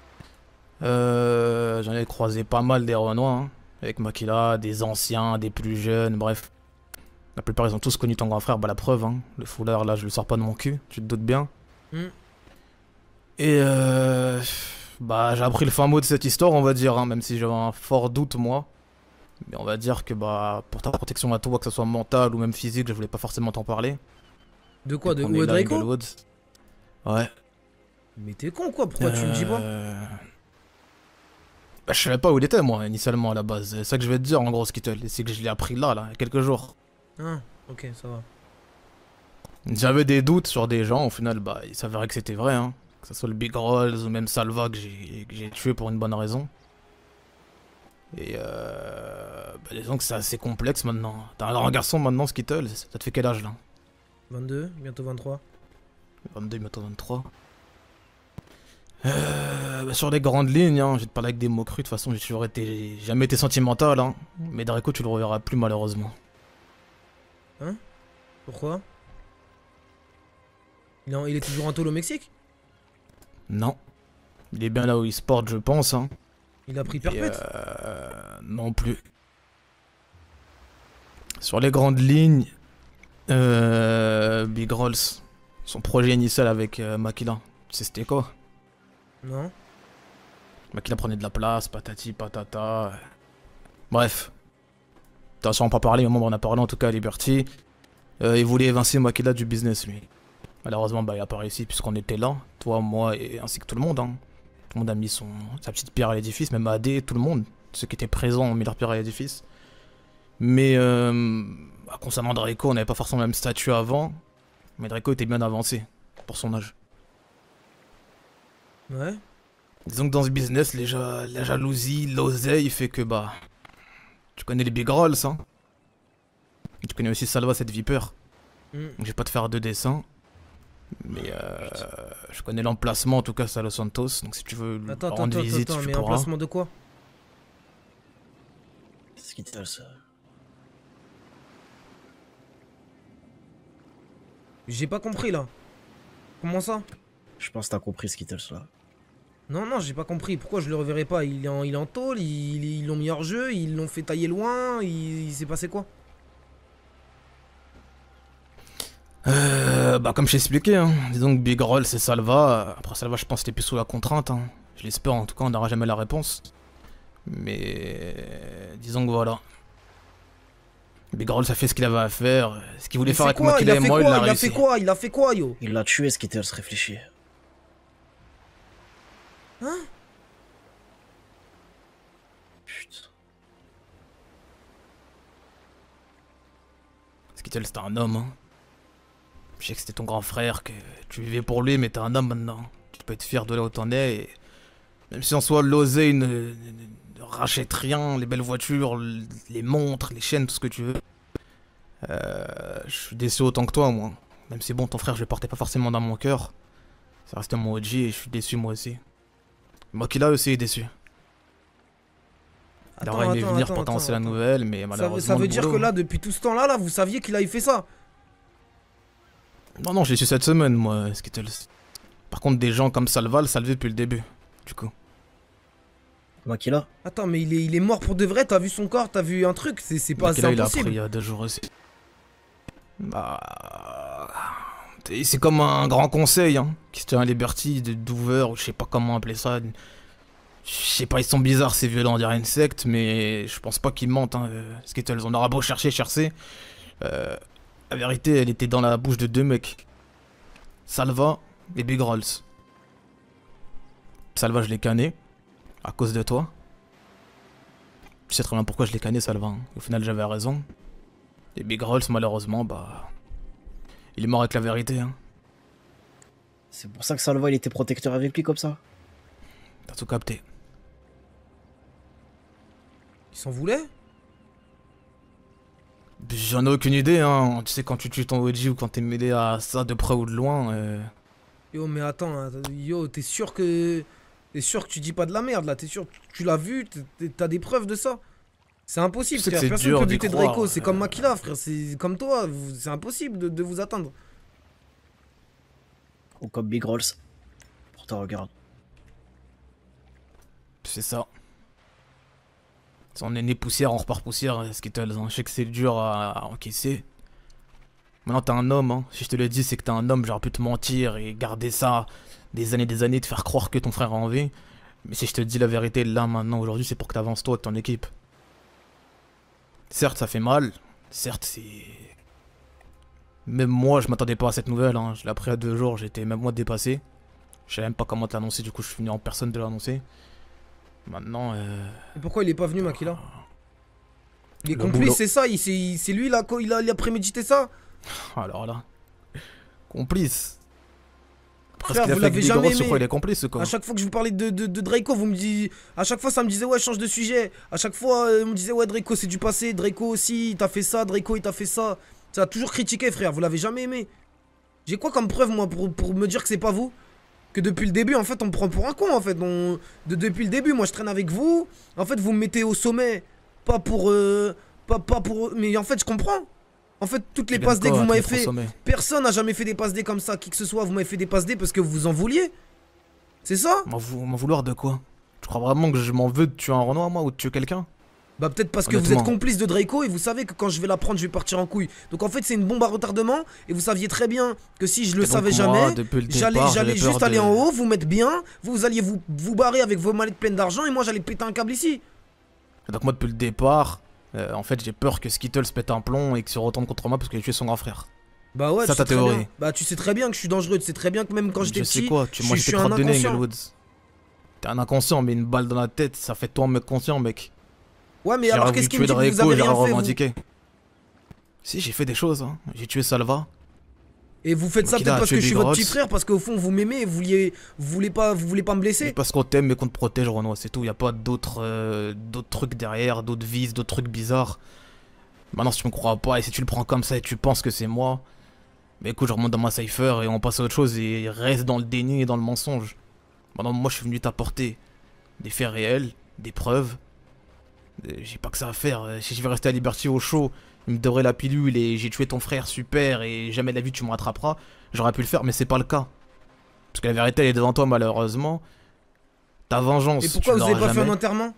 Euh... J'en ai croisé pas mal des Renois, hein. Avec Makila, des anciens, des plus jeunes, bref. La plupart, ils ont tous connu ton grand frère, bah la preuve, hein. Le foulard, là, je le sors pas de mon cul, tu te doutes bien. Hmm. Et euh... Bah, j'ai appris le fin mot de cette histoire, on va dire, hein, même si j'avais un fort doute, moi. Mais on va dire que, bah, pour ta protection à toi, que ce soit mentale ou même physique, je voulais pas forcément t'en parler. De quoi? De On est où est là, Draco? Inglewood. Ouais. Mais t'es con quoi? Pourquoi tu me dis pas? Euh, Bah, je savais pas où il était, moi, initialement, à la base. C'est ça que je vais te dire, en gros, Skittle. Et c'est que je l'ai appris là, là, il y a quelques jours. Ah, ok, ça va. J'avais des doutes sur des gens, au final, bah, il s'avérait que c'était vrai, hein. Que ce soit le Big Rolls ou même Salva que j'ai que j'ai tué pour une bonne raison. Et euh... Bah, disons que c'est assez complexe maintenant. T'es un grand garçon maintenant, Skittle. Ça te fait quel âge, là? vingt-deux, bientôt vingt-trois. vingt-deux, bientôt vingt-trois. Euh, bah, sur les grandes lignes, hein, je vais te parler avec des mots crus. De toute façon, j'ai toujours été, j'ai jamais été sentimental, hein. Mais Draco, tu le reverras plus malheureusement. Hein? Pourquoi? il, en- il est toujours en tôle au Mexique? Non. Il est bien là où il se porte, je pense, hein. Il a pris Et, perpète? euh, non plus. Sur les grandes lignes, euh, Big Rolls, son projet initial avec euh, Makila, tu sais c'était quoi? Non. Makila prenait de la place, patati patata. Bref. T'as sûrement pas parlé, mais moi on en a parlé en tout cas à Liberty. Euh, il voulait évincer Makila du business, lui. Malheureusement, bah, il a pas réussi puisqu'on était là, toi, moi et ainsi que tout le monde. Hein. Tout le monde a mis son, sa petite pierre à l'édifice, même A D, tout le monde. Ceux qui étaient présents ont mis leur pierre à l'édifice. Mais euh, bah, concernant Draco, on n'avait pas forcément le même statut avant. Mais Draco était bien avancé pour son âge. Ouais. Disons que dans ce business, les ja- la jalousie, l'oseille fait que bah. Tu connais les Big Rolls, hein. Et tu connais aussi Salva, cette vipère. Mm. Donc je vais pas te faire de dessin. Mais euh, je connais l'emplacement, en tout cas, c'est à Los Santos. Donc si tu veux lui Attends, attends, rendre attends, visite, attends, tu mais pourras. emplacement de quoi? Skittle, ça. J'ai pas compris là. Comment ça? Je pense que t'as compris Skittle, là. Non, non, j'ai pas compris. Pourquoi je le reverrai pas? Il est en, il est en tôle, il- ils l'ont mis hors jeu, ils l'ont fait tailler loin, il, il s'est passé quoi? Euh, bah comme je t'ai expliqué, hein. Disons que Big Roll c'est Salva. Après Salva, je pense que t'es plus sous la contrainte. Hein. Je l'espère, en tout cas, on n'aura jamais la réponse. Mais disons que voilà. Big Roll, ça fait ce qu'il avait à faire. Ce qu'il voulait Il faire fait avec quoi? Makila Il a et fait moi, il quoi? l'a Il a réussi. fait quoi? Il a fait quoi, yo? Il l'a tué, Skittles, réfléchis. Hein? Putain. Skittle, c'était un homme. Hein. Je sais que c'était ton grand frère, que tu vivais pour lui, mais t'es un homme maintenant. Tu peux être fier de là où t'en es. Et même si en soi, l'oseille ne, ne, ne rachète rien, les belles voitures, les montres, les chaînes, tout ce que tu veux. Euh, je suis déçu autant que toi, moi. Même si bon, ton frère, je le portais pas forcément dans mon cœur. Ça restait mon O G et je suis déçu moi aussi. Makila aussi est déçu. Il Attends, aurait aimé attends, venir attends, pour t'annoncer la attends. nouvelle, mais Ça, malheureusement. veut- ça veut le dire boulot, que hein. là, depuis tout ce temps-là, là, vous saviez qu'il avait fait ça? Non, non, je l'ai su cette semaine, moi, Skittles. Par contre, des gens comme Salva le savaient depuis le début, du coup. Makila? Attends, mais il est, il est mort pour de vrai? T'as vu son corps? T'as vu un truc? C'est c'est pas c'est Makila, il a appris impossible. il y a deux jours aussi. Bah. et C'est comme un grand conseil, hein, qui se tient à Liberty, de Dover, ou je sais pas comment appeler ça. Je sais pas, ils sont bizarres, ces violents, on dirait une secte, mais je pense pas qu'ils mentent, hein, euh, Skittles. On aura beau chercher, chercher. Euh, la vérité, elle était dans la bouche de deux mecs. Salva et Big Rolls. Salva, je l'ai canné, à cause de toi. Tu sais très bien pourquoi je l'ai canné, Salva. Hein. Au final, j'avais raison. Et Big Rolls, malheureusement, bah... il est mort avec la vérité, hein. C'est pour ça que Salva, il était protecteur avec lui comme ça. T'as tout capté. Il s'en voulait? J'en ai aucune idée, hein. Tu sais, quand tu tues ton O G ou quand t'es mêlé à ça de près ou de loin... Euh... Yo, mais attends, hein, yo, t'es sûr que... T'es sûr que tu dis pas de la merde, là? T'es sûr que tu l'as vu? t'es- T'as des preuves de ça? C'est impossible, Je sais que frère. c'est Personne dur peut d'y buter croire, Draco. C'est euh. comme Makila, frère. C'est comme toi. vous- C'est impossible de, de vous atteindre. Ou comme Big Rolls. Pourtant, regarde. C'est ça. Si on est né poussière, on repart poussière, euh, Skittles. Hein. Je sais que c'est dur à, à encaisser. Maintenant, t'es un homme, hein. Si je te le dis, c'est que t'es un homme, j'aurais pu te mentir et garder ça des années des années, te faire croire que ton frère a envie. Mais si je te dis la vérité, là, maintenant, aujourd'hui, c'est pour que t'avances toi avec ton équipe. Certes, ça fait mal. Certes, c'est... Même moi, je m'attendais pas à cette nouvelle, hein. Je l'ai appris à deux jours, j'étais même moi dépassé. Je savais même pas comment te l'annoncer, du coup, je suis venu en personne de l'annoncer. Maintenant, euh... Et pourquoi il est pas venu, Makila? Il est Le complice, boulot. c'est ça? il- C'est c'est lui, là, il a, il a prémédité ça? Alors là... Complice. Après, Frère, ce qu'il a vous fait avec l'avez Big jamais Ross, sur aimé. quoi il est complice ou quoi? À chaque fois que je vous parlais de, de, de Draco, vous me dites. À chaque fois, ça me disait, ouais, change de sujet. À chaque fois, euh, on me disait, ouais, Draco, c'est du passé. Draco aussi, il t'a fait ça. Draco, il t'a fait ça. Ça a toujours critiqué, frère. Vous l'avez jamais aimé. J'ai quoi comme preuve, moi, pour, pour me dire que c'est pas vous? Que depuis le début, en fait, on me prend pour un con, en fait. On... De, depuis le début, moi, je traîne avec vous. En fait, vous me mettez au sommet. Pas pour. Euh... Pas, pas pour. Mais en fait, je comprends. En fait, toutes les Tu passes gagnes D que quoi vous à te m'avez mettre au fait, sommet? personne n'a jamais fait des passes D comme ça, qui que ce soit. Vous m'avez fait des passes D parce que vous en vouliez. C'est ça? M'en vou- m'en vouloir de quoi? Tu crois vraiment que je m'en veux de tuer un Renoir, moi, ou de tuer quelqu'un? Bah peut-être parce que vous êtes Honnêtement. complice de Draco et vous savez que quand je vais la prendre, je vais partir en couille. Donc en fait, c'est une bombe à retardement et vous saviez très bien que si je le Et donc, savais moi, jamais, depuis le j'allais départ, j'allais j'avais juste peur aller de- en haut, vous mettre bien, vous alliez vous, vous barrer avec vos mallettes pleines d'argent et moi j'allais péter un câble ici. Donc moi, depuis le départ, euh, en fait, j'ai peur que Skittles pète un plomb et qu'il se retourne contre moi parce que j'ai tué son grand frère. Bah ouais, Ça, tu ta sais très théorie. bien. Bah tu sais très bien que je suis dangereux, tu sais très bien que même quand j'étais Je petit, sais quoi, tu je, moi je j'étais suis un crotte de nez, inconscient. Englewoods. T'es un inconscient, mais une balle dans la tête, ça fait toi un mec conscient, mec. Ouais, mais J'aurais alors voulu qu'est-ce qui me tuer dit que vous Draco, avez j'aurais rien fait vous revendiqué. Si, j'ai fait des choses, hein. J'ai tué Salva. Et vous faites ça Makila peut-être a parce tué que je suis Big votre Ross. petit frère, parce qu'au fond vous m'aimez et vous vouliez, vous voulez pas, vous voulez pas me blesser. Parce qu'on t'aime mais qu'on te protège, Renoir, c'est tout. Y a pas d'autres euh, d'autres trucs derrière, d'autres vices, d'autres trucs bizarres. Maintenant, si tu me crois pas et si tu le prends comme ça et tu penses que c'est moi, mais écoute, je remonte dans ma cipher et on passe à autre chose et reste dans le déni et dans le mensonge. Maintenant, moi, je suis venu t'apporter des faits réels, des preuves. Euh, J'ai pas que ça à faire. Euh, Si je vais rester à Liberty au chaud, il me devrait la pilule et j'ai tué ton frère, super, et jamais de la vie tu me rattraperas. J'aurais pu le faire, mais c'est pas le cas. Parce que la vérité, elle est devant toi, malheureusement. Ta vengeance. Et pourquoi tu vous avez l'auras pas fait un jamais. enterrement?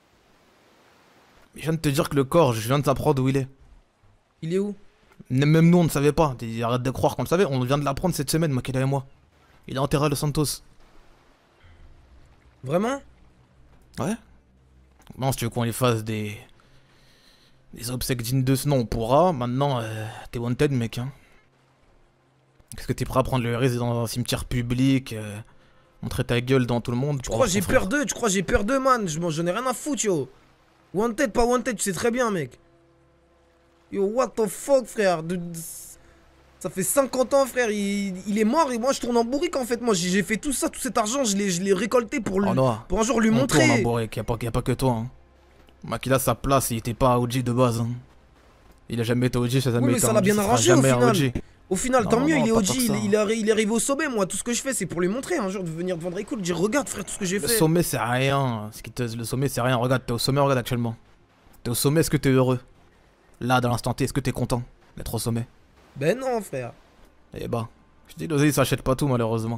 Je viens de te dire que le corps, je viens de t'apprendre où il est. Il est où? Même nous, on ne savait pas. Arrête de croire qu'on le savait. On vient de l'apprendre cette semaine, Makila et moi. Il est enterré à Los Santos. Vraiment? Ouais. Non, si tu veux qu'on les fasse des... Des obsèques dignes de ce nom, on pourra. Maintenant, euh, t'es wanted, mec. Hein. Est-ce que t'es prêt à prendre le risque dans un cimetière public, euh, montrer ta gueule dans tout le monde? Tu crois j'ai peur d'eux? Tu crois j'ai peur d'eux, man? J'en ai rien à foutre, yo. Wanted, pas wanted, tu sais très bien, mec. Yo, what the fuck, frère? De... Ça fait cinquante ans, frère. Il... il est mort et moi, je tourne en bourrique, en fait. Moi, j'ai fait tout ça, tout cet argent, je l'ai récolté pour, lui... Oh non. pour un jour lui On montrer. tourne en bourrique, y a pas, y a pas que toi. Hein. Makila, sa place, il était pas O G de base. Hein. Il a jamais été O G, ça a jamais Oui, mais été ça un l'a O G, bien ça sera arrangé au jamais un final. O G. Au final, Non, tant non, mieux, non, il est pas O G, tant que il, ça. il, est- il est arrivé au sommet. Moi, tout ce que je fais, c'est pour lui montrer un jour de venir devant Drake, de dire regarde, frère, tout ce que j'ai Le fait. sommet, c'est rien. Ce qui te... Le sommet, c'est rien. Regarde, t'es au sommet, regarde actuellement. T'es au sommet, est-ce que t'es heureux? Là, dans l'instant T, est-ce que t'es content d'être au sommet? Ben non, frère. Eh bah, je dis, l'oseille, ça achète pas tout, malheureusement.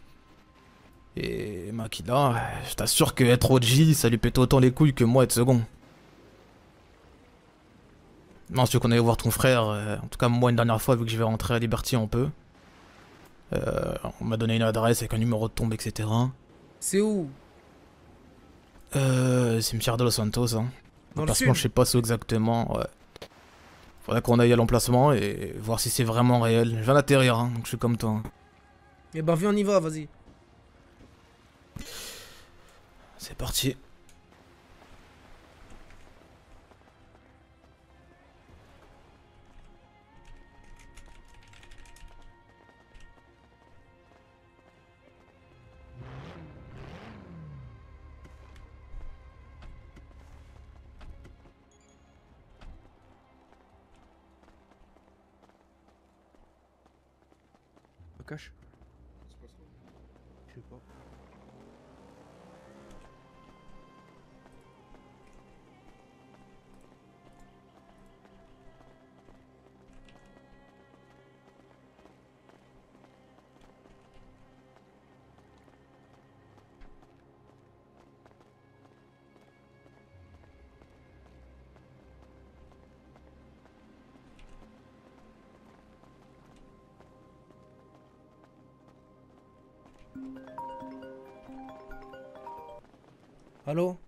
Et Makila, euh, je t'assure que être O G, ça lui pète autant les couilles que moi être second. Non, si tu veux qu'on aille voir ton frère, euh, en tout cas moi une dernière fois vu que je vais rentrer à Liberty on peut. Euh, on m'a donné une adresse avec un numéro de tombe, et cetera. C'est où? Euh, cimetière de Los Santos, hein. Dans le L'emplacement, sud? je sais pas c'est où exactement, ouais. Faudrait qu'on aille à l'emplacement et voir si c'est vraiment réel. Je viens d'atterrir, hein, donc je suis comme toi. Hein. Eh ben viens, on y va, vas-y. C'est parti. Cache. Je sais pas. Allô?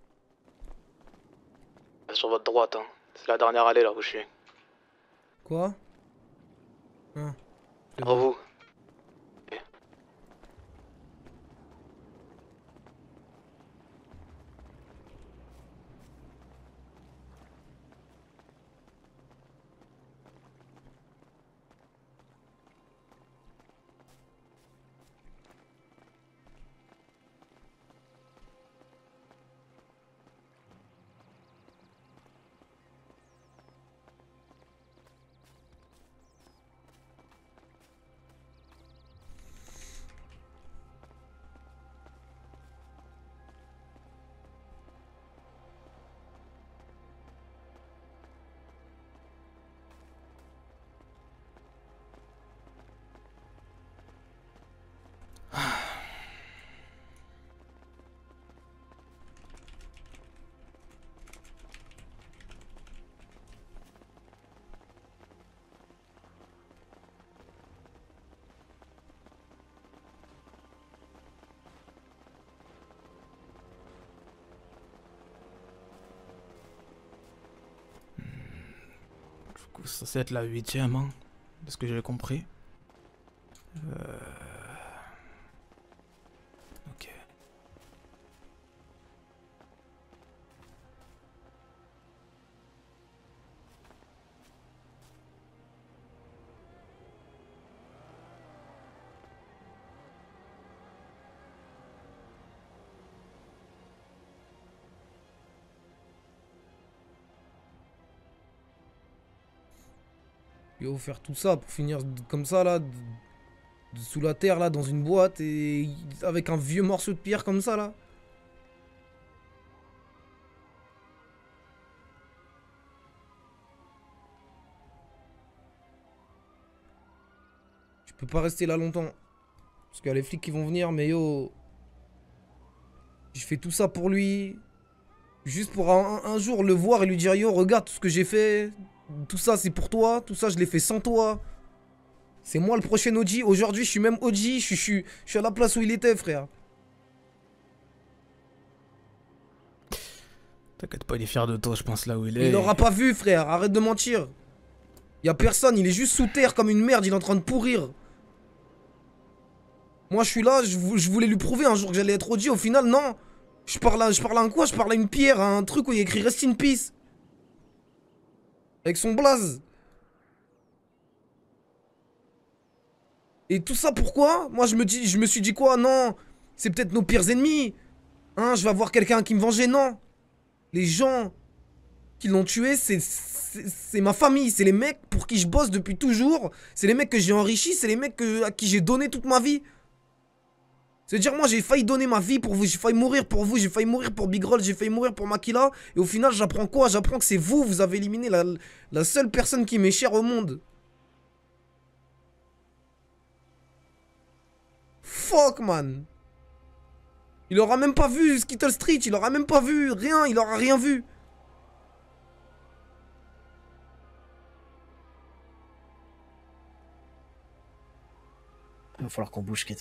Sur votre droite, hein. C'est la dernière allée là où je suis. Quoi? Ah. Pour vous. Ça c'est être la huitième, hein, de ce que j'ai compris. Euh... Ok. Yo, faire tout ça pour finir comme ça là, de- de- sous la terre là, dans une boîte et avec un vieux morceau de pierre comme ça là. Je peux pas rester là longtemps. Parce qu'il y a les flics qui vont venir, mais yo. Je fais tout ça pour lui. Juste pour un, un jour le voir et lui dire yo, regarde tout ce que j'ai fait. Tout ça c'est pour toi. Tout ça je l'ai fait sans toi. C'est moi le prochain O G. Aujourd'hui je suis même O G. Je suis, je, suis, je suis à la place où il était, frère. T'inquiète pas, il est fier de toi, je pense, là où il est. Il l'aura pas vu, frère, arrête de mentir. Y a personne, il est juste sous terre comme une merde, il est en train de pourrir. Moi, je suis là, je, vou- je voulais lui prouver un jour que j'allais être O G, au final, non. Je parle à, je parle à un quoi? Je parle à une pierre, à un truc où il y a écrit Rest in Peace. Avec son blaze. Et tout ça pourquoi? Moi je me dis, je me suis dit quoi? Non, c'est peut-être nos pires ennemis. Hein, je vais avoir quelqu'un qui me vengeait. Non. Les gens qui l'ont tué, c'est c'est ma famille. C'est les mecs pour qui je bosse depuis toujours. C'est les mecs que j'ai enrichis. C'est les mecs que, à qui j'ai donné toute ma vie. C'est-à-dire moi j'ai failli donner ma vie pour vous. J'ai failli mourir pour vous. J'ai failli mourir pour Big Roll. J'ai failli mourir pour Makila. Et au final j'apprends quoi? J'apprends que c'est vous. Vous avez éliminé la, la seule personne qui m'est chère au monde. Fuck, man. Il aura même pas vu Skittle Street, il aura même pas vu rien, il aura rien vu. Il va falloir qu'on bouge, Kit.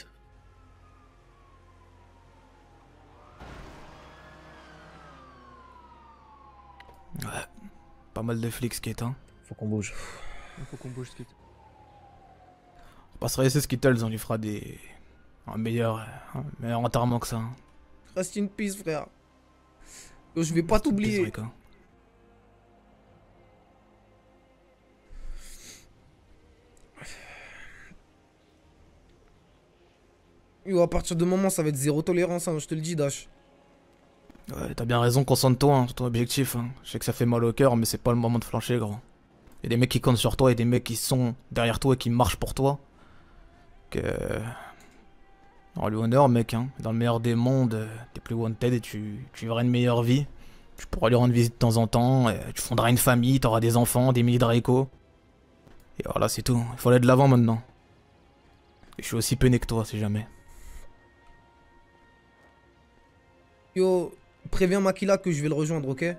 Ouais. Pas mal de flics, Skate, hein. Faut qu'on bouge. Il faut qu'on bouge, Skit. On passera laisser Skittles, on lui fera des... un meilleur, un meilleur enterrement que ça. Hein. Rest in peace, frère. Yo, je vais pas t'oublier. Yo, à partir de moment, ça va être zéro tolérance, hein, je te le dis, Dash. Ouais, t'as bien raison, concentre-toi hein, sur ton objectif. Hein. Je sais que ça fait mal au cœur, mais c'est pas le moment de flancher, gros. Y'a des mecs qui comptent sur toi et des mecs qui sont derrière toi et qui marchent pour toi. Que... En lui honneur, mec, hein. Dans le meilleur des mondes, euh, t'es plus wanted et tu, tu vivras une meilleure vie. Tu pourras lui rendre visite de temps en temps, et tu fonderas une famille, t'auras des enfants, des milliers de Draco. Et voilà, c'est tout. Il faut aller de l'avant maintenant. Et je suis aussi peiné que toi, si jamais. Yo, préviens Makila que je vais le rejoindre, ok?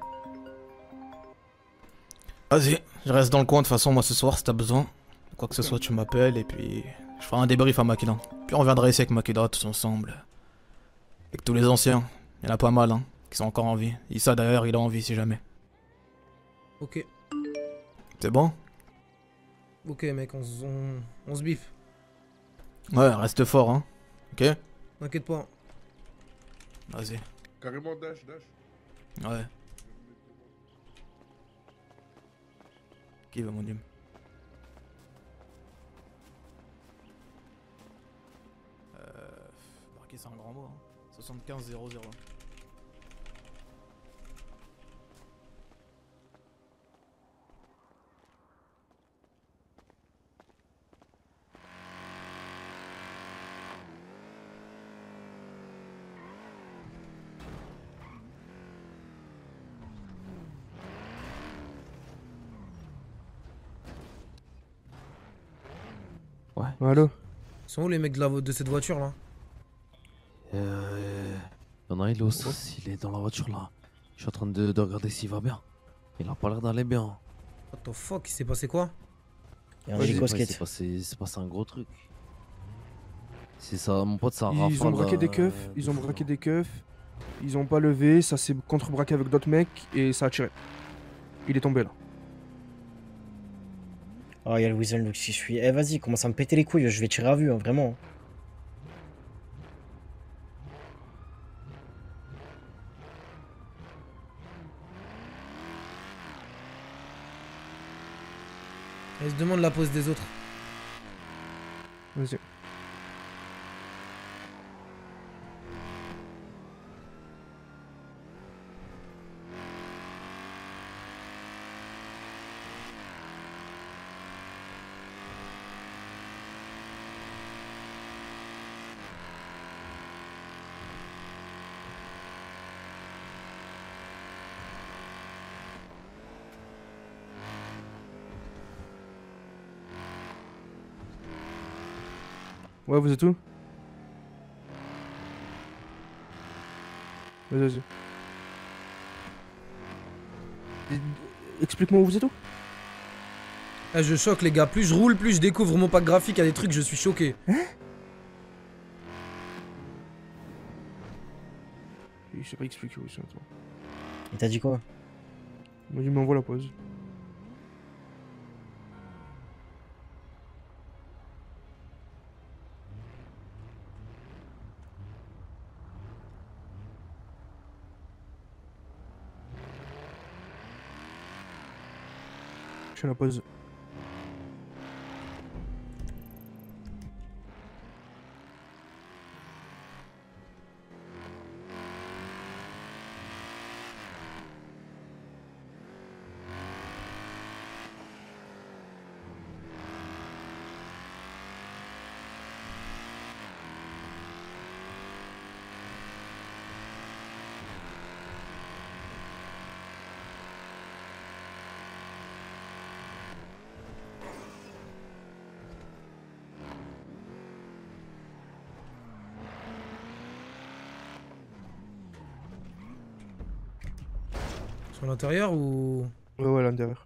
Vas-y, je reste dans le coin de toute façon, moi ce soir, si t'as besoin. Quoi que ce soit, tu m'appelles et puis... Je ferai un débrief à Makila. Puis on reviendra ici avec Makila tous ensemble. Avec tous les anciens. Il y en a pas mal, hein, qui sont encore en vie. Issa d'ailleurs, il a envie si jamais. Ok. C'est bon? Ok, mec, on, s- on, on se biffe. Ouais, reste fort, hein. Ok? T'inquiète pas. Vas-y. Carrément dash, dash. Ouais. Qui veut mon dîme? Euh... Marqué, c'est un grand mot, hein. soixante-quinze zéro zéro. Ouais. Allô? Ils sont où les mecs de, la, vo- de cette voiture là? Euh... Il y en a un, il est, au- il est dans la voiture là. Je suis en train de, de regarder s'il va bien. Il a pas l'air d'aller bien. What the fuck, il s'est passé quoi? Il y a un Ouais, je sais gigot pas, il skate. s'est passé, il s'est passé un gros truc. C'est ça, mon pote, ça a Ils ont braqué des keufs, ils ont braqué des keufs, ils ont pas levé, ça s'est contre-braqué avec d'autres mecs et ça a tiré. Il est tombé là. Oh, il y a le Weasel donc si je suis. Eh, vas-y, commence à me péter les couilles, je vais tirer à vue, hein, vraiment. Elle se demande la pose des autres. Vas-y. Ouais, vous êtes où? Vas-y, vas-y. Et- Explique-moi où vous êtes où? Eh, je choque les gars, plus je roule, plus je découvre mon pack graphique, il y a des trucs, je suis choqué. Hein? Je sais pas expliquer où ils sont. Attends. Il t'a dit quoi? Moi, il m'envoie la pause. Je fais la pause. Sur l'intérieur ou... Ouais, ouais, à l'intérieur.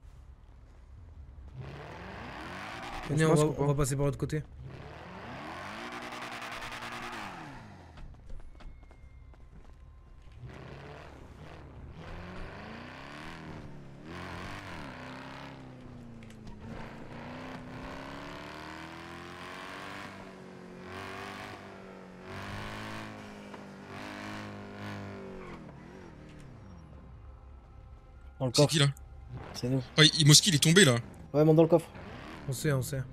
Venez, on, va, on va passer par l'autre côté. Dans le C'est coffre. qui là? C'est nous. Ouais, il- Moski il est tombé là. Ouais, monte dans le coffre. On sait, on sait.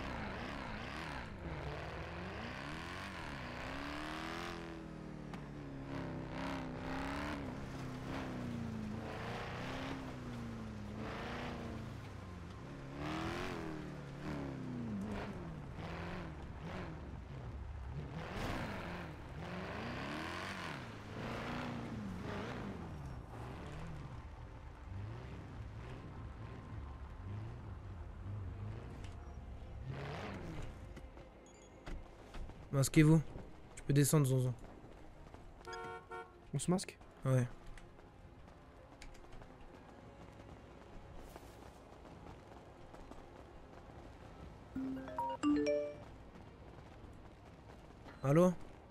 Masquez-vous. Tu peux descendre, Zonzon. On se masque? Ouais. Allô?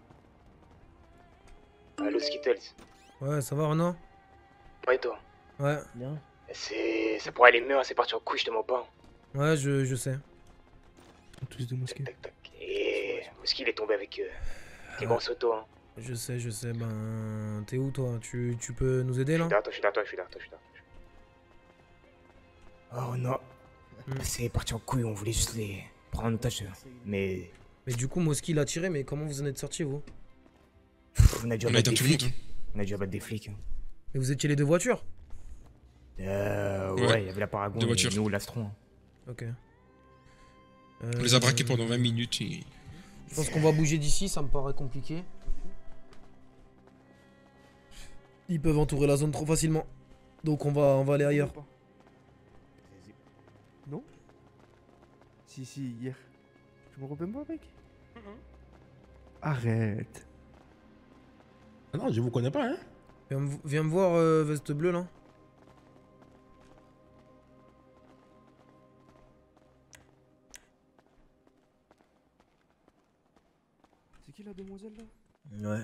Allô Skittles. Ouais, ça va Renaud? Ouais toi. Ouais. Bien. C'est... Ça pourrait aller mieux, hein, c'est parti en couille, je te mens pas. Ouais, je, je sais. Tous de mosquée. Et... Moski il est tombé avec... Euh... Tes grosses autos, hein. Je sais, je sais. Ben, t'es où toi? Tu, tu peux nous aider là? Je suis derrière toi, je suis derrière toi, je suis derrière toi. Oh non. C'est parti en couille, on voulait juste les prendre en otage. Mais... Mais du coup, Moski l'a tiré, mais comment vous en êtes sortis vous? On a dû On a abattre éteint des tout le monde. flics. On a dû abattre des flics. hein. Et vous étiez les deux voitures? Euh... Ouais, Ouais, il y avait la Paragon deux et voitures. nous, l'Astron. Ok. On les a braqués pendant vingt minutes. Et... Je pense qu'on va bouger d'ici, ça me paraît compliqué. Ils peuvent entourer la zone trop facilement. Donc on va, on va aller ailleurs. Non? Si, si, hier. Tu me rappelles pas, mec? Arrête. Ah non, je vous connais pas, hein. Viens, me- viens me voir, euh, veste bleue là. C'est qui la demoiselle là? Ouais.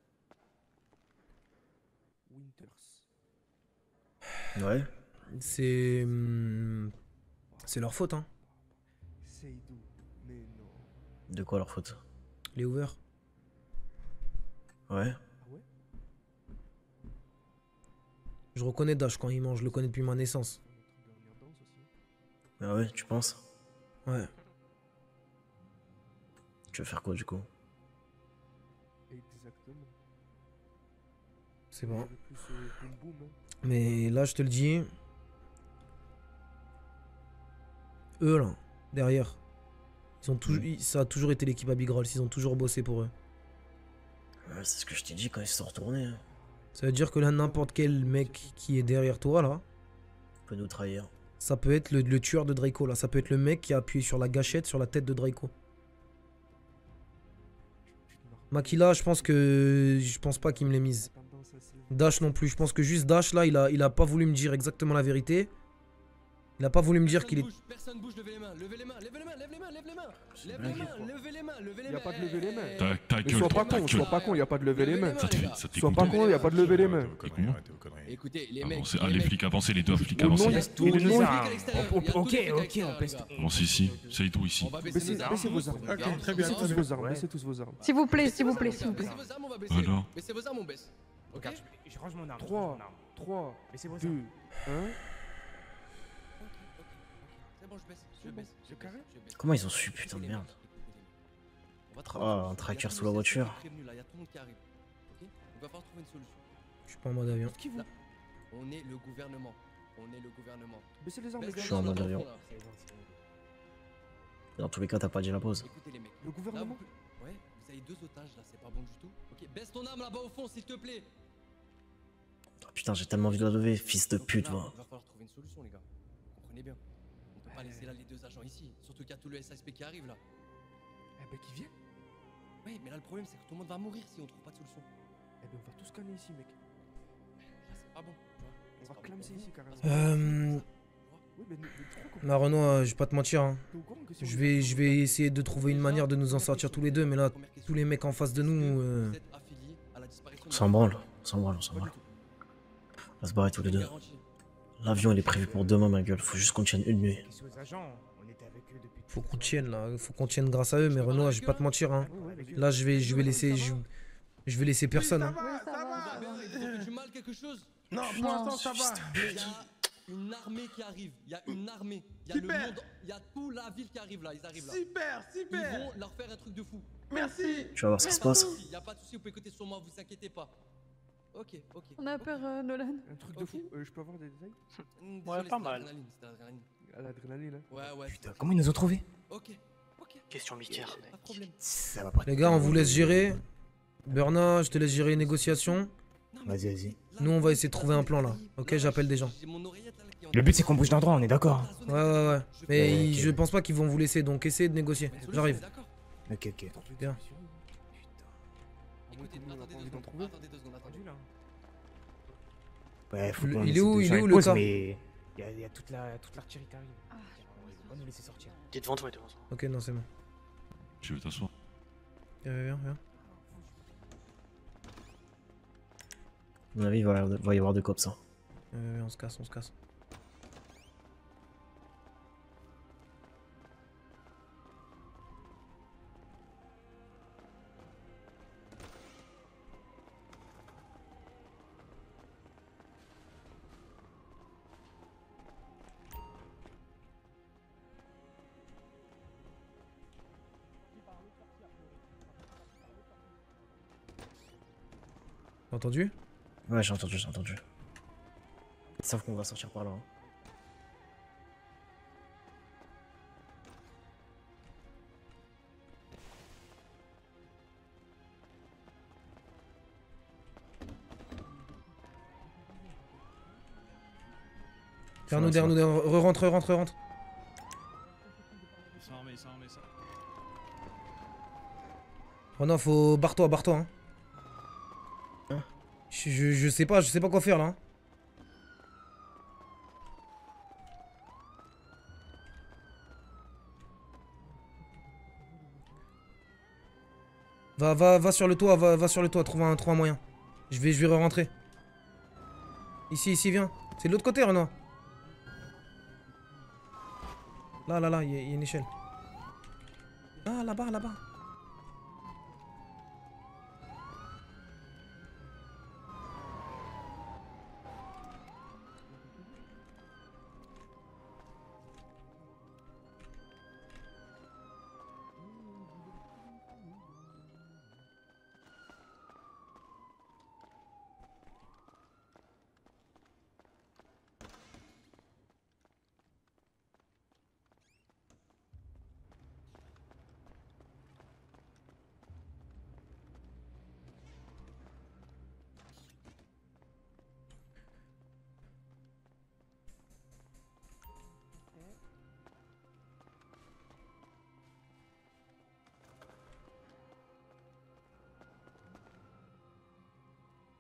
Winters. Ouais. C'est. hum, C'est leur faute, hein. Seydou, mais non. De quoi leur faute? Les ouverts. Ouais. Je reconnais Dash quand il mange, je le connais depuis ma naissance. Ah ouais, tu penses? Ouais. Tu veux faire quoi du coup? Exactement. C'est bon. Plus, euh, boum boum, hein. Mais là, je te le dis. Eux là, derrière. Ils ont toujours, ils- ça a toujours été l'équipe à Big Rolls, ils ont toujours bossé pour eux. Ouais, c'est ce que je t'ai dit quand ils se sont retournés. Hein. Ça veut dire que là, n'importe quel mec qui est derrière toi là, Peut nous trahir. ça peut être le, le tueur de Draco là, ça peut être le mec qui a appuyé sur la gâchette sur la tête de Draco. Makila, je pense que. Je pense pas qu'il me l'ait mise. Dash non plus, je pense que juste Dash là, il a, il a pas voulu me dire exactement la vérité. Il a pas voulu me dire qu'il est. Personne bouge, levez les mains, levez les mains, levez les mains, levez les mains, levez les mains, levez les mains, levez les mains, levez les mains. Y a pas de lever les mains. Ta, ta Mais gueule, sois pas ta con, gueule. sois pas con, y a pas de lever les mains. Ça te fait, ça te fait Sois pas compter. con, y a pas de lever les mains. Écoutez, les mecs. Avancez. Ah, les flics avancez, les deux flics Au nom avancez. de- au nom de- Ok, ok, on pèse tout. Avancez ici, c'est tout ici. Baissez baissez vos armes. Ok, très bien, Baissez très tous bien. vos armes, baissez tous vos armes. S'il vous plaît, s'il vous plaît, s'il vous plaît. Baissez vos armes, on va baisser. Alors Baissez vos armes, on baisse. Ok. Je range mon arme. trois, trois, Baissez vos deux, armes. un. C'est bon, je baisse, je baisse. C'est carré. Comment ils ont su, putain de merde. On va Oh, travailler. un Il y a tracker tout sous le la set voiture. qui est prévenu, là, il y a tout le monde qui arrive. Ok. On va falloir trouver une solution. Je suis pas en mode avion. Là, on est le gouvernement. On est le gouvernement. Baissez les armes, les Baisse gars. Je suis en mode avion. là. Dans tous les cas, t'as pas dit la pause. Écoutez les mecs. Le gouvernement. Là, vous... Ouais, vous avez deux otages là, c'est pas bon du tout. Ok, baisse ton arme là-bas au fond, s'il te plaît. Oh, putain, j'ai tellement envie de la lever, fils de pute, Là, va. il va falloir trouver une solution, les gars. Comprenez bien. On peut pas laisser là les deux agents ici. Surtout qu'il y a tout le S A S P qui arrive là. Eh ben, qui viennent. Oui, mais là, le problème, c'est que tout le monde va mourir si on trouve pas de solution. Eh ben, on va tous scanner ici, mec. Là, c'est pas bon. Tu vois. On C'est va pas bon. clamser ici, carrément. Euh. Oui, mais nous- mais trop con. Là, Renaud, euh, je vais pas te mentir. Hein. T'es au courant que si Je on- vais, je vais essayer de trouver une manière de nous en sortir tous les deux, mais là, tous les mecs en face de nous. euh, Vous êtes affiliés à la disparition On de s'en branle, on s'en branle, on s'en branle. On va se barrer tous les deux. L'avion, il est prévu pour demain, ma gueule. Faut juste qu'on tienne une nuit. Qu'est-ce aux agents? On était avec eux depuis. Faut qu'on tienne là, faut qu'on tienne grâce à eux, mais Renaud, je vais pas te mentir. Hein. Là, je vais, je vais laisser, je, je vais laisser personne. Hein. Vous avez fait du mal, quelque chose? Non, pour l'instant, ça va. Il y a une armée qui arrive. Il y a une armée. Il y a Super. le monde. Il y a toute la ville qui arrive là. Ils arrivent là. Super, super. Ils vont leur faire un truc de fou. Merci. Tu vas voir ce qui se passe. Il y a pas de souci, vous pouvez écouter sur moi, vous inquiétez pas. Ok, ok. On a peur, euh, Nolan. Un truc de fou. Euh, je peux avoir des détails? Mm, Ouais, désolé, pas c'est mal. l'adrénaline, c'est l'adrénaline. À l'adrénaline, là. Ouais, ouais. Putain, comment ils nous ont trouvés? Ok, ok. Question Mickey. Pas de problème. Ça va pas. Les gars, on vous laisse gérer. Berna, je te laisse gérer les négociations. Vas-y, vas-y. Nous, on va essayer de trouver un plan là. Ok, j'appelle des gens. Le but, c'est qu'on bouge d'endroit, on est d'accord? Ouais, ouais, ouais. Mais Ouais, ils- ok. je pense pas qu'ils vont vous laisser, donc essayez de négocier. J'arrive. Ok, ok. Bien. Écoutez, attendez deux secondes. Attendez deux secondes, attendez. Ouais, faut Le- qu'on il est essaie où- de il faire est une où, le pause, cas mais il y a, il y a toute la toute l'artillerie qui arrive. On va nous laisser sortir. Il est devant toi, il est devant toi. Ok, non, c'est bon. Tu veux t'asseoir? Viens, viens, viens. À mon avis, il va, va y avoir deux cops. Hein. Euh, on se casse, on se casse. T'as entendu? Ouais, j'ai entendu, j'ai entendu. Ils savent qu'on va sortir par là. Hein. Derrière nous, derrière nous, derrière nous. Rentre, rentre, rentre. Ils sont armés, ils sont armés, ça. Oh non, faut. Barre-toi, barre-toi. Hein. Je, je, je sais pas, je sais pas quoi faire là. Hein. Va, va, va sur le toit, va, va sur le toit, trouve un, trouve un moyen. Je vais, je vais re-rentrer. Ici, ici, viens. C'est de l'autre côté, Renaud. Là, là, là, il y, a- il y a une échelle. Ah, là-bas, là-bas.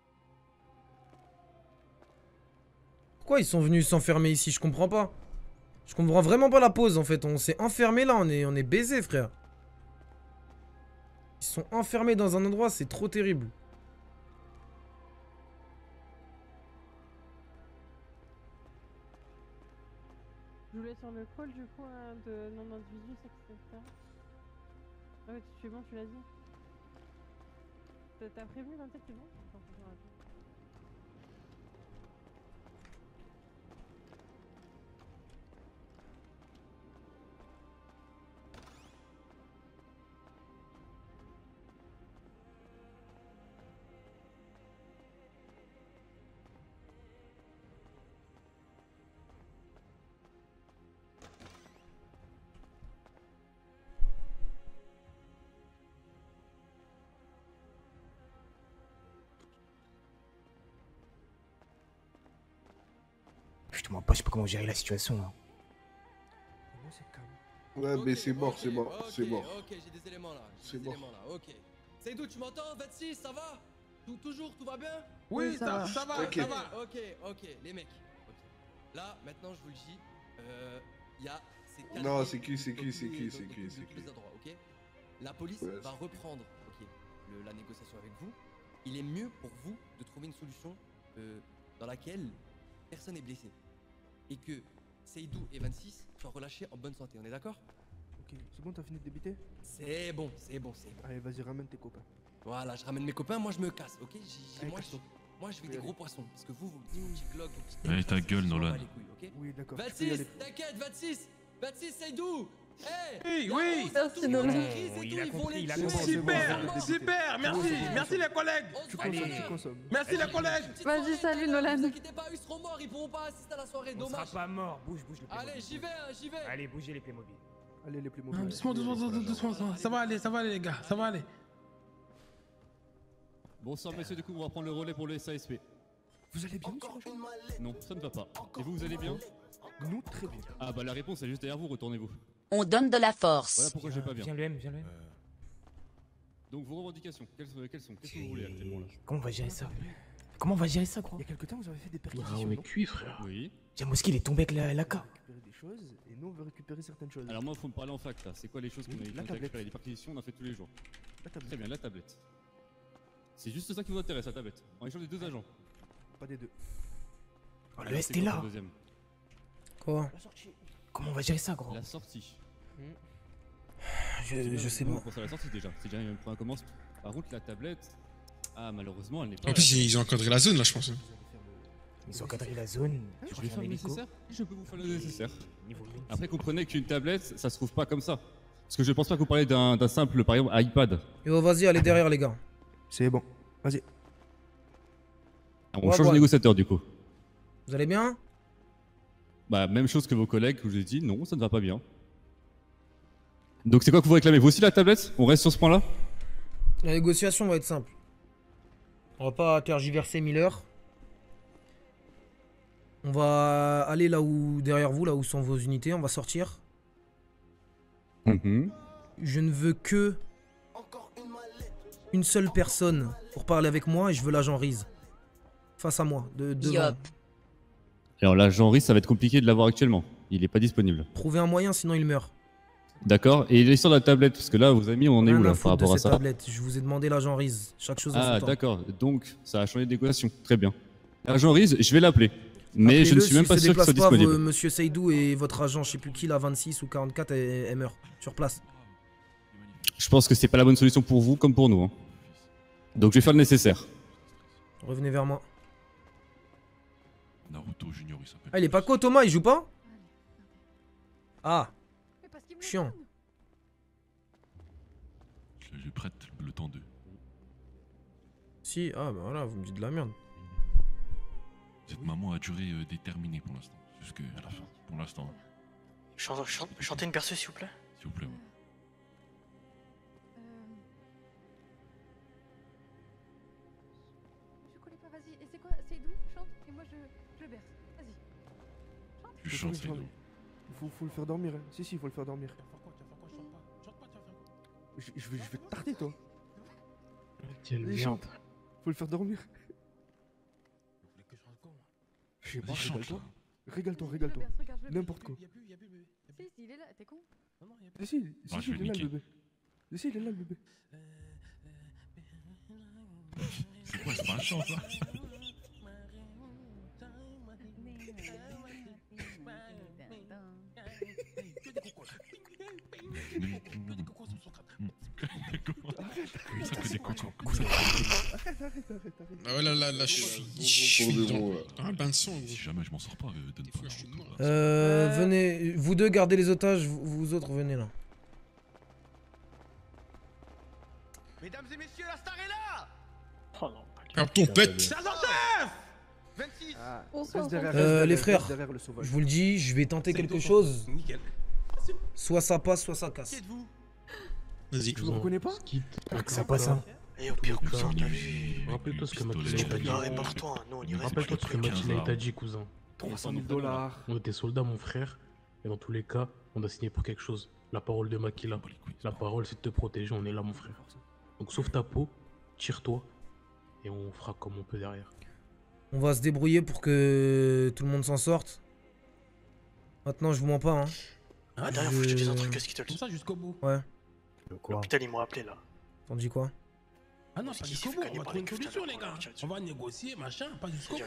Pourquoi ils sont venus s'enfermer ici? Je comprends pas. Je comprends vraiment pas la pause en fait. On s'est enfermé là, on est, on est baisé, frère. Ils sont enfermés dans un endroit, c'est trop terrible. Je voulais sur le call du coup hein, de quatre-vingt-dix-huit, et cetera. Ah ouais, tu es bon, tu l'as dit. T'as- T'as prévenu vingt-sept, c'est bon? Attends, faut que je me rappelle. Putain, moi pas, je sais pas comment gérer la situation là. Ouais, mais c'est mort, c'est mort, Ok, c'est mort. Ok, j'ai des éléments là. j'ai C'est des mort. éléments là, ok. Seydou, tu m'entends? vingt-six, ça va? Tout, Toujours, tout va bien? Oui, ça, va, ça va, Ok. ça va. Ok, ok, les mecs. ok. Là, maintenant, je vous le dis, euh, il y a ces quatre Non, villes c'est qui, c'est qui, de c'est tous qui, les- c'est de- qui, de- c'est de qui. tous les endroits, ok? La police Ouais, va c'est- reprendre, ok, le- la négociation avec vous. Il est mieux pour vous de trouver une solution euh, dans laquelle personne n'est blessé. Et que Seydou et vingt-six soient relâchés en bonne santé, on est d'accord? Ok, c'est bon, t'as fini de débiter? C'est bon, c'est bon, c'est bon. Allez, vas-y, ramène tes copains. Voilà, je ramène mes copains, moi je me casse, ok? J'ai- j'ai- Allez, moi, je, casse-toi. moi je fais Oui, des allez. gros poissons, parce que vous, vos petits, vos petits glocs, vos petits... Allez, ta gueule, je m'en Nolan. bats les couilles, ok? Oui, d'accord. tu peux y vingt-six, aller. t'inquiète, vingt-six vingt-six, Seydou. Hey, Oui, là, oui. on s'est Merci, tous Nolan. mangé, c'est Oh, tout, il a ils vont compris, les il a tuer. compris. Super, Vraiment. super, merci, merci les collègues. On se Allez, voit, Tu consommes. Merci les collègues. Vas-y, salut, Nolan. Ne vous inquiétez pas, ils seront morts, ils pourront pas assister à la soirée, On sera dommage. pas mort. Bouge, bouge le Playmobil. Allez, j'y vais, hein, j'y vais. Allez, bougez les Playmobil. Allez, les Ah, Playmobil. Doucement, doucement, doucement, doucement, doucement. Ça va aller, ça va aller les gars, ça va aller. Bonsoir messieurs, du coup on va prendre le relais pour le S A S P. Vous allez bien, monsieur l'agent? Non, ça ne va pas. Et vous, vous allez bien? Nous, très bien. Ah bah la réponse est juste derrière vous, retournez-vous. On donne de la force. Voilà pourquoi je vais pas bien. Viens, Luem, viens, Luem. Donc vos revendications, quelles sont, quelles sont Qu'est-ce que vous voulez actuellement là? Comment on va gérer ça? Comment on va gérer ça, gros? Il y a quelque temps, vous avez fait des Ah, perquisitions. on est non? cuit, frère. Oui. Jamoski, il est tombé avec la, la K. Récupérer des choses, et nous, on veut récupérer certaines choses. Alors moi, il faut me parler en fact là. C'est quoi les choses qu'on Oui, a la qu'on a tablette. récupérées? Les perquisitions, on a fait tous les jours. La tablette. Très bien, la tablette. C'est juste ça qui vous intéresse, la tablette. En échange des deux agents. Pas des deux. Oh, le Alors, S c'est t'es quoi là. ton deuxième? Quoi? Comment on va gérer ça, gros? La sortie. Je, C'est bien, je sais nous, pas. On pense à la sortie déjà. C'est déjà un point à commencer. Par contre, la tablette. Ah, malheureusement, elle n'est pas. En plus, ils ont encadré la zone là, je pense. Ils ont encadré la zone. Je vais faire le nécessaire. Je peux vous faire le nécessaire. Niveau mille. Après, comprenez qu'une tablette, ça se trouve pas comme ça. Parce que je pense pas que vous parlez d'un d'un simple, par exemple, iPad. Yo, vas-y, allez derrière, les gars. C'est bon. Vas-y. On Ouais, change ouais. de négociateur du coup. Vous allez bien? Bah, même chose que vos collègues, que je vous ai dit, non, ça ne va pas bien. Donc, c'est quoi que vous réclamez? Vous aussi la tablette? On reste sur ce point-là? La négociation va être simple. On va pas tergiverser mille heures. On va aller là où, derrière vous, là où sont vos unités, on va sortir. Mhm. Je ne veux que une seule personne pour parler avec moi et je veux l'agent Riz. Face à moi, de, devant. Yop. Alors là, Jean-Ry, ça va être compliqué de l'avoir actuellement. Il est pas disponible. Trouvez un moyen, sinon il meurt. D'accord. Et l'histoire de la tablette, parce que là, vos amis, on en est Rien où à là foutre par rapport de à cette ça? tablette. Je vous ai demandé l'agent Riz. Chaque chose en Ah, son temps. d'accord. Donc, ça a changé de négociation. Très bien. Agent Riz, je vais l'appeler. Mais je ne Appelez-le, suis même s'il pas se sûr qu'il soit déplace pas, disponible. vo- Monsieur Seydou et votre agent, je sais plus qui, la vingt-six ou quarante-quatre, elle, elle meurt sur place. Je pense que c'est pas la bonne solution pour vous comme pour nous. hein. Donc, je vais faire le nécessaire. Revenez vers moi. Naruto Junior, il s'appelle. Ah, il est pas quoi, Thomas? Il joue pas? Ah. Chiant. Je, je prête le temps de. Si, ah bah voilà, vous me dites de la merde. Cette maman a duré euh, déterminée pour l'instant. Jusqu'à la fin. Pour l'instant. Chante- chante- Chantez une berceuse, s'il vous plaît. S'il vous plaît. ouais. Je connais pas, vas-y. Et c'est quoi? Seydou, chante et moi je, je berce. Vas-y. Je Faut chante, le c'est faire- faut, faut le faire dormir. Hein. Si, si, il faut le faire dormir. Je, je vais, je vais te tarder, toi. Quelle Vas-y, merde. chante. Faut le faire dormir. Je sais pas, Vas-y, chante, régale-toi. là. Régale-toi, régale-toi. Je berce, regarde, je N'importe quoi. Si, si, il est là, t'es con? Si, si, Ah, si, je il vais est là le niquer. bébé. Si, si, il est là le bébé. C'est quoi, c'est pas un chant ça? Arrête, arrête, arrête, arrête. Ah ouais, là, là, là, je suis. Je suis dans un bain de sang, gros. Si jamais je m'en sors pas, euh, donne pas. Euh, venez, vous deux gardez les otages, vous, vous autres venez là. Mesdames et messieurs, la star est là. Oh non. Ferme ton pète. Sergent chef vingt-six. Reste derrière, reste Euh, derrière, les reste frères, derrière le sauvage. je vous le dis, je vais tenter quelque chose. Soit ça passe, soit ça casse. Vas-y. Tu me reconnais pas? Ça passe, hein. Et au pire, cousin, t'as vu? Rappelle-toi ce que pistolet, Makila t'a dit. Non, mais barre-toi, nous on y reste. Rappelle-toi ce que Makila t'a dit, cousin. trois cent mille dollars. On était soldats, mon frère. Et dans tous les cas, on a signé pour quelque chose. La parole de Makila. La parole, c'est de te protéger. On est là, mon frère. Donc, sauve ta peau, tire-toi. Et on fera comme on peut derrière. On va se débrouiller pour que tout le monde s'en sorte. Maintenant, je vous mens pas, hein. Ah, derrière, faut que je te dise un truc à Skittles. Comme ça jusqu'au bout. Ouais. L'hôpital, ils m'ont appelé là. T'en dis quoi? Ah non, pas jusqu'au bout. On va trouver une solution, les gars. On va négocier, machin, pas jusqu'au bout.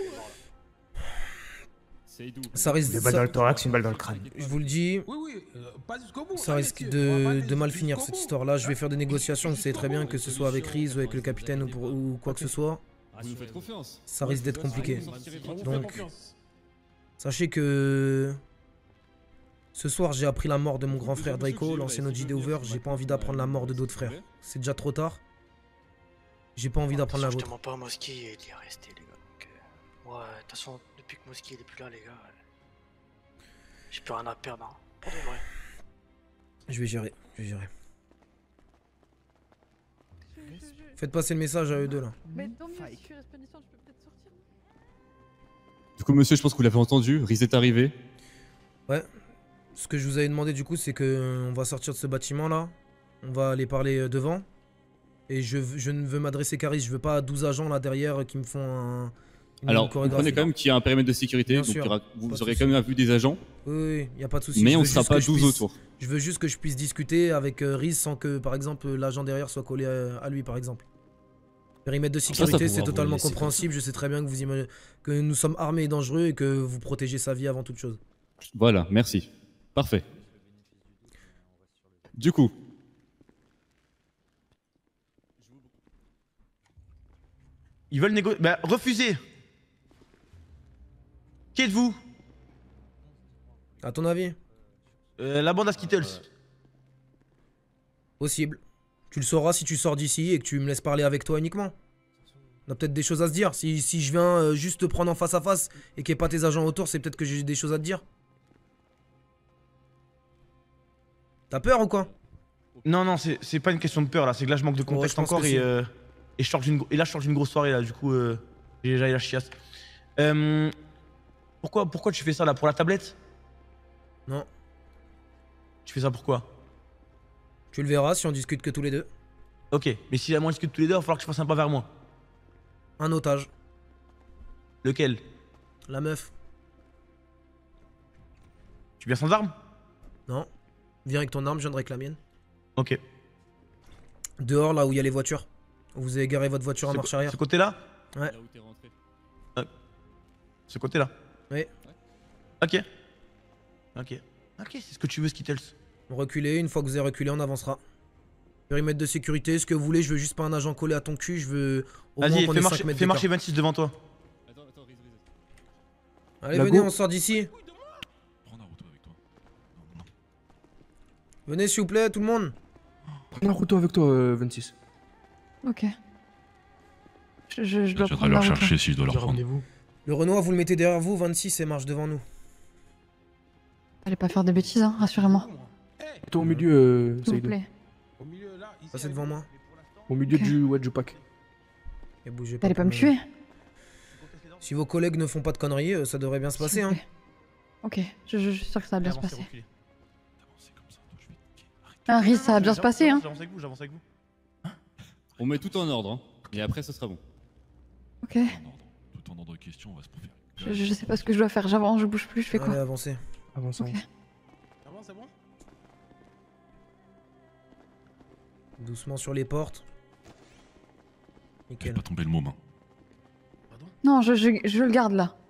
Ça risque Une balle dans le thorax, une balle dans le crâne. Je vous le dis. Oui, oui, euh, pas jusqu'au bout. Ça risque de, de mal finir cette histoire-là. Je vais faire des négociations, vous savez très bien, que ce soit avec Riz ou avec le capitaine ou, pour, ou quoi que ce soit. Vous nous faites confiance. Ça risque d'être compliqué. On vous fait Donc, confiance. sachez que ce soir j'ai appris la mort de mon grand frère Draco, l'ancien O G D Over. J'ai pas envie d'apprendre la mort de d'autres frères. C'est déjà trop tard. J'ai pas envie d'apprendre la Je te vôtre. mens pas, Mosky, il est resté, les gars. Donc, euh, moi, de toute façon, depuis que Mosky il est plus là, les gars, euh, j'ai plus rien à perdre. Hein. Pour de vrai. Je vais gérer, je vais gérer. Faites passer le message à eux deux là. Mais tant mieux, si tu restes pas distant, tu peux peut-être sortir. Du coup, monsieur, je pense que vous l'avez entendu. Riz est arrivé. Ouais. Ce que je vous avais demandé du coup, c'est que euh, on va sortir de ce bâtiment là. On va aller parler euh, devant. Et je, v- je ne veux m'adresser qu'à Riz. Je veux pas douze agents là derrière euh, qui me font un. une Alors, vous chorégraphie. comprenez quand même qu'il y a un périmètre de sécurité. Bien Donc, il y sûr. aura- Pas vous de aurez souci. quand même vu des agents. Oui, oui, y a pas de souci. Mais Je on veux sera juste pas que je douze puisse- autour. Je veux juste que je puisse discuter avec euh, Riz sans que, par exemple, l'agent derrière soit collé à, à lui, par exemple. Périmètre de Ça, ça sécurité, pourra c'est vous totalement laisser comme ça. compréhensible. Je sais très bien que vous imaginez que nous sommes armés et dangereux et que vous protégez sa vie avant toute chose. Voilà, merci. Parfait. Du coup, Ils veulent négocier. Bah, refusez. Qui êtes-vous? À ton avis? Euh, la bande à Skittles. Possible. Tu le sauras si tu sors d'ici et que tu me laisses parler avec toi uniquement. On a peut-être des choses à se dire. Si, si je viens euh, juste te prendre en face à face et qu'il n'y ait pas tes agents autour, c'est peut-être que j'ai des choses à te dire. T'as peur ou quoi? Non, non, c'est c'est pas une question de peur là, c'est que là je manque de contexte je pense encore que et, si. euh, et, je sors d'une gro- et là je sors d'une grosse soirée là, du coup euh, j'ai déjà eu la chiasse. Euh, pourquoi, pourquoi tu fais ça là? Pour la tablette? Non. Tu fais ça pourquoi? Tu le verras si on discute que tous les deux. Ok, mais si la moins discute tous les deux, il va falloir que tu fasses un pas vers moi. Un otage. Lequel? La meuf. Tu viens sans arme? Non. Viens avec ton arme, je viendrai avec la mienne. Ok. Dehors, là où il y a les voitures. Vous avez garé votre voiture en Ce marche co- arrière. Ce côté-là? Ouais. Euh, ce côté-là? Oui. Ok. Ok. Ok, c'est ce que tu veux, Skittles. Reculez, une fois que vous avez reculé, on avancera. Périmètre de sécurité, ce que vous voulez, je veux juste pas un agent collé à ton cul, je veux au moins Vas-y, qu'on fais ait marcher, cinq mètres fais d'écart. marcher vingt-six devant toi. Allez, La venez, go. on sort d'ici. Venez, s'il vous plaît, tout le monde. Prends Naruto avec toi, euh, vingt-six. Ok. Je, je, je dois Je prendre vais la leur route, chercher hein. si je dois leur prendre. Le Renoir, vous le mettez derrière vous, vingt-six, et marche devant nous. Allez pas faire des bêtises, hein, rassurez-moi. Toi au milieu, euh, S'il vous Saïd. plaît. Passez devant moi. Au milieu Ok. du, ouais, du pack. Et bougez T'allais pas me pour tuer? Si vos collègues ne font pas de conneries, euh, ça devrait bien se passer, hein. Ok, je, je, je suis sûr que ça va bien se passer. Un risque, ça va bien se passer, hein. J'avance avec vous, j'avance avec vous. on met tout en ordre. Hein. Et après, ce sera bon. Ok. Tout en ordre de questions, on va se profiter. Je, je sais pas ce que je dois faire, j'avance, je bouge plus, je fais quoi? Allez, avancez. Avance, avance. C'est bon, c'est bon? Doucement sur les portes. Nickel. Pas tomber le moment. Non, je, je, je le garde là.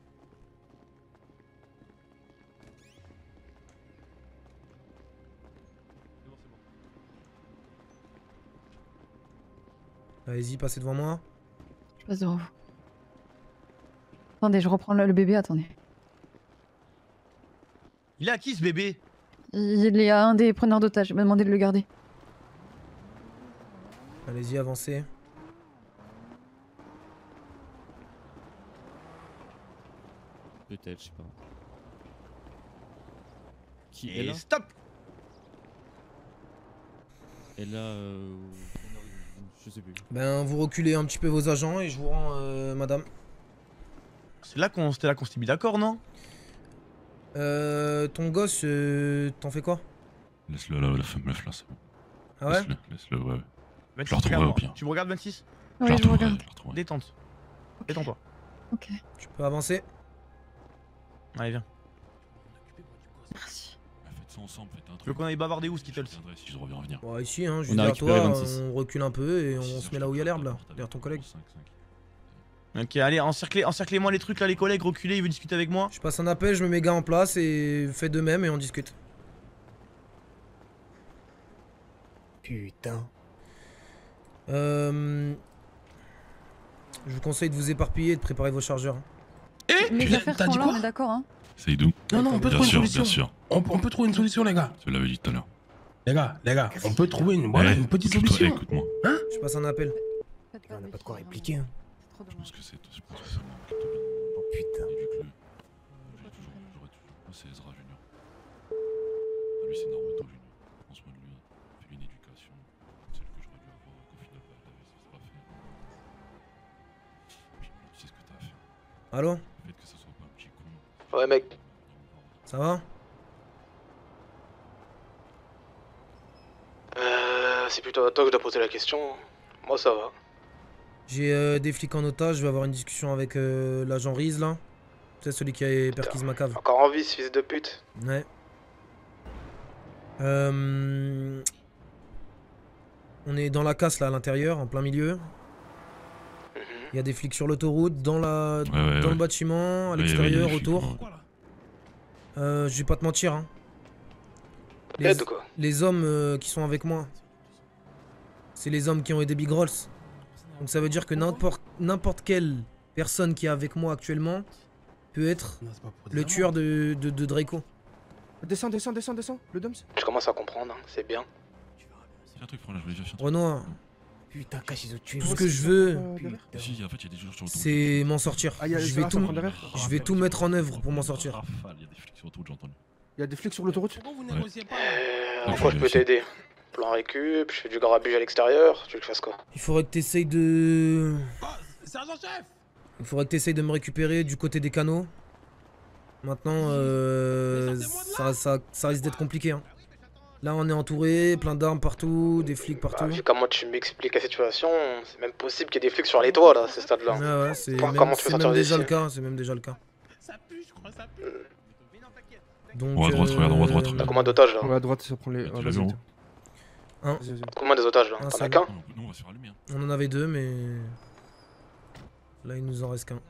Allez-y, passez devant moi. Je passe devant vous. Attendez, je reprends le, le bébé, attendez. Il est à qui ce bébé? Il y a un des preneurs d'otages, il m'a demandé de le garder. Allez-y, avancez. Peut-être, je sais pas. Qui Et est là? stop! Et là, euh... je sais plus. Ben, vous reculez un petit peu vos agents et je vous rends, euh, madame. C'est là qu'on c'était là qu'on s'était mis d'accord, non? Euh, ton gosse, euh, t'en fais quoi? Laisse-le là, la femme, laisse là, c'est bon. Ah ouais? Laisse-le, laisse-le, ouais. Je vingt-six, le retrouverai au regarde-moi. pire. Tu me regardes, vingt-six? Oui, je vous regarde. Détente. Détends-toi. Ok. Tu peux avancer. Allez, viens. Merci. Faites ça ensemble, faites un truc. Tu veux qu'on aille bavarder où, Skittles? Si je reviens revenir. Bon, ici, hein, je On dis a à récupéré toi, vingt-six. on recule un peu et on se met là où il y a l'herbe, là, derrière ton collègue. Ok, allez, encerclez, encerclez-moi les trucs là, les collègues, reculez, il veut discuter avec moi. Je passe un appel, je mets mes gars en place et fais de même et on discute. Putain. Euh... Je vous conseille de vous éparpiller et de préparer vos chargeurs. Eh, Les tu l'as- affaires t'as sont dit là, quoi? on est d'accord, hein? Seydou. Non, non, on peut Bien trouver sûr, une solution. bien sûr. On, on peut trouver une solution, les gars. Je l'avais dit tout à l'heure. Les gars, les gars, on peut trouver une, voilà, Eh, une petite écoute-toi, solution. Écoute-moi. Hein? Je passe un appel. On n'a pas de quoi répliquer. Hein. Je pense que c'est je pense que c'est moi. Écoute-toi bien. Oh putain. Éduque-le. J'ai toujours, j'aurais toujours. Moi, c'est Ezra Junior. Ah, lui, c'est Naruto Junior. Prends soin de lui. Fais-lui une éducation. Celle que j'aurais dû avoir, qu'au final, bah, la vie, ça sera fait. Puis, tu sais ce que t'as à faire. Allô? Le fait que ça soit pas un petit con. Ouais, mec. Ça va? Euh, c'est plutôt à toi que je dois poser la question. Moi, ça va. J'ai euh, des flics en otage, je vais avoir une discussion avec euh, l'agent Riz là. C'est celui qui a perquise ma cave. Encore en vie, ce fils de pute. Ouais. Euh... On est dans la casse là à l'intérieur, en plein milieu. Il y a des flics sur l'autoroute, dans, la... Ouais, ouais, dans ouais. le bâtiment, à Ouais, l'extérieur, ouais, il y a des flics, autour. Euh, je vais pas te mentir. Hein. Les, Aide ou quoi? les hommes euh, qui sont avec moi, c'est les hommes qui ont aidé Big Rolls. Donc ça veut dire que n'importe n'importe quelle personne qui est avec moi actuellement peut être le tueur de, de, de Draco. Descends, descends, descends, descends, le Doms. Je commence à comprendre, hein, c'est bien. C'est un truc, frère, là, je voulais juste. Renoir, Putain, cache, ils ont tué. tout ce que je veux, Si, en fait, il y a des gens sur l'autoroute. c'est m'en sortir. Ah, y a- Je c'est vais là, tout, ça prend derrière. je vais tout mettre en œuvre pour m'en sortir. Rafale, il y a des flics sur l'autoroute, j'ai entendu. Il y a des flics sur l'autoroute. Euh, en quoi je peux t'aider? Plan récup, je fais du grabuge à l'extérieur, tu veux que je fasse quoi? Il faudrait que tu essayes de... Sergent chef! Il faudrait que tu essayes de me récupérer du côté des canaux. Maintenant, euh, ça, ça, ça risque d'être compliqué. Hein. Là, on est entouré, plein d'armes partout, des flics partout. Bah, vu comment tu m'expliques la situation, c'est même possible qu'il y ait des flics sur les toits là, à ce stade-là. Ouais, ouais, c'est Voir même, comment tu c'est peux même sortir déjà d'ici. le cas. C'est même déjà le cas. Donc, On va à droite, regarde, on va à droite. T'as combien d'otages là? On va à droite, ça prend les. Tu ah, l'as vas-y, vu en haut? attends. Un. Vas-y, vas-y. Combien des otages là? Un T'en as seul. qu'un? Nous, on va se faire allumer. Hein. On en avait deux, mais là, il nous en reste qu'un.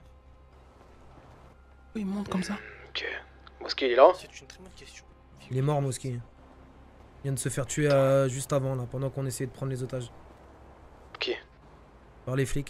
Il monte comme ça. Ok. Mosquée il est là? C'est une très bonne question. Il est mort, Mosky. Il vient de se faire tuer euh, juste avant, là, pendant qu'on essayait de prendre les otages. Ok. Par les flics.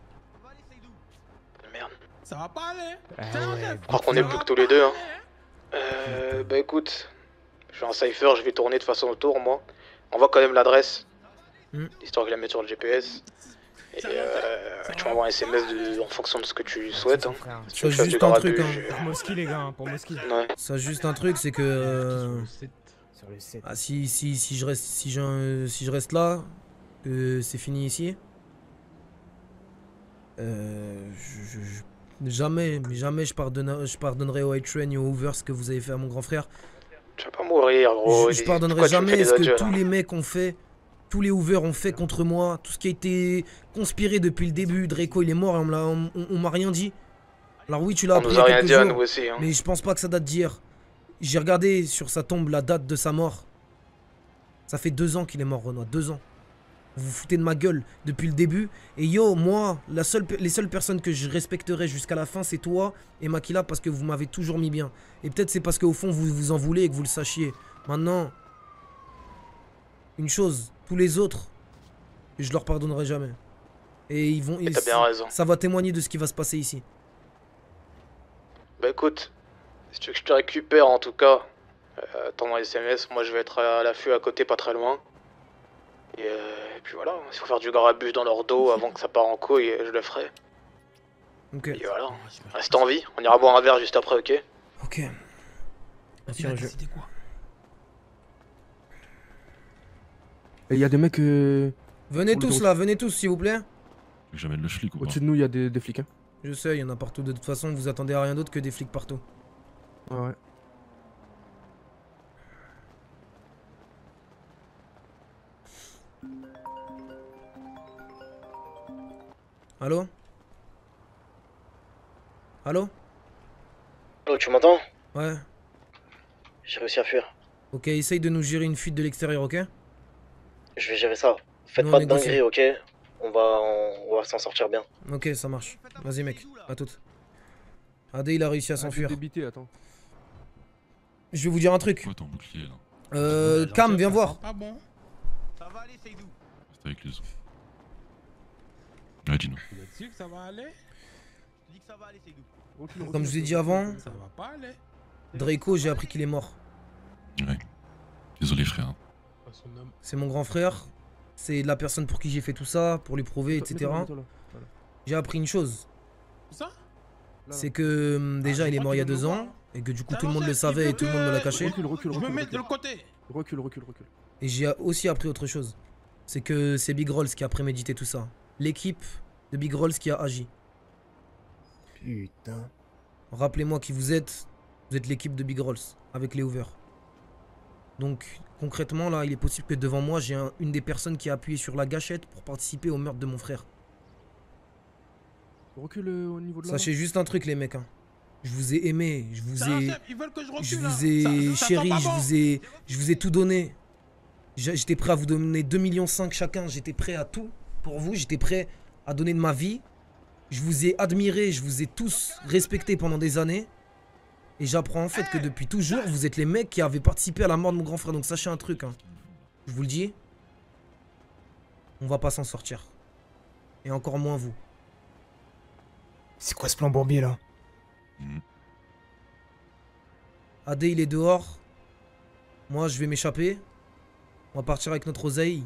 Merde. Ça va pas aller. Je crois qu'on est plus que tous les deux. Hein. Euh, bah écoute, je fais un cipher, je vais tourner de façon autour moi. On voit quand même l'adresse, Mm. histoire que je la mette sur le G P S. Et euh, tu m'envoies un S M S de, en fonction de ce que tu souhaites. Hein. Si tu veux Ça que je fasse juste du un truc, grabuge, hein. euh, Pour Moski, les gars, hein, pour Moski. Ouais. Ça juste un truc, c'est que euh, Sur le sept. ah, si, si, si, je reste, si, je, si je reste là, que c'est fini ici, euh, je, je- jamais, mais jamais je, pardonne, je pardonnerai au A-Train et au Hoover ce que vous avez fait à mon grand frère. Tu vas pas mourir gros. Je, je Et pardonnerai pourquoi tu me fais jamais des ce que adieux, tous là les mecs ont fait, tous les Hoover ont fait contre moi, tout ce qui a été conspiré depuis le début. Draco il est mort et on me l'a- on- on- on m'a rien dit. Alors oui, tu l'as On appris nous il y a a rien quelques dit à jours, nous aussi, hein. mais je pense pas que ça date d'hier. j'ai regardé sur sa tombe la date de sa mort. Ça fait deux ans qu'il est mort, Renoir. Deux ans. Vous vous foutez de ma gueule depuis le début. Et yo, moi, la seule, les seules personnes que je respecterai jusqu'à la fin, c'est toi et Makila parce que vous m'avez toujours mis bien. Et peut-être c'est parce qu'au fond, vous vous en voulez et que vous le sachiez. Maintenant, une chose, tous les autres, je leur pardonnerai jamais. Et ils vont. Et t'as bien raison. Ça va témoigner de ce qui va se passer ici. Bah écoute, si tu veux que je te récupère en tout cas, euh, attends mon S M S, moi je vais être à l'affût à côté, pas très loin. Et, euh, et puis voilà, s'il faut faire du garabus dans leur dos avant que ça part en couille, je le ferai. Ok. Et voilà, reste en vie, on ira boire un verre juste après, ok? Ok. Tiens, je... Et il y a des mecs. Euh... Venez tous là, venez tous s'il vous plaît. J'amène le flic ou pas? Au-dessus de nous, il y a des, des flics. Hein. Je sais, il y en a partout. De toute façon, vous attendez à rien d'autre que des flics partout. Ah ouais. Allô? Allô? Oh, tu m'entends? Ouais. J'ai réussi à fuir. Ok, essaye de nous gérer une fuite de l'extérieur, ok? Je vais gérer ça. Faites Nous, pas on de négocie. dinguerie, ok? On va, on, on va s'en sortir bien. Ok, ça marche. Vas-y mec, à toute. Adé, il a réussi à s'enfuir. Débité, attends. Je vais vous dire un truc. Quoi ton bouclier là? Euh, Cam, viens voir. Pas bon. Ça va aller, Seydou. Reste avec les autres. Ouais, dis-nous. Vous êtes sûr que ça va aller? Je dis que ça va aller, Seydou. Comme je vous ai dit avant, Ça va pas aller. Draco, j'ai appris qu'il est mort. Ouais. Désolé frère. Pas son homme. C'est mon grand frère. C'est la personne pour qui j'ai fait tout ça, pour lui prouver, et cetera. Mets-toi là, voilà. J'ai appris une chose. Ça? C'est que hum, déjà il est mort il y a deux ans et que du coup tout le monde le savait et tout le monde me l'a caché. Recule, recule, Je me recule. mets de recule. le côté. Recule, recule, recule. Et j'ai aussi appris autre chose. C'est que c'est Big Rolls qui a prémédité tout ça. L'équipe de Big Rolls qui a agi. Putain. Rappelez-moi qui vous êtes. Vous êtes l'équipe de Big Rolls avec les Hoover. Donc concrètement là, il est possible que devant moi j'ai un- une des personnes qui a appuyé sur la gâchette pour participer au meurtre de mon frère. Recule euh, au niveau de la. Sachez juste un truc les mecs. Hein. Je vous ai aimé, je vous Ça, ai, chef, ils veulent que je recule. je là. vous ai Ça- ça chéri, sent pas je bon. vous ai, je vous ai tout donné. J'ai- J'étais prêt à vous donner deux virgule cinq millions chacun. J'étais prêt à tout pour vous. J'étais prêt à donner de ma vie. Je vous ai admiré, je vous ai tous respecté pendant des années. Et j'apprends en fait que depuis toujours, vous êtes les mecs qui avaient participé à la mort de mon grand frère. Donc sachez un truc. Hein. Je vous le dis. On va pas s'en sortir. Et encore moins vous. C'est quoi ce plan bourbier là? Adé il est dehors. Moi je vais m'échapper. On va partir avec notre oseille.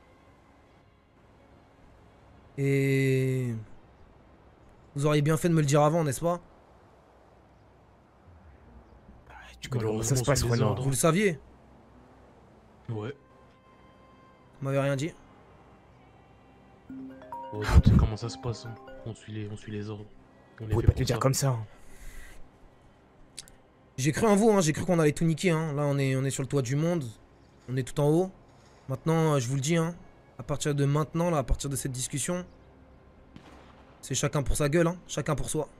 Et... Vous auriez bien fait de me le dire avant, n'est-ce pas? Tu connais comment ça se passe, Vous Renard? le saviez? Ouais. Vous m'avez rien dit? Oh, tu sais comment ça se passe, hein. On suit les, on suit les ordres. On Vous est pouvez fait pas pour te dire ça. comme ça. J'ai cru en vous, hein. J'ai cru qu'on allait tout niquer. Hein. Là on est, on est sur le toit du monde. On est tout en haut. Maintenant, euh, je vous le dis, hein. À partir de maintenant, là, à partir de cette discussion, c'est chacun pour sa gueule, hein. Chacun pour soi.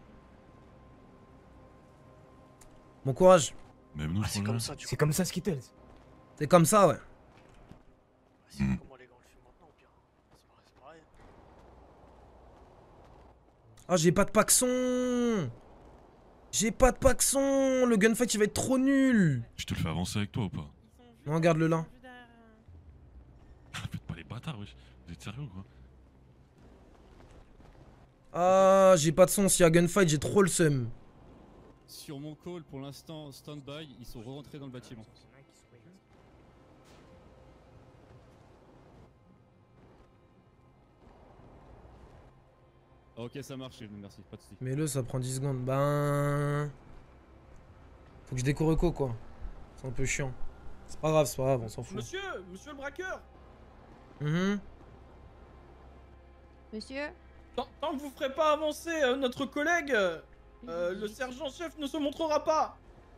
Bon courage. Même nous, C'est comme ça, c'est comme ça, Skittles. C'est comme ça, ouais. Ah, j'ai pas de paxon. J'ai pas de paxon. Le gunfight, il va être trop nul. Je te le fais avancer avec toi ou pas? Non, regarde-le là. Faites pas les bâtards, wesh. Vous êtes sérieux ou quoi? Ah, j'ai pas de son. S'il y a gunfight, j'ai trop le seum. Sur mon call, pour l'instant, stand-by, ils sont rentrés dans le bâtiment. Ok, ça marche, merci, pas de soucis. Mais le, ça prend dix secondes. Ben. Faut que je découvre quoi, quoi. C'est un peu chiant. C'est pas grave, c'est pas grave, on s'en fout. Monsieur, monsieur le braqueur. Mhm. Monsieur? Tant, tant que vous ferez pas avancer euh, notre collègue, euh, euh, le sergent-chef ne se montrera pas.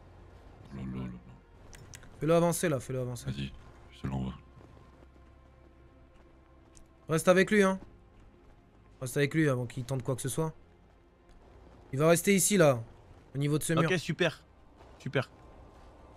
Fais-le avancer là, fais-le avancer. Vas-y, je te l'envoie. Reste avec lui, hein. Reste avec lui avant qu'il tente quoi que ce soit. Il va rester ici là, au niveau de ce mur. Ok, super. Super.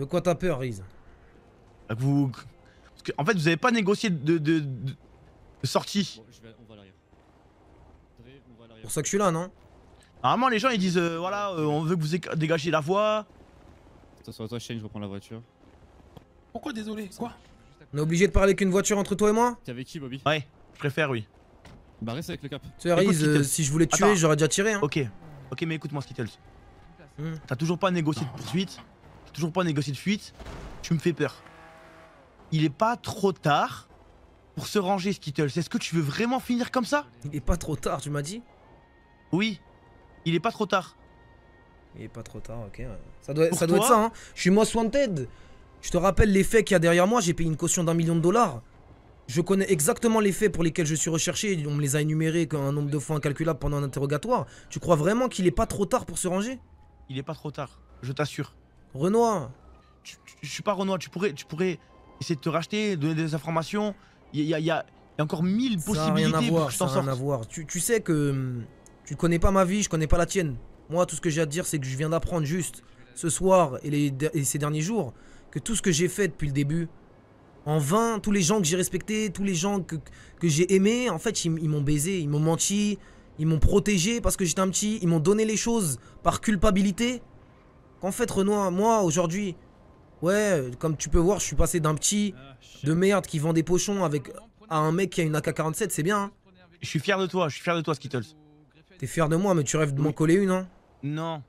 De quoi t'as peur, Riz? Bah, que vous... Parce que, en fait, vous avez pas négocié de, de, de, de sortie. Bon, je vais, on va à l'arrière. Dre, on va à l'arrière. C'est pour ça que je suis là, non? Normalement, les gens ils disent euh, voilà, euh, on veut que vous éca- dégagiez la voie. Attention à toi, Shane, je reprends la voiture. Pourquoi désolé? Quoi? On est obligé de parler qu'une voiture entre toi et moi? T'es avec qui, Bobby? Ouais, je préfère, oui. Bah, reste avec le cap. Tu sais, Riz, euh, si je voulais te tuer, Attends. j'aurais déjà tiré. Hein. Ok, ok, mais écoute-moi, Skittles. Hmm. T'as toujours pas négocié de poursuite, t'as toujours pas négocié de fuite, tu me fais peur. Il est pas trop tard pour se ranger, Skittles. Est-ce que tu veux vraiment finir comme ça? Il est pas trop tard, tu m'as dit? Oui, il est pas trop tard. Il est pas trop tard, ok. Ouais. Ça doit, Pour ça doit toi être ça, hein. Je suis most wanted. Je te rappelle les faits qu'il y a derrière moi, j'ai payé une caution d'un million de dollars. Je connais exactement les faits pour lesquels je suis recherché, on me les a énumérés qu'un nombre de fois incalculable pendant un interrogatoire. Tu crois vraiment qu'il est pas trop tard pour se ranger? Il est pas trop tard, je t'assure. Renoir. Tu- tu- Je suis pas Renoir, tu pourrais, tu pourrais essayer de te racheter, donner des informations. Il y a, il y a- il y a encore mille Ça a possibilités rien à pour voir, que je ça t'en a rien sorte. à voir. Tu, tu sais que hum, tu connais pas ma vie, je connais pas la tienne. Moi, tout ce que j'ai à te dire, c'est que je viens d'apprendre juste ce soir et, les, et ces derniers jours que tout ce que j'ai fait depuis le début, en vain, tous les gens que j'ai respectés, tous les gens que, que j'ai aimés, en fait, ils, ils m'ont baisé, ils m'ont menti, ils m'ont protégé parce que j'étais un petit, ils m'ont donné les choses par culpabilité. Qu'en fait, Renoir, moi, aujourd'hui, ouais, comme tu peux voir, je suis passé d'un petit de merde qui vend des pochons avec à un mec qui a une A K quarante-sept, c'est bien, hein. Je suis fier de toi, je suis fier de toi, Skittles. T'es fier de moi, mais tu rêves de m'en coller une, hein? Non.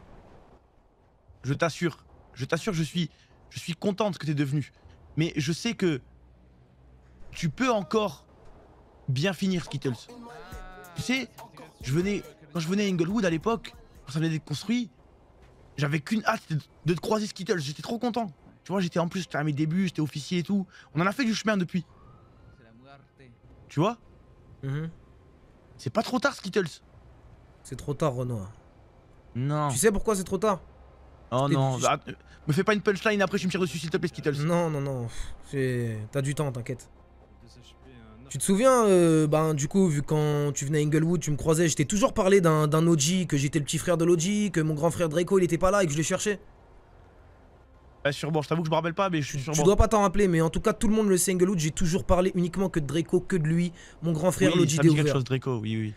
Je t'assure, je t'assure, je suis, je suis content de ce que t'es devenu. Mais je sais que tu peux encore bien finir, Skittles. Tu sais, je venais, quand je venais à Inglewood à l'époque, quand ça venait d'être construit, j'avais qu'une hâte de, de te croiser, Skittles. J'étais trop content. Tu vois, j'étais en plus, j'étais à mes débuts, j'étais officier et tout. On en a fait du chemin depuis. Tu vois? Mhm. C'est pas trop tard, Skittles. C'est trop tard, Renoir. Non. Tu sais pourquoi c'est trop tard? Oh Je t'ai non, dit- bah, euh, me fais pas une punchline après, tu me tires dessus, s'il te plaît, Skittles. Non, non, non. c'est- T'as du temps, t'inquiète. Tu te souviens, euh, ben, du coup, vu quand tu venais à Inglewood, tu me croisais, je t'ai toujours parlé d'un d'un O G, que j'étais le petit frère de l'O G, que mon grand frère Draco il était pas là et que je le cherchais. Ouais, sur bord, je t'avoue que je me rappelle pas, mais je suis sur Tu bord. dois pas t'en rappeler, mais en tout cas, tout le monde le sait, Inglewood, j'ai toujours parlé uniquement que de Draco, que de lui, mon grand frère Oui, l'O G ça me dit déouvert. quelque chose, Draco, oui, oui.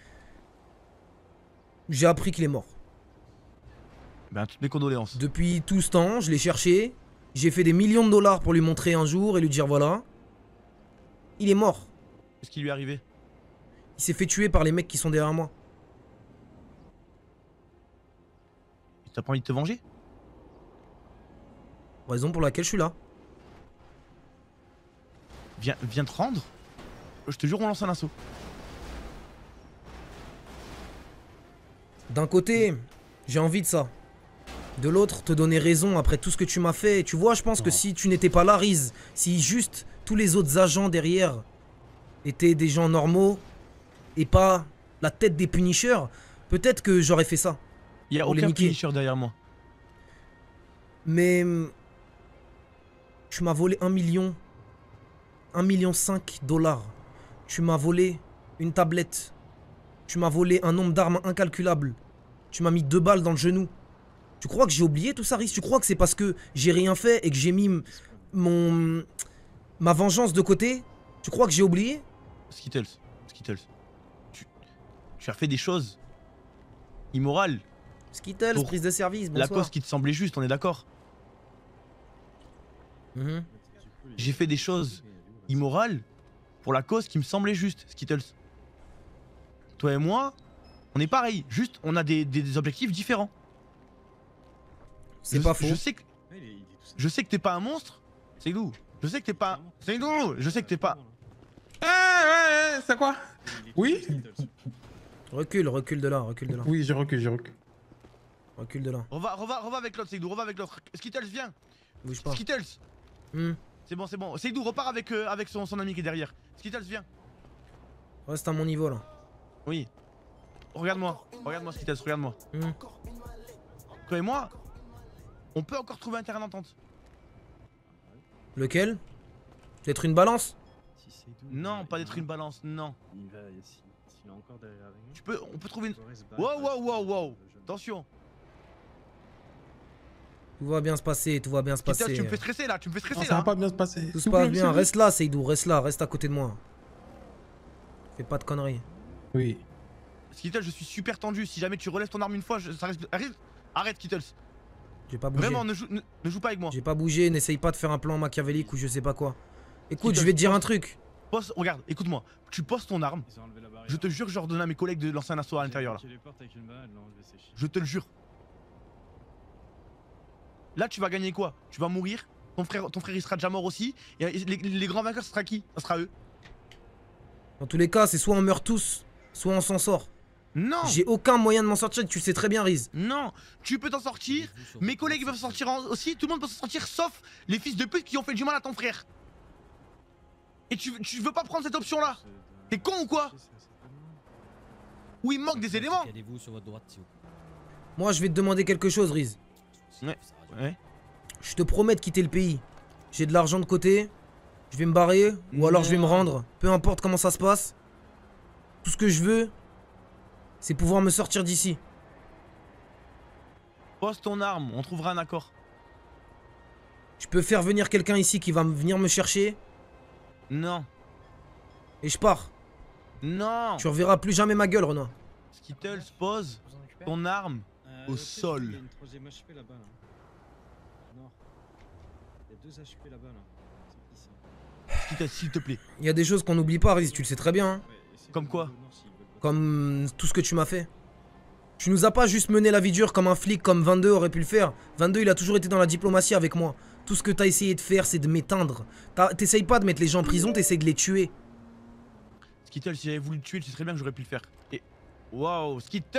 J'ai appris qu'il est mort. Ben, toutes mes condoléances. Depuis tout ce temps, je l'ai cherché, j'ai fait des millions de dollars pour lui montrer un jour et lui dire voilà. Il est mort. Qu'est-ce qui lui est arrivé? Il s'est fait tuer par les mecs qui sont derrière moi. T'as pas envie de te venger? Raison pour laquelle je suis là. Viens, viens te rendre. Je te jure, on lance un assaut. D'un côté, j'ai envie de ça. De l'autre, te donner raison après tout ce que tu m'as fait. Tu vois, je pense que si tu n'étais pas là, Riz, si juste tous les autres agents derrière étaient des gens normaux et pas la tête des punishers, peut-être que j'aurais fait ça. Il y a pour les aucun niquer. finisher derrière moi. Mais hum, tu m'as volé un million, un million cinq dollars. Tu m'as volé une tablette. Tu m'as volé un nombre d'armes incalculable. Tu m'as mis deux balles dans le genou. Tu crois que j'ai oublié tout ça, Riz? Tu crois que c'est parce que j'ai rien fait et que j'ai mis m- mon ma vengeance de côté? Tu crois que j'ai oublié? Skittles, Skittles. Tu, tu as fait des choses immorales. Skittles, pour prise de service, la bonsoir. cause qui te semblait juste, on est d'accord? Mhm. J'ai fait des choses immorales pour la cause qui me semblait juste, Skittles. Toi et moi, on est pareil, juste on a des, des- des objectifs différents. C'est Je- pas faux. Je sais que, je sais que t'es pas un monstre, c'est nous. Je sais que t'es pas, c'est nous. Je sais que t'es pas. Eh, ouais, ouais, c'est quoi? Oui? Recule, recule de là, recule de là. Oui, je recule, je recule. Recule de là. Reva, reva, reva avec l'autre, Seydou, reva avec l'autre. Skittles, viens. Bouge pas. Skittles. Hmm. C'est bon, c'est bon. Seydou, repart avec, euh, avec son, son ami qui est derrière. Skittles, viens. Reste à mon niveau là. Oui. Regarde-moi, regarde-moi, Skittles, regarde-moi. Hmm. Toi et moi, on peut encore trouver un terrain d'entente. Lequel? D'être une balance? Non, pas d'être une balance, non. Il va, s'il est encore derrière nous. Tu peux, on peut trouver une. se battre, Wow, wow, wow, wow. Attention. Tout va bien se passer, tout va bien se Skittles, passer. tu me fais stresser là, tu me fais stresser Non, là. ça va pas bien se passer. Tout se passe bien, reste là, Seydou, reste là, reste à côté de moi. Fais pas de conneries. Oui. Skittles, je suis super tendu. Si jamais tu relèves ton arme une fois, je... ça risque de... Arrête, arrête Skittles. J'ai pas bougé. Vraiment, ne joue, ne, ne joue pas avec moi. J'ai pas bougé, n'essaye pas de faire un plan machiavélique ou je sais pas quoi. Écoute, Skittles, je vais te dire un truc. Pose, regarde, écoute-moi. Tu poses ton arme. Je te jure, je redonne à mes collègues de lancer un assaut à l'intérieur là. Je te le jure. Là, tu vas gagner quoi? Tu vas mourir. Ton frère, ton frère, il sera déjà mort aussi. Et les, les grands vainqueurs, ce sera qui? Ça sera eux. Dans tous les cas, c'est soit on meurt tous, soit on s'en sort. Non. J'ai aucun moyen de m'en sortir, tu le sais très bien, Riz. Non, tu peux t'en sortir. Mes collègues ils peuvent s'en sortir aussi. Tout le monde peut s'en sortir, sauf les fils de pute qui ont fait du mal à ton frère. Et tu, tu veux pas prendre cette option là? T'es con ou quoi? Ou il manque des éléments? Moi, je vais te demander quelque chose, Riz. Ouais, ouais. Je te promets de quitter le pays. J'ai de l'argent de côté. Je vais me barrer, ou alors je vais me rendre. Peu importe comment ça se passe. Tout ce que je veux, c'est pouvoir me sortir d'ici. Pose ton arme, on trouvera un accord. Je peux faire venir quelqu'un ici qui va venir me chercher. Non. Et je pars. Non. Tu reverras plus jamais ma gueule, Renoir. Skittles, pose ton arme au sol. Il y a une troisième H P là-bas. Là. Non. Il y a deux H P là-bas. Là. C'est qui ça? Skittles, s'il te plaît. Il y a des choses qu'on n'oublie pas, Riz, tu le sais très bien. Hein. Comme quoi? Comme tout ce que tu m'as fait. Tu nous as pas juste mené la vie dure comme un flic, comme vingt-deux aurait pu le faire. vingt-deux, il a toujours été dans la diplomatie avec moi. Tout ce que t'as essayé de faire, c'est de m'éteindre. T'essayes pas de mettre les gens en prison, t'essayes de les tuer. Skittles, si j'avais voulu le tuer, tu sais très bien que j'aurais pu le faire. Et... Waouh, Skittles!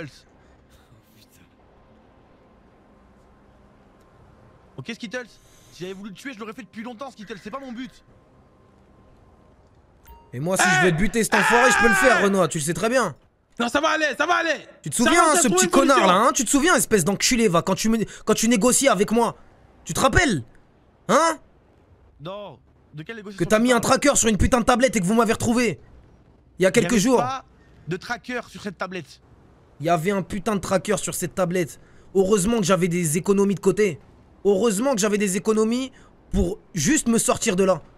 Ok, Skittles, si j'avais voulu le tuer, je l'aurais fait depuis longtemps, Skittles, c'est pas mon but. Et moi, si je veux te buter cet enfoiré, je peux le faire, Renoir, tu le sais très bien. Non, ça va aller, ça va aller. Tu te souviens, hein, ce petit connard là, hein? Tu te souviens, espèce d'enculé, va, quand tu, me... quand tu négociais avec moi. Tu te rappelles? Hein? Non, de quelle négociation? Que t'as mis un tracker sur une putain de tablette et que vous m'avez retrouvé. Il y a quelques jours. Il y avait pas de tracker sur cette tablette. Il y avait un putain de tracker sur cette tablette. Heureusement que j'avais des économies de côté. Heureusement que j'avais des économies pour juste me sortir de là.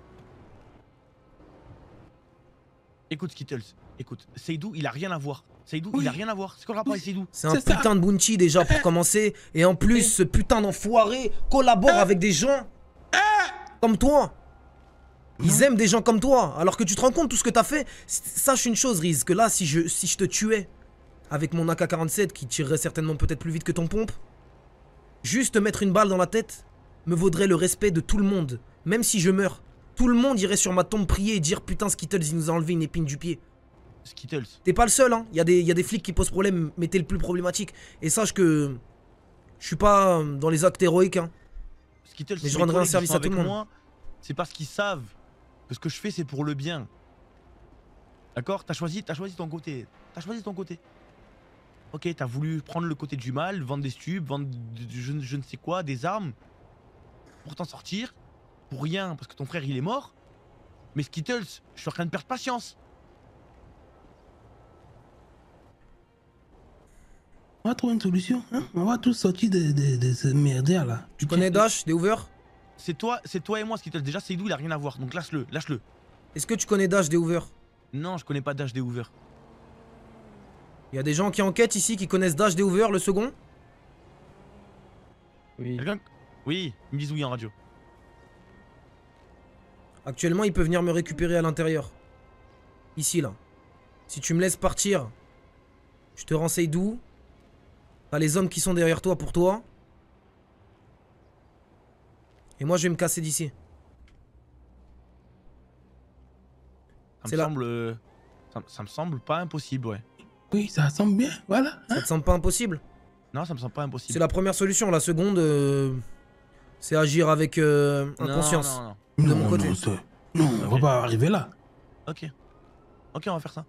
Écoute, Skittles, écoute, Seydou, il a rien à voir. Seydou, oui. il a rien à voir. C'est quoi le rapport avec Seydou? C'est un putain ça. de bounty déjà pour commencer. Et en plus, ce putain d'enfoiré collabore avec des gens comme toi. Ils aiment des gens comme toi. Alors que tu te rends compte tout ce que t'as fait. Sache une chose, Riz, que là, si je, si je te tuais avec mon A K quarante-sept qui tirerait certainement peut-être plus vite que ton pompe, juste te mettre une balle dans la tête me vaudrait le respect de tout le monde. Même si je meurs. Tout le monde irait sur ma tombe prier et dire putain Skittles il nous a enlevé une épine du pied. Skittles. T'es pas le seul hein, il y, y a des flics qui posent problème mais t'es le plus problématique. Et sache que je suis pas dans les actes héroïques hein. Skittles, mais je rendrai un service à tout le monde. C'est parce qu'ils savent que ce que je fais c'est pour le bien. D'accord? T'as choisi, t'as choisi ton côté. T'as choisi ton côté. Ok, t'as voulu prendre le côté du mal, vendre des stupes, vendre du, je, je ne sais quoi, des armes. Pour t'en sortir. Pour rien, parce que ton frère il est mort. Mais Skittles, je suis en train de perdre patience. On va trouver une solution, hein? On va tous sortir de, de, de ce merdier là. Tu connais Dash, des Hoover? C'est toi, c'est toi et moi Skittles. Déjà Seydou il a rien à voir, donc lâche-le, lâche-le. Est-ce que tu connais Dash, des Hoover? Non, je connais pas Dash, des Hoover. Il y a des gens qui enquêtent ici qui connaissent Dash, des Hoover, le second? Oui. Oui, ils me disent oui en radio. Actuellement, il peut venir me récupérer à l'intérieur. Ici, là. Si tu me laisses partir, je te renseigne d'où. T'as les hommes qui sont derrière toi pour toi. Et moi, je vais me casser d'ici. Ça me semble... Euh, ça, ça me semble pas impossible, ouais. Oui, ça semble bien, voilà. Hein? Ça te semble pas impossible? Non, ça me semble pas impossible. C'est la première solution. La seconde, euh, c'est agir avec euh, inconscience. Non, non, non. De non, mon côté. Non, non on va pas arriver là. Ok. Ok, on va faire ça.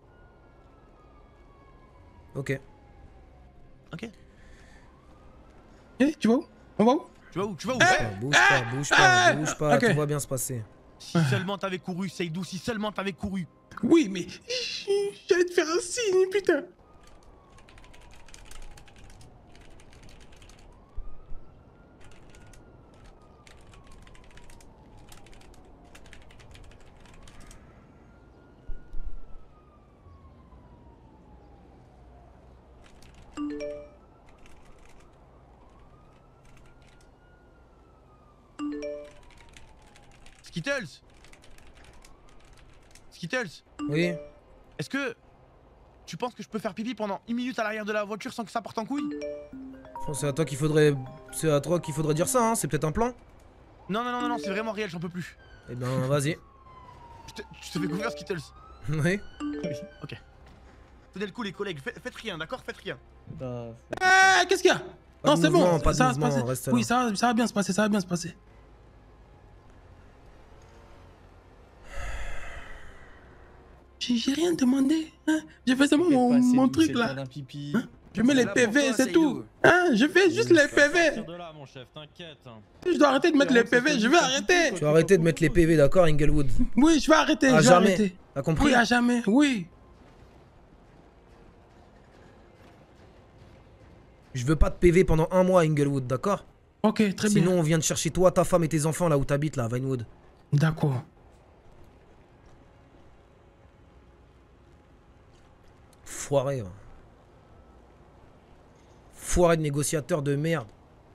Ok. Ok. Eh, tu vas où? On va où? Tu vas où? Tu vas où? eh Bouge pas, bouge pas, bouge pas, okay. Tout va bien se passer. Si seulement t'avais couru, Seydou, si seulement t'avais couru. Oui, mais j'allais te faire un signe, putain. Skittles Skittles Oui. Est-ce que tu penses que je peux faire pipi pendant une minute à l'arrière de la voiture sans que ça parte en couille? Bon, c'est à toi qu'il faudrait... C'est à toi qu'il faudrait dire ça, hein. C'est peut-être un plan? Non, non, non, non, non c'est vraiment réel, j'en peux plus. Eh ben, vas-y. Je te, je te fais confiance, Skittles. Oui. Oui, ok. Tenez le coup, les collègues, faites, faites rien, d'accord? Faites rien. Bah... Eh, qu'est-ce qu'il y a? Pas Non, de c'est bon, mouvement, pas de ça va se mouvement, passer. reste Oui, là. ça va, ça va bien se passer, ça va bien se passer. J'ai j'ai rien demandé, hein. J'ai fait seulement mon, mon truc là. Hein? Je mets les P V, c'est tout. Hein? Je fais juste les P V. Je dois arrêter de mettre les P V, je vais arrêter. Tu vas arrêter de mettre les P V, d'accord, Inglewood? Oui, je vais arrêter, À je vais jamais. arrêter. T'as compris? Oui, à jamais, oui. Je veux pas de P V pendant un mois, Inglewood, d'accord? Ok, très bien. Sinon, on vient de chercher toi, ta femme et tes enfants là où t'habites, là, à Vinewood. D'accord. Foiré, hein. Foiré de négociateur de merde.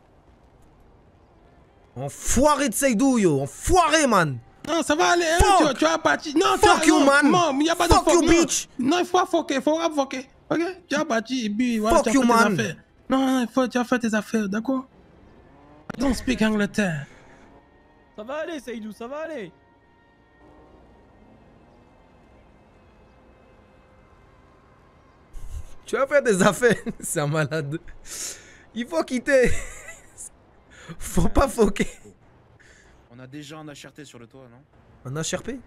Enfoiré de Seydou, yo. Enfoiré, man. Non, ça va aller, hein, tu, vas- tu vas partir. Non, Fuck tu vas, you, non, man. Non, y a pas Fuck de fuck, you, non. bitch. Non, il faut foquer, il faut foquer. Ok? Tu vas partir et puis voilà, Fuck tu vas you, faire man. tes affaires. Non, non, il faut, tu vas faire tes affaires, d'accord? Don't speak Angleterre. Ça va aller, Seydou, ça va aller. Tu vas faire des affaires. C'est un malade. Il faut quitter. Faut pas foquer. On a déjà un H R T sur le toit, non? Un H R P?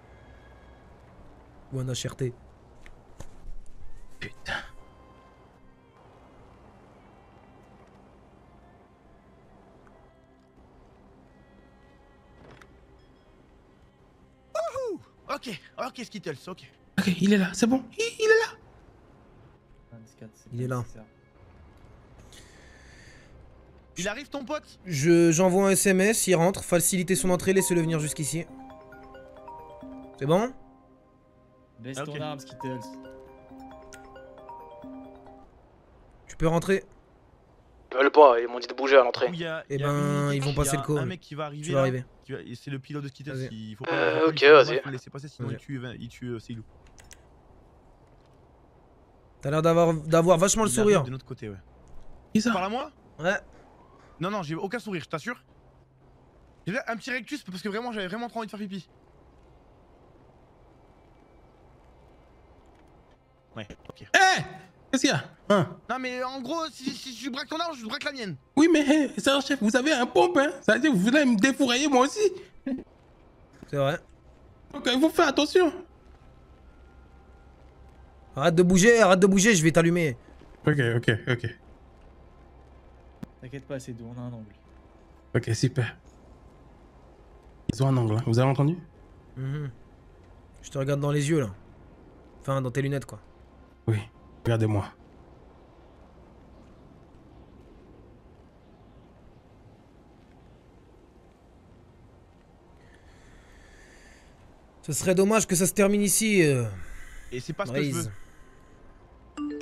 Ou un H R T? Putain. Wouhou. Ok, ok, Skittles, ok. Ok, il est là, c'est bon. Il, il est là. Il est là. Il arrive ton pote? Je, j'envoie un S M S, il rentre, faciliter son entrée, laissez-le venir jusqu'ici. C'est bon? Baisse Ok. ton arme, Skittles. Tu peux rentrer. Ils veulent pas, ils m'ont dit de bouger à l'entrée. Il y a- Eh il y a ben, une- ils vont il y passer a le code. Un mec qui va arriver. Tu vas là, arriver. qui va- et c'est le pilote de Skittles. Vas-y. Il faut pas. Euh, il faut pas ok, lui faire mal, vas-y. faut le laisser passer, sinon Vas-y. il tue, il tue euh, Seydou. T'as l'air d'avoir, d'avoir vachement le Il arrive sourire. de notre côté, ouais. Qui ça? Parle à moi? Ouais. Non, non, j'ai aucun sourire, je t'assure. J'ai un petit rectus parce que vraiment, j'avais vraiment trop envie de faire pipi. Ouais, ok. Eh! Qu'est-ce qu'il y a? Hein? Non, mais en gros, si, si je braque ton arme, je braque la mienne. Oui, mais hey, sœur chef, vous avez un pompe, hein? Ça veut dire que vous voulez me défourailler moi aussi? C'est vrai. Donc il faut faire attention. Arrête de bouger, arrête de bouger, je vais t'allumer. Ok, ok, ok. T'inquiète pas, c'est doux, on a un angle. Ok, super. Ils ont un angle, hein. Vous avez entendu? Mhm. Je te regarde dans les yeux là. Enfin, dans tes lunettes quoi. Oui, regardez-moi. Ce serait dommage que ça se termine ici. euh, Et c'est pas ce que je Brise. veux.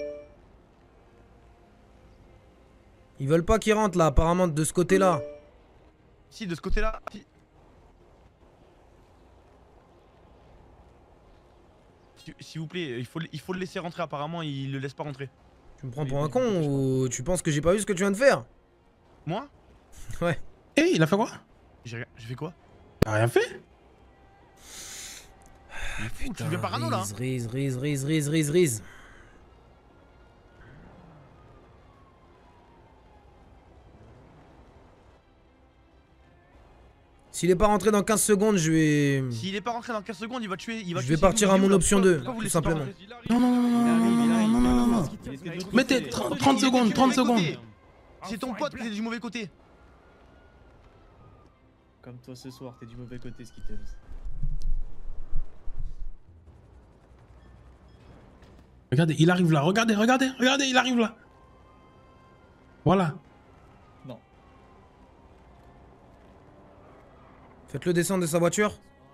Ils veulent pas qu'ils rentrent là, apparemment de ce côté-là. Si, de ce côté-là. Si. Si- S'il vous plaît, il faut, il faut le laisser rentrer. Apparemment, il le laisse pas rentrer. Tu me prends pour un con ou tu penses que j'ai pas vu ce que tu viens de faire? Moi? Ouais. Eh, il a fait quoi? J'ai rien- j'ai fait quoi? Il a rien fait? Il est fou, tu deviens parano là. hein. Riz, riz, riz, riz, riz, riz. S'il est pas rentré dans quinze secondes, je vais... S'il est pas rentré dans quinze secondes, il va tuer. Il va Je tuer vais partir Seydou. à mon Pourquoi- option deux, pourquoi vous tout laissez pas simplement. rentrer Non, non, non, non, non, non, non, non, non, non. Mettez trente trente secondes, trente secondes. C'est ton pote qui est du mauvais côté. Comme toi ce soir, t'es du mauvais côté, Skittles. Regardez, il arrive là. Regardez, regardez, regardez, il arrive là. Voilà. Non. Faites-le descendre de sa voiture.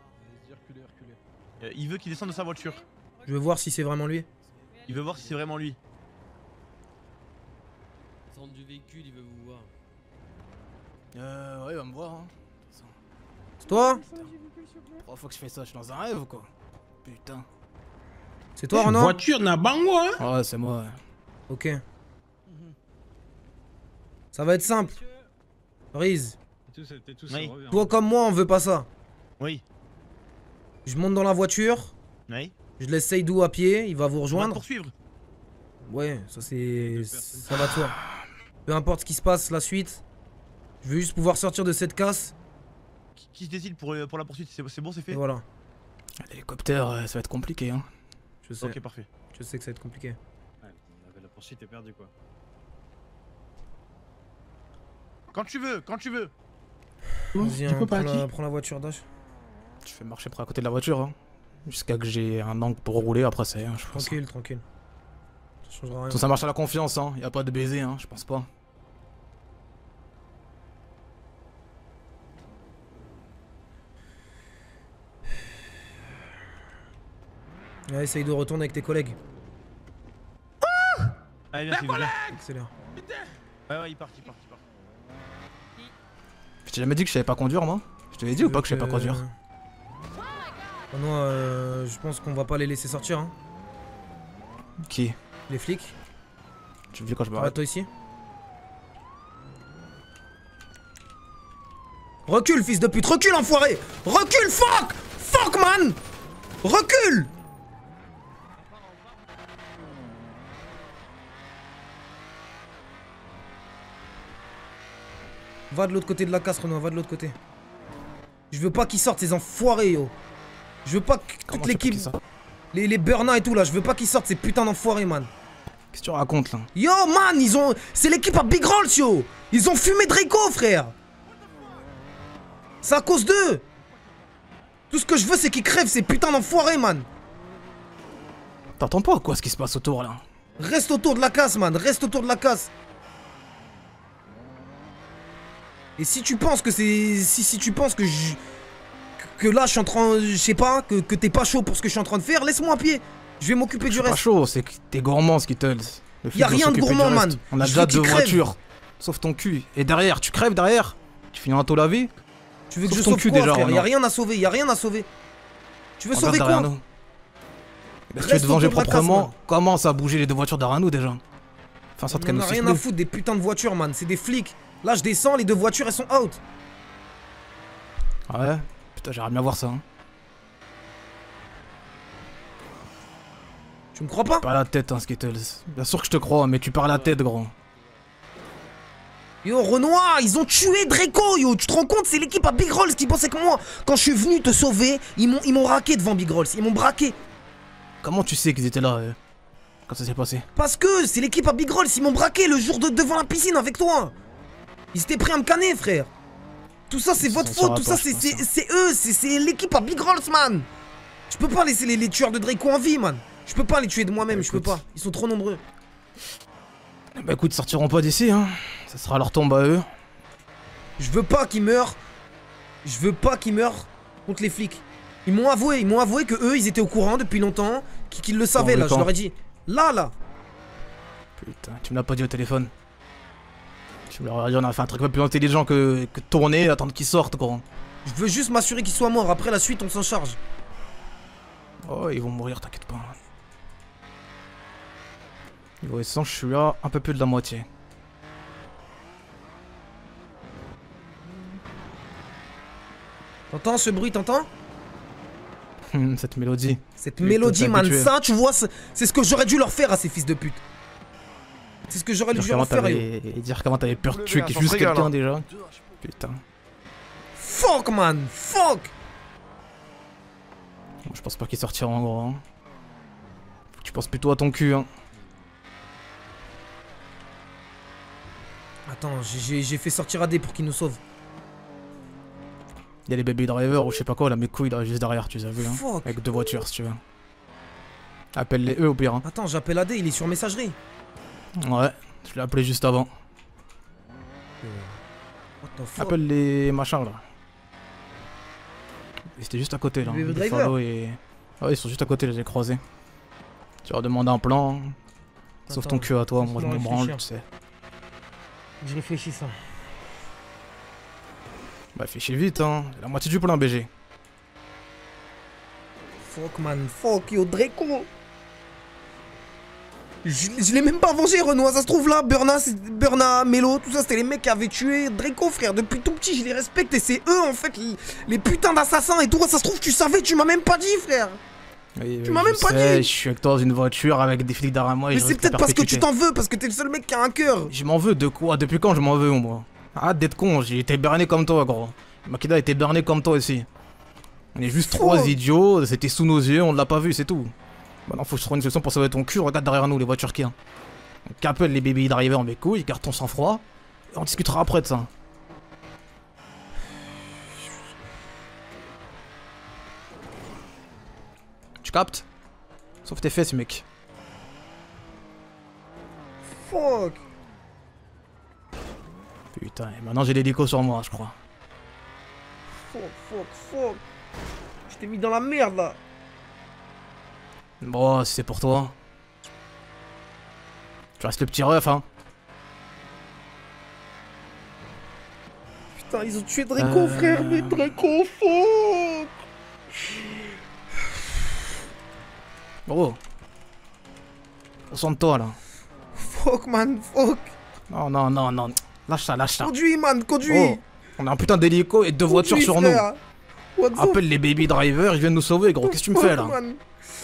Euh, il veut qu'il descende de sa voiture. Je veux voir si c'est vraiment lui. Il veut voir si c'est vraiment lui. Descendre du véhicule, il veut vous voir. Euh, ouais, il va me voir, hein. C'est toi? Trois fois que je fais ça, je suis dans un rêve ou quoi? Putain. C'est toi, Renan? Voiture n'a bango, hein? Ouais, c'est moi, ouais. Ok. Ça va être simple. Riz. Oui. Toi comme moi, on veut pas ça. Oui. Je monte dans la voiture. Oui. Je laisse Seydou à pied, il va vous On va te rejoindre. poursuivre. Ouais, ça c'est... ça va de soi. Peu importe ce qui se passe, la suite. Je veux juste pouvoir sortir de cette casse. Qui, qui se décide pour, pour la poursuite? C'est c'est bon, c'est fait? Et voilà. L'hélicoptère, euh, ça va être compliqué, hein. Je sais. Ok, parfait. Je sais que ça va être compliqué. Ouais, la poursuite est perdue, quoi. Quand tu veux, quand tu veux. Vas-y, tu hein, peux prends, partir. la, prends la voiture, Dash. Je fais marcher par à côté de la voiture, hein. Jusqu'à que j'ai un angle pour rouler, après c'est, hein, je pense. Tranquille, tranquille. Ça changera rien. Tout ça marche à la confiance, hein. Y a pas de baiser, hein, je pense pas. Ouais, essaye de retourner avec tes collègues. Allez, viens, c'est viens. Accélère. Ouais, ouais, il part, il part, il part. Je t'ai jamais dit que je savais pas conduire, moi? Je te l'ai dit ou pas que je savais pas conduire? Oh non, euh, je pense qu'on va pas les laisser sortir, hein. Qui? Les flics. Tu veux quand je me Arrête-toi ici. Recule, fils de pute, recule, enfoiré! Recule, fuck! Fuck, man! Recule! Va de l'autre côté de la casse, Renaud, va de l'autre côté. Je veux pas qu'ils sortent, ces enfoirés, yo. Je veux pas que toute l'équipe... Les, les Burna et tout, là, je veux pas qu'ils sortent, ces putains d'enfoirés, man. Qu'est-ce que tu racontes, là? Yo, man, ils ont... C'est l'équipe à Big Rolls, yo. Ils ont fumé Draco, frère. C'est à cause d'eux. Tout ce que je veux, c'est qu'ils crèvent, ces putains d'enfoirés, man. T'entends pas quoi ce qui se passe autour, là? Reste autour de la casse, man. Reste autour de la casse. Et si tu penses que c'est... Si, si tu penses que je... Que là, je suis en train... Je sais pas, que, que t'es pas chaud pour ce que je suis en train de faire, laisse-moi à pied. Je vais m'occuper du Je suis reste. pas chaud, c'est que t'es gourmand, Skittles. Le flic Y'a doit rien de s'occuper du gourmand, reste. man. On a Je déjà veux qu'il deux crève. voitures. Sauf ton cul. Et derrière, tu crèves derrière. Tu finis en auto lavé. Tu veux que Sauf je ton sauve cul quoi, déjà, frère? Renan. Y'a rien à sauver, y'a rien à sauver. Tu veux Regarde sauver quoi? derrière nous. Bah, si tu veux te Reste venger autour de la casse, proprement, man. commence à bouger les deux voitures derrière nous déjà. Fais en sorte qu'elles On nous a rien sifflent. à foutre des putains de voitures, man. C'est des flics. Là, je descends, les deux voitures, elles sont out. Ah ouais? Putain, j'aimerais bien voir ça. Hein. Tu me crois pas? Pas la tête, hein, Skittles. Bien sûr que je te crois, mais tu perds la tête, gros. Yo, Renoir, ils ont tué Draco, yo. Tu te rends compte? C'est l'équipe à Big Rolls qui pensait que moi, quand je suis venu te sauver, ils m'ont ils m'ont raqué devant Big Rolls. Ils m'ont braqué. Comment tu sais qu'ils étaient là euh, quand ça s'est passé? Parce que c'est l'équipe à Big Rolls. Ils m'ont braqué le jour de devant la piscine avec toi. Ils étaient prêts à me canner, frère. Tout ça, c'est Ils votre sont sur faute. Tout ça, rapport, c'est je pense, c'est- c'est eux. C'est c'est l'équipe à Big Rolls, man. Je peux pas laisser les, les tueurs de Draco en vie, man. Je peux pas les tuer de moi-même. Je peux pas. Ils sont trop nombreux. Bah écoute, ils sortiront pas d'ici, hein. Ça sera leur tombe à eux. Je veux pas qu'ils meurent. Je veux pas qu'ils meurent contre les flics. Ils m'ont avoué, ils m'ont avoué que eux, ils étaient au courant depuis longtemps, qu'ils qu'ils le savaient Quand, là, le je quand leur ai dit. Là, là. Putain, tu me l'as pas dit au téléphone. Tu me l'aurais dit, on a fait un truc un peu plus intelligent que, que tourner, attendre qu'ils sortent, gros. Je veux juste m'assurer qu'ils soient morts. Après la suite, on s'en charge. Oh, ils vont mourir, t'inquiète pas. Niveau essence, je suis là un peu plus de la moitié. T'entends ce bruit, t'entends? Cette mélodie. Cette Tu es mélodie, peut-être man, habitué. ça, tu vois, c'est c'est ce que j'aurais dû leur faire à ces fils de pute. C'est ce que j'aurais dû Dire leur comment faire, yo. t'avais- et dire comment t'avais peur de Vous tuer levez, juste ça se régale, quelqu'un hein. déjà. Putain. Fuck, man, fuck. Je pense pas qu'ils sortiront en gros. Hein. Faut que tu penses plutôt à ton cul. Hein. Attends, j'ai- j'ai j'ai fait sortir A D pour qu'ils nous sauvent. Y'a les baby drivers ou je sais pas quoi, là mes couilles là juste derrière, tu les as vu. Hein. Fuck. Avec deux voitures si tu veux. Appelle-les eux au pire. Hein. Attends, j'appelle A D, il est sur messagerie. Ouais, je l'ai appelé juste avant. What the fuck? Appelle les machins là. Ils étaient juste à côté là. Les baby Les drivers. Fallow et. Ah ouais, ils sont juste à côté, je les ai croisés. Tu leur demandes un plan. Sauf ton Attends, cul à toi, moi je laisse-moi me branle, tu réfléchir. sais. Je réfléchis ça. Bah fais chier vite hein, la moitié du plan B G. Fuck man, fuck yo, Draco. Je, je l'ai même pas vengé, Renoir. Ça se trouve là, Burna, Burna, Melo, tout ça, c'était les mecs qui avaient tué Draco, frère. Depuis tout petit, je les respecte et c'est eux en fait, les, les putains d'assassins et tout. Ça se trouve, tu savais, tu m'as même pas dit, frère. Oui, tu oui, m'as même je pas sais, dit. Je suis avec toi dans une voiture avec des flics derrière moi. Et Mais je c'est risque de peut-être parce que tu perpétuité. t'en veux, parce que t'es le seul mec qui a un cœur. Je m'en veux de quoi? Depuis quand je m'en veux, moi? Arrête d'être con, j'ai été berné comme toi, gros. Makida a été berné comme toi aussi. On est juste trois Oh. idiots, c'était sous nos yeux, on l'a pas vu, c'est tout. Maintenant, faut que je trouve une solution pour sauver ton cul. Regarde derrière nous les voitures qu'il y a. Donc, appelle les baby drivers en mes couilles, garde ton sang-froid. Et on discutera après de ça. Tu captes? Sauf tes fesses, mec. Fuck. Putain, et maintenant j'ai l'hélico sur moi, je crois. Fuck, fuck, fuck. Je t'ai mis dans la merde là. Bon, si c'est pour toi. Tu restes le petit ref, hein. Putain, ils ont tué Draco, Euh. frère. Mais Draco, fuck. Gros. Concentre-toi là. Fuck, man, fuck. Non, non, non, non. Lâche ça, lâche ça. Conduis, man, conduis. Oh, on a un putain d'hélico et deux voitures sur nous. frère. What the Appelle les baby drivers, ils viennent nous sauver, gros. Qu'est-ce que tu me fais là? fuck, man.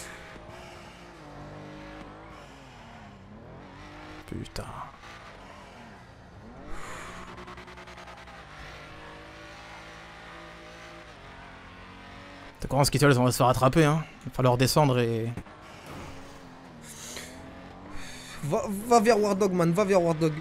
Putain. T'as comment ce qui on va se faire rattraper, hein. Il va falloir descendre et. Va, va vers War Dog, man, va vers War Dog.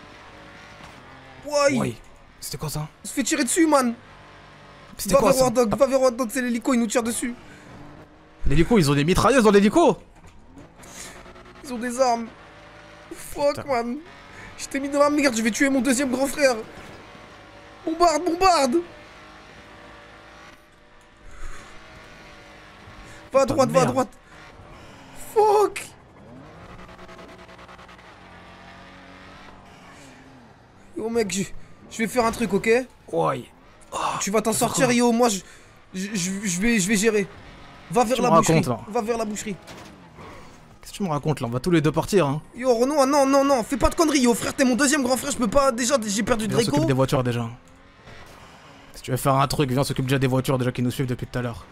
Why? Oui. C'était quoi ça? On se fait tirer dessus, man. C'était Va quoi vers ça? War Dog, va vers War Dog, c'est l'hélico, il nous tire dessus. L'hélico, ils ont des mitrailleuses dans l'hélico? Ils ont des armes. Fuck, man. Je t'ai mis dans la merde, je vais tuer mon deuxième grand frère. Bombarde, bombarde. Va à droite, va à merde. droite. Fuck. Yo mec, je, je vais faire un truc, ok? Ouais. Tu vas t'en c'est sortir, quoi? yo. Moi, je, je, je- je vais, je vais gérer. Va vers Tu la me boucherie. racontes, là. Va vers la boucherie. Qu'est-ce que tu me racontes là? On va tous les deux partir, hein. Yo, Renoir, non, non, non, fais pas de conneries, yo. Frère, t'es mon deuxième grand frère, je peux pas. Déjà, j'ai perdu Viens, on Draco. s'occupe des voitures déjà. Si tu veux faire un truc, viens, on s'occupe déjà des voitures déjà qui nous suivent depuis tout à l'heure.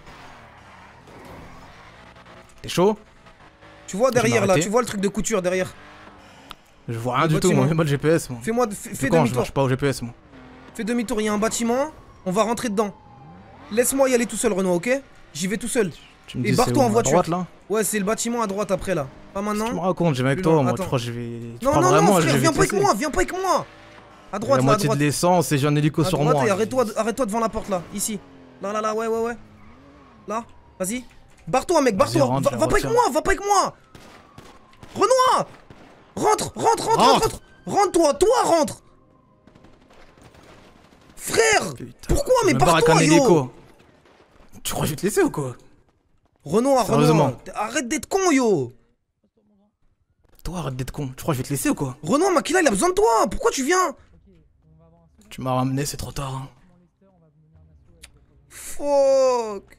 T'es chaud? Tu vois Est-ce que je derrière vais là, m'arrêter tu vois le truc de couture derrière. Je vois rien Le du tout, moi, bâtiment. même pas le G P S, moi. Fais-moi, fais, Depuis fais quand je demi-tour. marche pas au G P S, moi? Fais demi-tour, il y a un bâtiment, on va rentrer dedans. Laisse-moi y aller tout seul, Renoir, ok? J'y vais tout seul. Tu me Et dis, c'est barre-toi où, en à voiture. droite, là? Ouais, c'est le bâtiment à droite après là. Pas maintenant. Tu me racontes, j'ai avec Plus toi, loin, moi, attends. tu crois que je vais. Tu Non, crois non, vraiment, non, je frère, vais viens te pas avec laisser? moi, viens pas avec moi. À droite, La là, à moitié de droite. l'essence et j'ai un hélico À sur droite, moi. et arrête-toi, arrête-toi devant la porte là, ici. Là, là, là, ouais, ouais, ouais. Là, vas-y. Barre-toi, mec, Vas-y, barre-toi. rentre, Va, je va pas avec retiens. moi, va pas avec moi. Renoir, rentre, rentre, rentre, rentre, rentre. Rentre-toi, toi, rentre. Frère, pourquoi? Mais Je me barre avec barre-toi, un yo. hélico. Tu crois que je vais te laisser ou quoi? Renoir, Sérieusement. Renoir, arrête d'être con, yo. Toi, arrête d'être con. Tu crois que je vais te laisser ou quoi? Renoir, Makila, il a besoin de toi. Pourquoi tu viens? Tu m'as ramené, c'est trop tard. Hein. Fuck.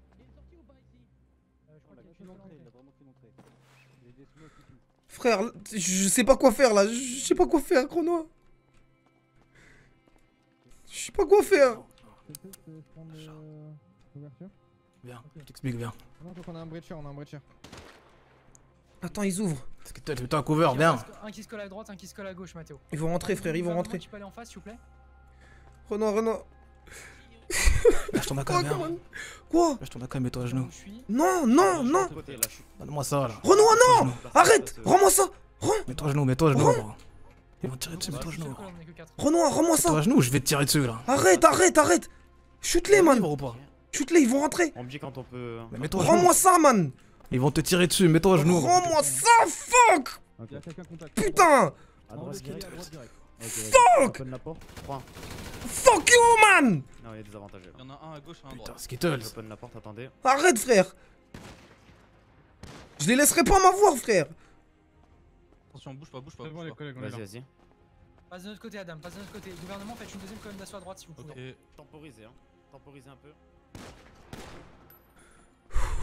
Frère, je sais pas quoi faire là. Je sais pas quoi faire, Renoir. Je sais pas quoi faire. Viens, je t'explique, viens. Non, donc on a un breacher, on a un breacher. Attends, ils ouvrent. Parce que toi, tu un cover, viens. Un qui se colle à droite, un qui se colle à gauche, Mathéo. Ils vont rentrer, frère, ils vont rentrer. Tu peux aller en face, s'il vous plaît? Renoir, Renoir. Lâche ton A K, viens. Quoi? Lâche ton A K, mets-toi à genoux. Non, non, non. Donne-moi ça, là. Renoir, non. Arrête. Rends-moi ça. Rends. Mets-toi à genoux, mets-toi à genoux, gros. Ils vont te tirer dessus, mets-toi à genoux. gros. Renoir, rends-moi ça. Mets-toi à genoux, je vais te tirer dessus, là. Arrête, arrête, arrête. Shoot-les, man. Shoot-les, ils vont rentrer. On me dit quand on peut. Mais mets-toi à genoux. Rends-moi ça, man. Ils vont te tirer dessus, mets-toi à genoux. gros. Rends-moi ça, fuck. Putain. À droite, direct, à droite, direct. Ok, vas-y. Fuck. Open la porte. trois. Fuck you, man. Non, il y a des avantages. Il y en a un à gauche, un à droite. Skittles. Open la porte, attendez. Arrête, frère. Je les laisserai pas m'avoir, frère. Attention, bouge pas, bouge pas. C'est bon, les collègues, on est Vas-y, là. vas-y. Passe de notre côté, Adam, passe de notre côté. Gouvernement, faites une deuxième colonne d'assaut à droite si vous pouvez. Ok. Temporisez, hein. Temporisez un peu.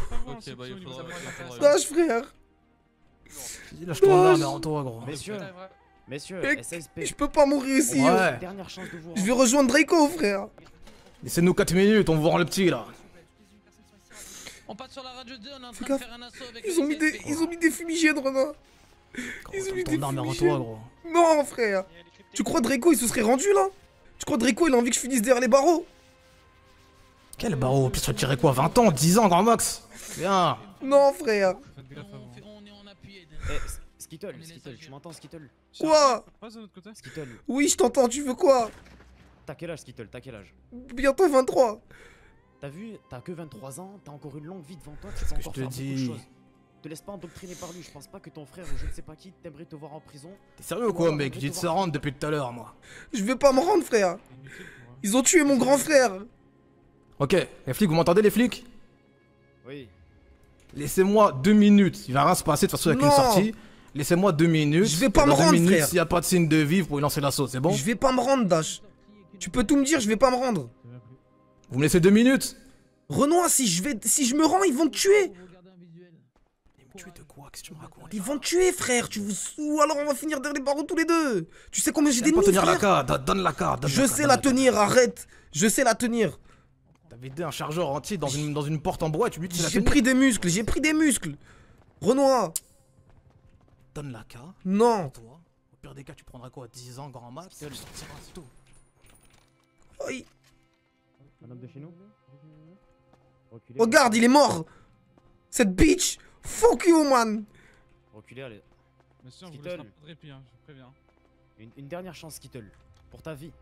Ok, bah il faudra. Dash, frère. Vas-y, lâche ton arme et rends-toi, gros. Messieurs, messieurs, Mec, S S P. je peux pas mourir ici. Ouais. hein. Dernière chance de vous. Je vais rejoindre Draco, frère. Laissez-nous quatre minutes, on va voir le petit là. On passe sur la radio deux, on est en Fais train de gaffe. faire un assaut avec Ils ont mis des, ils ont mis des fumigènes, Renan. Ils ont mis des Ton arme et rends-toi, fumigènes. gros. Non, frère. Tu crois Draco, il se serait rendu là? Tu crois Draco, il a envie que je finisse derrière les barreaux? Quel barreau? Puis tu retirais quoi? vingt ans, dix ans, grand max? Viens. Non, frère. Eh, Skittle, Skittle, tu m'entends, Skittle? Quoi? Passe de notre côté. Skittle. Oui, je t'entends, tu veux quoi? T'as quel âge, Skittle? T'as quel âge? Bientôt vingt-trois. T'as vu, t'as que vingt-trois ans, t'as encore une longue vie devant toi, tu peux encore te faire beaucoup de dis. choses. Te laisse pas endoctriner par lui, je pense pas que ton frère ou je ne sais pas qui t'aimerait te voir en prison. T'es sérieux ou quoi, mec? J'ai dit de se rendre depuis tout à l'heure, moi. Je vais pas me rendre, frère. Ils ont tué mon grand frère. Ok, les flics, vous m'entendez, les flics? Oui. Laissez-moi deux minutes. Il va rien se passer de toute façon avec Non. une sortie. Laissez-moi deux minutes. Je vais pas Et me dans deux rendre, minutes, frère. s'il y a pas de signe de vie, vous pouvez lancer l'assaut, c'est bon? Je vais pas me rendre, Dash. Tu peux tout me dire, je vais pas me rendre. Vous me laissez deux minutes? Renoir, si je vais, si je me rends, ils vont te tuer. Tuer de quoi? Qu'est-ce que tu me racontes? Ils vont te tuer, frère. Tu ou alors on va finir derrière les barreaux tous les deux. Tu sais combien j'ai J'aime pas d'ennemis, tenir la frère? carte, donne la carte. donne Je la sais carte, la donne tenir, arrête. Je sais la tenir. T'as vidé un chargeur entier dans une, dans une porte en bois et tu lui dis que c'est la J'ai tenir. pris des muscles, j'ai pris des muscles. Renoir. Donne la carte. Non. Toi, au pire des cas, tu prendras quoi? dix ans, grand max? Tu sortiras, c'est tout. Oui. Un homme de chez nous? Reculez, Regarde, il est mort. Cette bitch. Fuck you, man. Reculez, allez. Monsieur, on vous Skittle. laissera pas de répit, hein, je vous préviens. Une, une dernière chance, Skittle. Pour ta vie.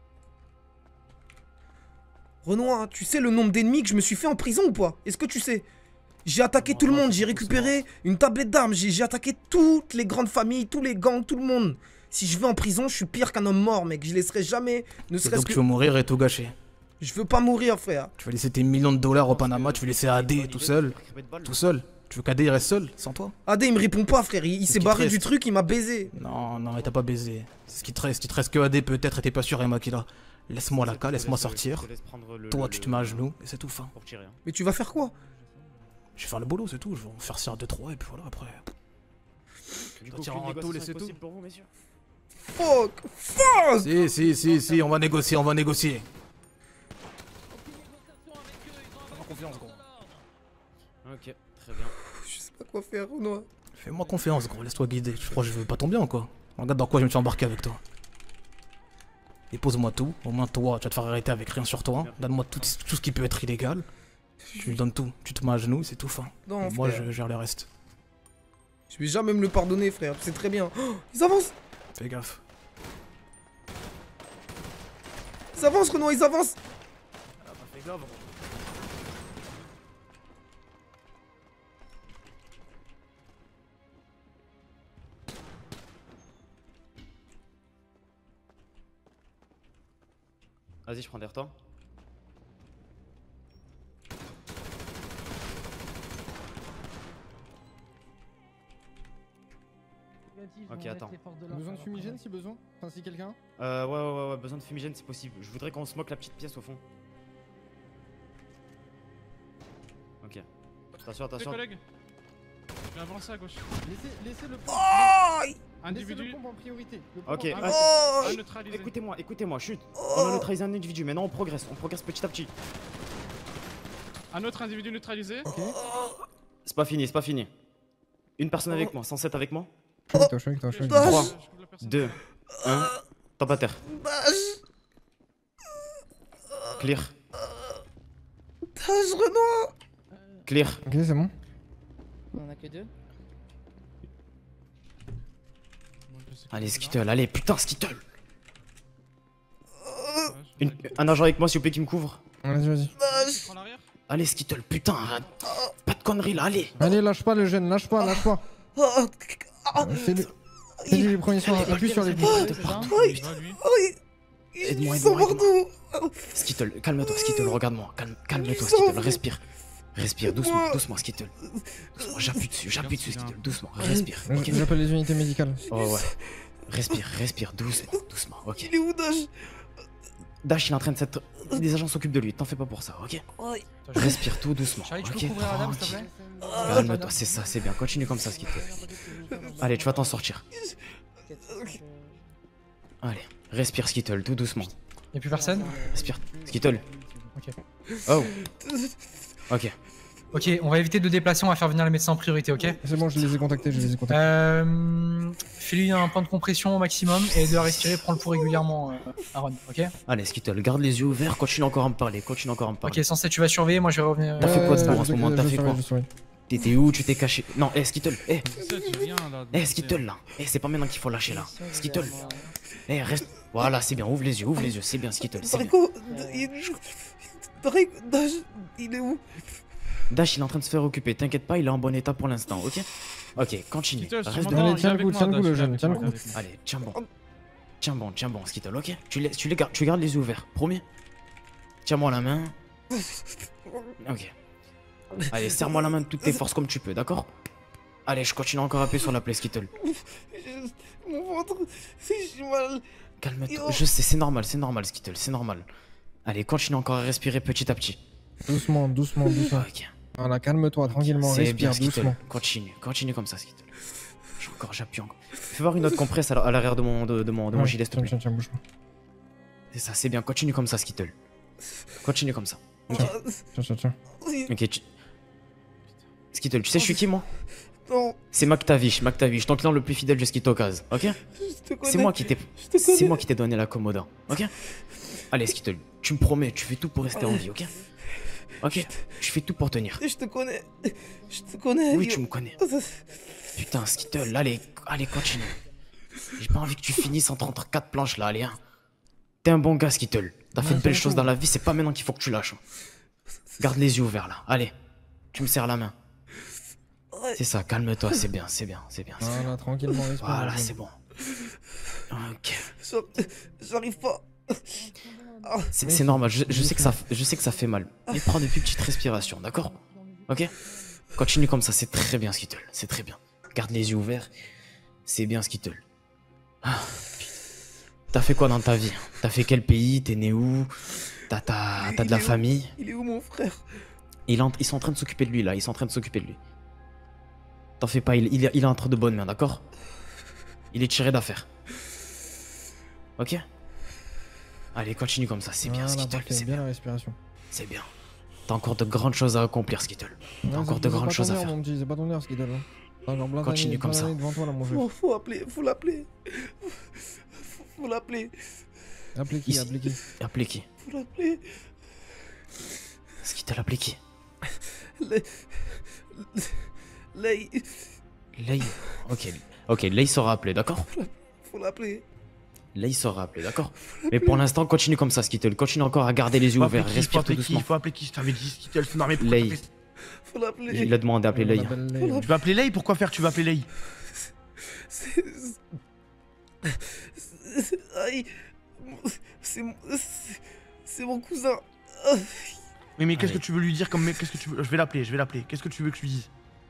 Renoir, tu sais le nombre d'ennemis que je me suis fait en prison ou pas? Est-ce que tu sais? J'ai attaqué tout le monde, j'ai récupéré une tablette d'armes, j'ai j'ai attaqué toutes les grandes familles, tous les gangs, tout le monde. Si je vais en prison, je suis pire qu'un homme mort, mec. Je laisserai jamais, ne Et serait-ce donc que... tu vas mourir et tout gâcher. Je veux pas mourir, frère. Tu vas laisser tes millions de dollars au Panama, tu veux laisser A D tout seul. Tout seul. Tu veux qu'A D il reste seul, sans toi? Adé, il me répond pas, frère. Il, il ce s'est qui barré te du reste. truc, il m'a baisé. Non, non, mais t'as pas baisé. C'est ce qui te reste. Il te reste que A D peut-être et t'es pas sûr, et Makila. Laisse-moi la cale, laisse-moi sortir. Toi, tu te mets à genoux et c'est tout fin. Mais tu vas faire quoi? Je vais faire le boulot, c'est tout. Je vais en faire ça deux trois et puis voilà, après. Du Je coup, tire aucune en tôle et négociation c'est tout. possible pour vous, messieurs? Fuck! Fuck! Si, si, si, si, on va négocier, on va négocier. Fais-moi confiance, gros. Ok, très bien. Je sais pas quoi faire, Renoir. Fais-moi confiance, gros, laisse-toi guider. Je crois que je veux pas ton bien, quoi. Regarde dans quoi je me suis embarqué avec toi. Et pose-moi tout. Au moins, toi, tu vas te faire arrêter avec rien sur toi. Donne-moi tout, tout ce qui peut être illégal. Tu lui donnes tout. Tu te mets à genoux, c'est tout fin. Non, Et moi, frère. je gère le reste. Je vais jamais me le pardonner, frère. C'est très bien. Oh, ils avancent! Fais gaffe. Ils avancent, Renoir, ils avancent! Fais gaffe, gros. Vas-y, je prends des retards. Ok, attends. Besoin de fumigène si besoin? Enfin, si quelqu'un? Euh, ouais, ouais, ouais, ouais, besoin de fumigène si possible. Je voudrais qu'on se moque la petite pièce au fond. Ok. Attention, Tes attention. collègues, je vais avancer à gauche. Laissez, laissez le pompe. Oh! Individu. Laissez le pompe en priorité. Le pompe Ok, en ah, Oh! À neutraliser. écoutez-moi, écoutez-moi, chut. On a neutralisé un individu, maintenant on progresse, on progresse petit à petit. Un autre individu neutralisé. C'est pas fini, c'est pas fini. Une personne avec moi, cent sept avec moi. Je suis avec toi, je suis avec toi, je suis avec Dash! toi. trois, deux, un. Top à terre. Dash! Clear. Dash, Renoir! Clear. Ok, c'est bon. On en a que deux. Allez, Skittle, allez, putain, Skittle. Une- un agent avec moi, s'il vous plaît, qui me couvre. Vas-y, vas-y. Dash! Allez, Skittle, putain, arrête. Pas de conneries là, allez. Allez, lâche pas le jeune, lâche pas, lâche pas. Oh, Euh, Fais-lui fais-lui les premiers soins, appuie sur les bouts. oui! Oui! Aide-moi, Ils sont aide-moi, aide-moi. partout! Skittle, calme-toi, Skittle, regarde-moi. Calme, calme-toi, Ils Skittle, sont- respire. Respire, doucement, Moi- doucement, Skittle. Doucement, j'appuie dessus, j'appuie dessus, Skittle, doucement, respire. Euh, Ok. J'appelle les unités médicales. Oh ouais. Respire, respire, doucement, doucement, ok. Il est où, Dash? Dash, il est en train de s'être. Les agents s'occupent de lui, t'en fais pas pour ça, ok? Respire tout doucement. Charlie, tu peux Ok, couvrir Adam, s'il te tranquille. plaît? Calme-toi, c'est ça, c'est bien. Continue comme ça, Skittle. Allez, tu vas t'en sortir. Allez, respire, Skittle, tout doucement. Y'a plus personne? Respire, Skittle. Ok. Oh. Ok. Ok, on va éviter de déplacer, on va faire venir les médecins en priorité, ok? C'est bon, je les ai contactés, je les ai contactés. Euh, Fais-lui un point de compression au maximum et de respirer, prends le pouls régulièrement, euh, Aaron, ok? Allez, Skittle, garde les yeux ouverts, continue encore à me parler, continue encore à me parler. Ok, censé, tu vas surveiller, moi je vais revenir. T'as fait quoi de Euh, bon en ce moment? T'as fait quoi? je surveille. T'étais où? Tu t'es caché? Non, eh, Skittle, eh! rien, là, Eh, Skittle, là! Eh, c'est pas maintenant qu'il faut lâcher, là! Skittle! Eh, reste. Voilà, c'est bien, ouvre les yeux, ouvre les yeux, c'est bien, Skittle, c'est bien. Draco, il... Draco, Dash, il est où? Dash, il est en train de se faire occuper, t'inquiète pas, il est en bon état pour l'instant, ok? Ok, continue. Skittle, Reste tu devant. m'entends, Allez, tiens il est le coup, avec tiens moi, le coup, le Dash, jeune, il est tiens le avec coup. moi. Allez, tiens bon. Tiens bon, tiens bon, Skittle, ok? Tu, laisses, tu, les gardes, tu gardes les yeux ouverts, promis? Tiens-moi la main. Ok. Allez, serre-moi la main de toutes tes forces comme tu peux, d'accord? Allez, je continue encore à appuyer sur la plaie, Skittle. Mon ventre, j'ai mal. Calme-toi, je sais, c'est normal, c'est normal, Skittle, c'est normal. Allez, continue encore à respirer petit à petit. Doucement, doucement, doucement. Ok. Voilà, calme-toi, tranquillement, C'est bien, respire Skittle. doucement. Continue, continue comme ça, Skittle. J'ai encore, j'appuie encore. Fais voir une autre compresse à l'arrière de mon, de, de mon, de mon Ouais, gilet, s'il te tiens, plaît. tiens, tiens, bouge pas. C'est ça, c'est bien, continue comme ça, Skittle. Continue comme ça. Ok. Tiens, tiens, tiens. Ok, tu... Skittle, tu sais je suis qui, moi? Non. C'est McTavish, McTavish, ton client le plus fidèle de Skitokaz, ok? te connais. C'est moi qui t'ai... Je te C'est connais. moi qui t'ai donné la commoda, ok? Allez, Skittle, tu me promets, tu fais tout pour rester en vie, ok? Ok? Tu fais tout pour tenir. Je te connais. Je te connais. Oui, yo. tu me connais. Putain, Skittle, allez, allez, continue. J'ai pas envie que tu finisses en trente-quatre planches là, allez, hein. T'es un bon gars, Skittle. T'as fait de belles choses dans la vie, c'est pas maintenant qu'il faut que tu lâches. Garde les yeux ouverts là, allez. Tu me serres la main. C'est ça, calme-toi, c'est bien, c'est bien, c'est bien. c'est bien. Voilà, tranquillement, respire. Voilà, c'est bon. Ok. J'arrive pas. C'est c'est normal, je, je sais que ça, je sais que ça fait mal. Mais prends des plus petites respirations, d'accord? Ok? Continue comme ça, c'est très bien, Skittle, c'est très bien. Garde les yeux ouverts, c'est bien, Skittle. Ah, T'as fait quoi dans ta vie? T'as fait quel pays? T'es né où? T'as t'as- t'as de la famille? Il est où mon frère? Il est en- Ils sont en train de s'occuper de lui là, ils sont en train de s'occuper de lui. T'en fais pas, il, il, est- il est entre de bonnes mains, d'accord? Il est tiré d'affaire. Ok? Allez, continue comme ça, c'est bien, Voilà, Skittle, parfait, c'est bien bien. la respiration. C'est bien. T'as encore de grandes choses à accomplir, Skittle. T'as Ouais, encore c'est- de c'est grandes pas choses ton à heure, faire. mon petit, c'est pas ton heure, ce qu'il donne. T'as encore plein Continue d'années- comme plein ça. d'années devant toi là, mon jeu. Faut, faut appeler, faut l'appeler. Faut, faut l'appeler. Appelez qui? Ici. Appelez qui? Appelez qui? Faut l'appeler. Skittle, appelez qui? Lay. Lay. Lay. Ok. Ok, Lay sera appelé, d'accord? Faut l'appeler. Lay sera appelé, d'accord? Mais pour l'instant, continue comme ça, Skittle. Continue encore à garder les yeux Faut appeler ouverts. qui, faut Respire tout appeler qui, doucement. faut appeler qui? Je t'avais dit Skittle, non mais pourquoi Lay. t'as fait- Faut l'appeler. Il a demandé d'appeler Lay. Tu vas appeler Lay? Pourquoi faire? Tu vas appeler Lay? C'est. c'est- Aïe. C'est mon- c'est- c'est mon cousin. Ah. Mais mais qu'est-ce que Allez. tu veux lui dire comme mec? Qu'est-ce que tu veux? Je vais l'appeler, je vais l'appeler. Qu'est-ce que tu veux que je lui dise?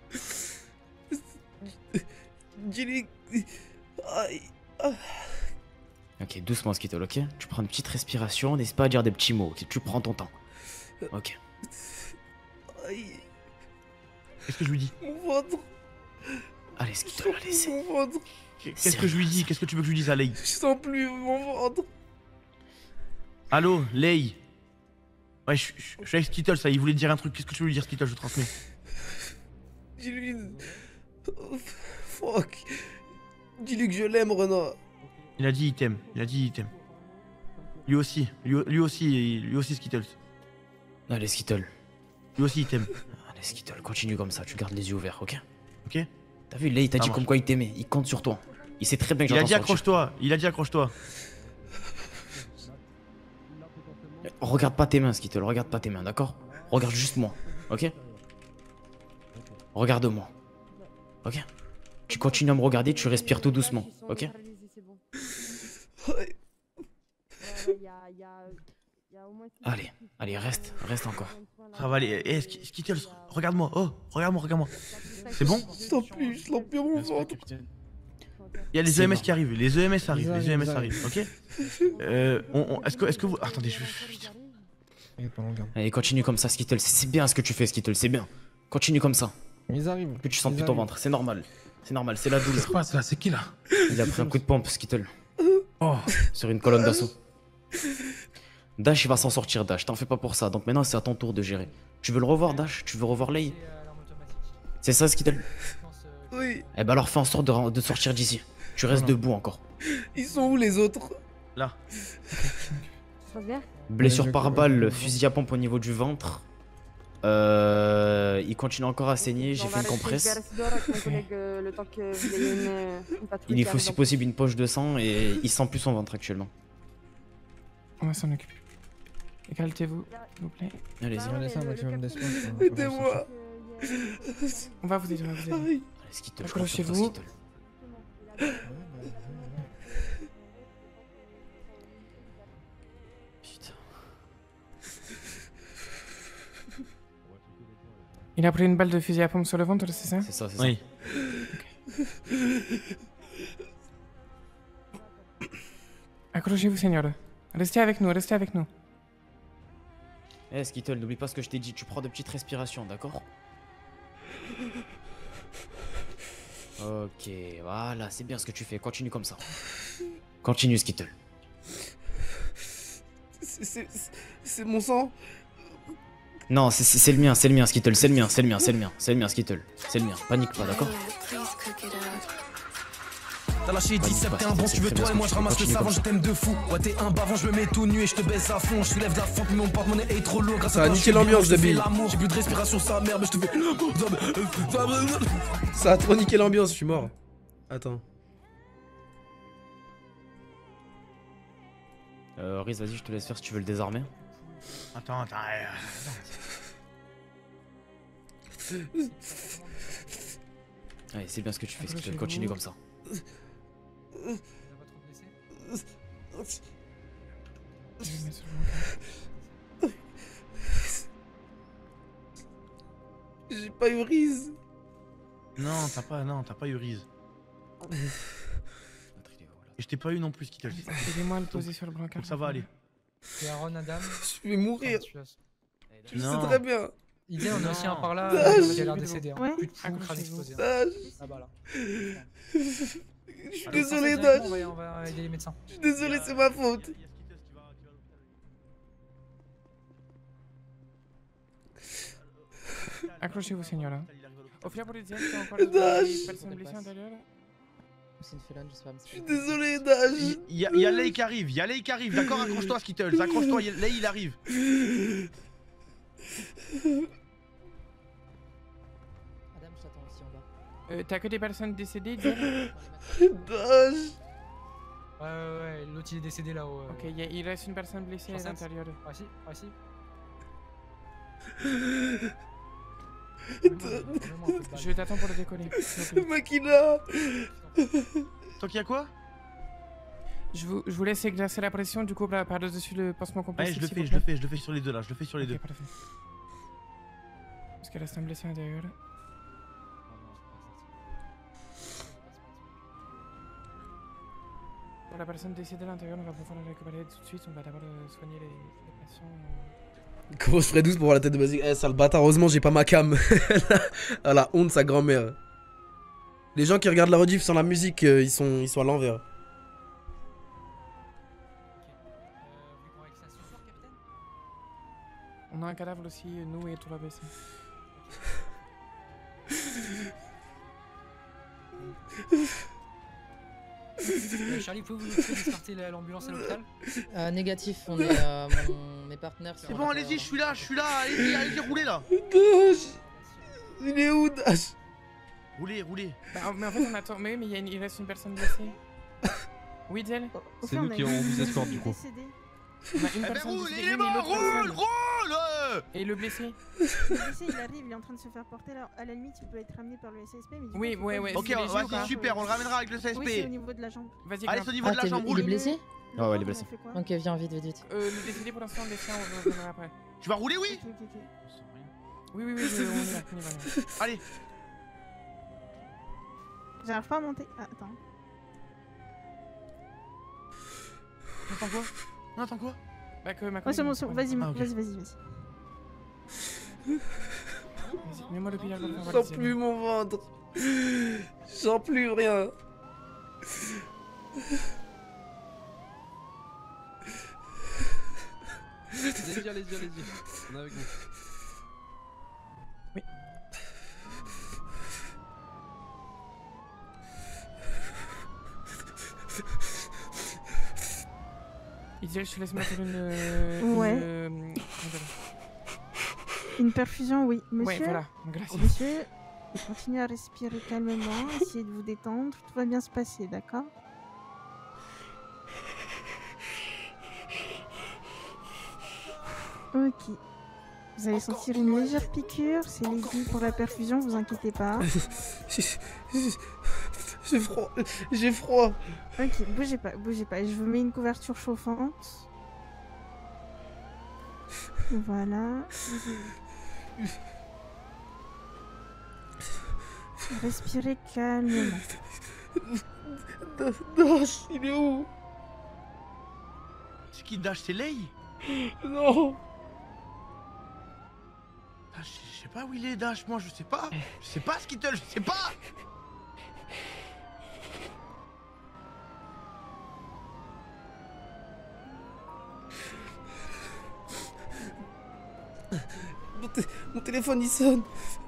Dis-lui. Aïe. Ah. Ok, doucement, Skittle, ok? Tu prends une petite respiration, n'hésite pas à dire des petits mots, ok? Tu prends ton temps. Ok. Aïe. Qu'est-ce que je lui dis? Mon ventre. Allez, Skittle, allez, c'est... Mon ventre. Qu'est-ce que je lui dis? Qu'est-ce que tu veux que je lui dise à Lay? Je sens plus mon ventre. Allô, Lay? Ouais, je je- je suis avec Skittle, ça, il voulait te dire un truc. Qu'est-ce que tu veux lui dire, Skittle? Je transmets. Dis-lui. Oh, fuck. Dis-lui que je l'aime, Renard. Il a dit il t'aime, il a dit il t'aime. Lui aussi, lui, lui aussi, lui aussi Skittle. Allez, Skittle. Lui aussi il t'aime. Allez, Skittle, continue comme ça, tu gardes les yeux ouverts, ok? Ok? T'as vu, Lay, il t'a Ça dit marche. comme quoi il t'aimait, il compte sur toi. Il sait très bien que Il a j'entends dit sortir. accroche-toi, il a dit accroche-toi. Regarde pas tes mains, Skittle, regarde pas tes mains, d'accord? Regarde juste moi, ok? Regarde-moi. Ok? Tu continues à me regarder, tu respires tout doucement, ok? Allez, allez, reste, reste encore. Ça va aller. Eh, Sk- Skittle, regarde-moi. Oh, regarde-moi, regarde-moi. C'est bon? Je sens plus, je sens plus mon ventre. Il y a les C'est E M S bon. qui arrivent, les E M S arrivent, Ils les E M S arrivent, arrivent, ok euh, on, on- Est-ce que, est que vous... Attendez, je... Allez, continue comme ça, Skittle. C'est c'est bien ce que tu fais, Skittle, c'est bien. Continue comme ça. Ils arrivent. Que tu sens Ils plus ton arrivent. ventre, c'est normal. C'est normal, c'est la douleur. Qu'est-ce qui se passe là? C'est qui là? Il a pris un coup de pompe, Skittle. Oh. Sur une colonne d'assaut. Dash, il va s'en sortir, Dash. T'en fais pas pour ça. Donc maintenant, c'est à ton tour de gérer. Tu veux le revoir, Dash? Tu veux revoir Lei? C'est ça, Skittle? Oui. Eh ben alors, fais en sorte de, de sortir d'ici. Tu restes debout encore. Ils sont où les autres? Là. Blessure je- par balle, fusil à pompe au niveau du ventre. Euh, il continue encore à saigner, j'ai fait une compresse. Il lui faut si possible une poche de sang et il sent plus son ventre actuellement. On va s'en occuper. Écartez-vous, s'il vous plaît. Allez-y. On va laisser un maximum d'espace. hein. Aidez-moi. On va vous aider, on va vous aider. Allez, Skittle, je compte sur toi, Accrochez-vous. Skittle. Putain. Il a pris une balle de fusil à pompe sur le ventre, c'est ça? C'est ça, c'est ça. Oui. Accrochez-vous, Seigneur. Restez avec nous, restez avec nous. Eh, Skittle, n'oublie pas ce que je t'ai dit, tu prends de petites respirations, d'accord? Ok, voilà, c'est bien ce que tu fais, continue comme ça. Continue, Skittle. C'est- C'est c'est mon sang. Non, c'est- c'est c'est le mien, c'est le mien, Skittle, c'est le mien, c'est le mien, c'est le mien, c'est le mien, Skittle. C'est le mien, panique pas, d'accord? T'as lâché dix-sept, t'es un bon, tu veux toi et moi je ramasse le savon, je t'aime de fou. Ouais, t'es un bavant, je me mets tout nu et je te baisse à fond. Je soulève la fente, mais mon porte-monnaie est trop lourd. Grâce Ça à a toi, niqué je suis bien, l'ambiance, je te fais débile. l'amour. J'ai plus de respiration, sa mère, mais je te fais. Ça a trop niqué l'ambiance, je suis mort. Attends. Euh, Riz, vas-y, je te laisse faire si tu veux le désarmer. Attends, attends. euh, Allez, c'est bien ce que tu fais, Skittle, continue comme ça. J'ai pas eu Riz. Non, t'as pas, non, t'as pas eu Riz. Et je t'ai pas eu non plus, Skittle. Aidez-moi à le poser sur le brancard. Donc ça va aller. C'est Aaron, Adam. Je vais mourir. Je sais très bien. Il on a aussi un par là, Dash. euh, qui a l'air décédé. Hein. Ouais. Plus de fou, crâne explosé. hein. Dash. Ah bah là. Je suis Allez, désolé, on Dash. va, on va aider les médecins. Je suis désolé, c'est ma faute. Accrochez-vous, Seigneur. Offrir pour les diètes, il y a encore Dash. des personnes blessées à l'intérieur. C'est une félone, je sais pas. Je suis désolé, Dash. Il y a, il y a Lei qui arrive, il y a Lei qui arrive, d'accord? Accroche-toi, Skittles, accroche-toi, Lei il arrive. Adam, je t'attends aussi en bas. Euh, T'as que des personnes décédées, Diane? Dash. Ouais, ouais, ouais, l'autre il est décédé là-haut. euh. Ok, il y a- il reste une personne blessée à Sur sept. l'intérieur. Ouais, si, ouais, si. Je t'attends pour le décoller. Makina. Toi qui a quoi? Je vous, je vous laisse exercer la pression du coup par- par-dessus le pansement Allez, compressif. je le s'il fais, vous je le plaît. fais, je le fais sur les deux là, je le fais sur les deux. Ok, parfait. Parce qu'il reste un blessé à l'intérieur. Pour la personne décédée à l'intérieur, on va pouvoir la récupérer tout de suite. On va d'abord euh, soigner les, les patients. euh. Comment je ferais douce pour voir la tête de Basique? Eh, sale bâtard, heureusement j'ai pas ma cam. À la honte, sa grand-mère. Les gens qui regardent la rediff sans la musique, euh, ils, sont, ils sont à l'envers. On a un cadavre aussi, euh, nous et trois blessés. Euh, Charlie, pouvez-vous nous escorter la- l'ambulance à l'hôpital? Euh, négatif, on est. Euh, mon- mes partenaires sont. C'est bon, allez-y, je suis là, je suis là, allez-y, allez-y, roulez là. Dash. Il est où, Dash? Roulez, roulez. Bah, mais en fait, on attend. Mais oui, mais il, y a une- il reste une personne blessée. Oui, Diel? C'est nous qui on vous escorte du coup. On a une Eh ben personne roule, décédée, il est mais mort, l'autre roule, personne. roule. Et le blessé? Le blessé, il arrive, il est en train de se faire porter là. À la limite, il peut être ramené par le S S P. Mais du Oui, coup, ouais, faut ouais, pas- Ok, c'est léger ou vas-y, pas? super, on le ramènera avec le C S Oui, c'est au P. niveau de la jambe. Vas-y, Allez, grave. c'est au niveau de la t'es- jambe, il roule. est blessé? Ah ouais, il est blessé. fait quoi? Ok, viens, vite, vite, vite. Euh, le décédé pour l'instant, on le laisse, on le reviendra après. Tu vas rouler, oui? Ok, ok, ok. Oui, oui, oui, je- on y va, on y va. Allez. J'arrive pas à monter. Ah, attends. Attends quoi Non, attends quoi Bah que ma Ouais, c'est bon, c'est bon. Vas-y, Ah, ok. vas-y, vas-y, vas-y. Vas-y, mets-moi le pillage pour faire Je sens valiser. plus mon ventre. Je sens plus rien. Allez-y, allez-y, allez-y. On est avec vous. Oui. Idéal, je te laisse mettre une. euh, Ouais. Une, euh, comment on appelle Une perfusion, oui. Monsieur, Ouais, voilà. Gracias. monsieur, continuez à respirer calmement, essayez de vous détendre, tout va bien se passer, d'accord? Ok. Vous allez sentir une légère piqûre, c'est léger pour la perfusion, vous inquiétez pas. J'ai froid. J'ai froid. Ok, bougez pas, bougez pas. Je vous mets une couverture chauffante. Voilà. Respirez calmement. Dash, il est où? C'est qui Dash? C'est Lei? Non. Ah, je je sais pas où il est, Dash, moi, je sais pas. Je sais pas, Skittle, je sais pas. Mon, té- mon téléphone il sonne.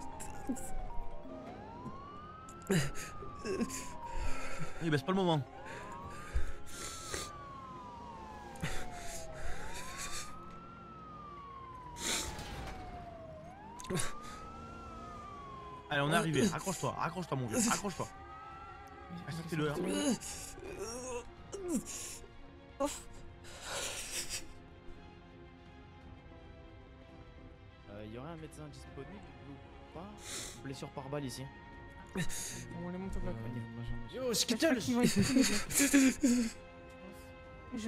Il baisse pas le moment. Allez, on est arrivé. Raccroche-toi, raccroche-toi, mon vieux. Raccroche-toi. Acceptez-le là. Euh, y aurait un médecin disponible ou pas? Blessure par balle ici. On les monte au bloc. Yo, Je crois qu'ils vont être tous les blocs. Je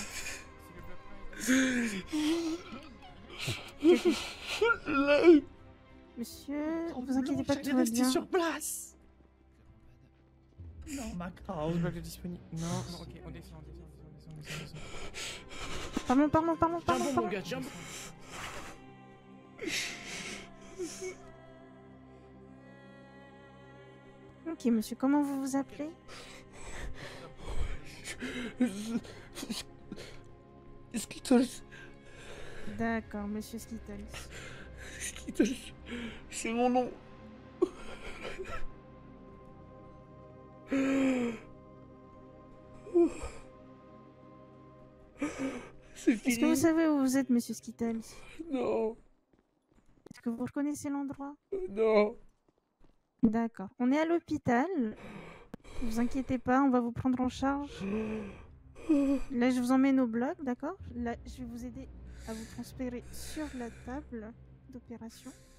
Monsieur, vous inquiétez pas, tout va bien. sur place. Non, Macron. Le bloc est disponible. Non, non, ok, on descend, on descend, on descend, on descend, on descend. Pardon, pardon, pardon, Tiens pardon, bon, mon pardon. gars, tiens bon. Ok, monsieur, comment vous vous appelez? Skittles. D'accord, monsieur Skittles. Skittles. C'est mon nom. C'est Est-ce que fini. vous savez où vous êtes, monsieur Skittles? Non. Est-ce que vous reconnaissez l'endroit? Non. D'accord. On est à l'hôpital. Vous inquiétez pas, on va vous prendre en charge. Là, je vous emmène au bloc, d'accord? Là, je vais vous aider à vous transférer sur la table d'opération.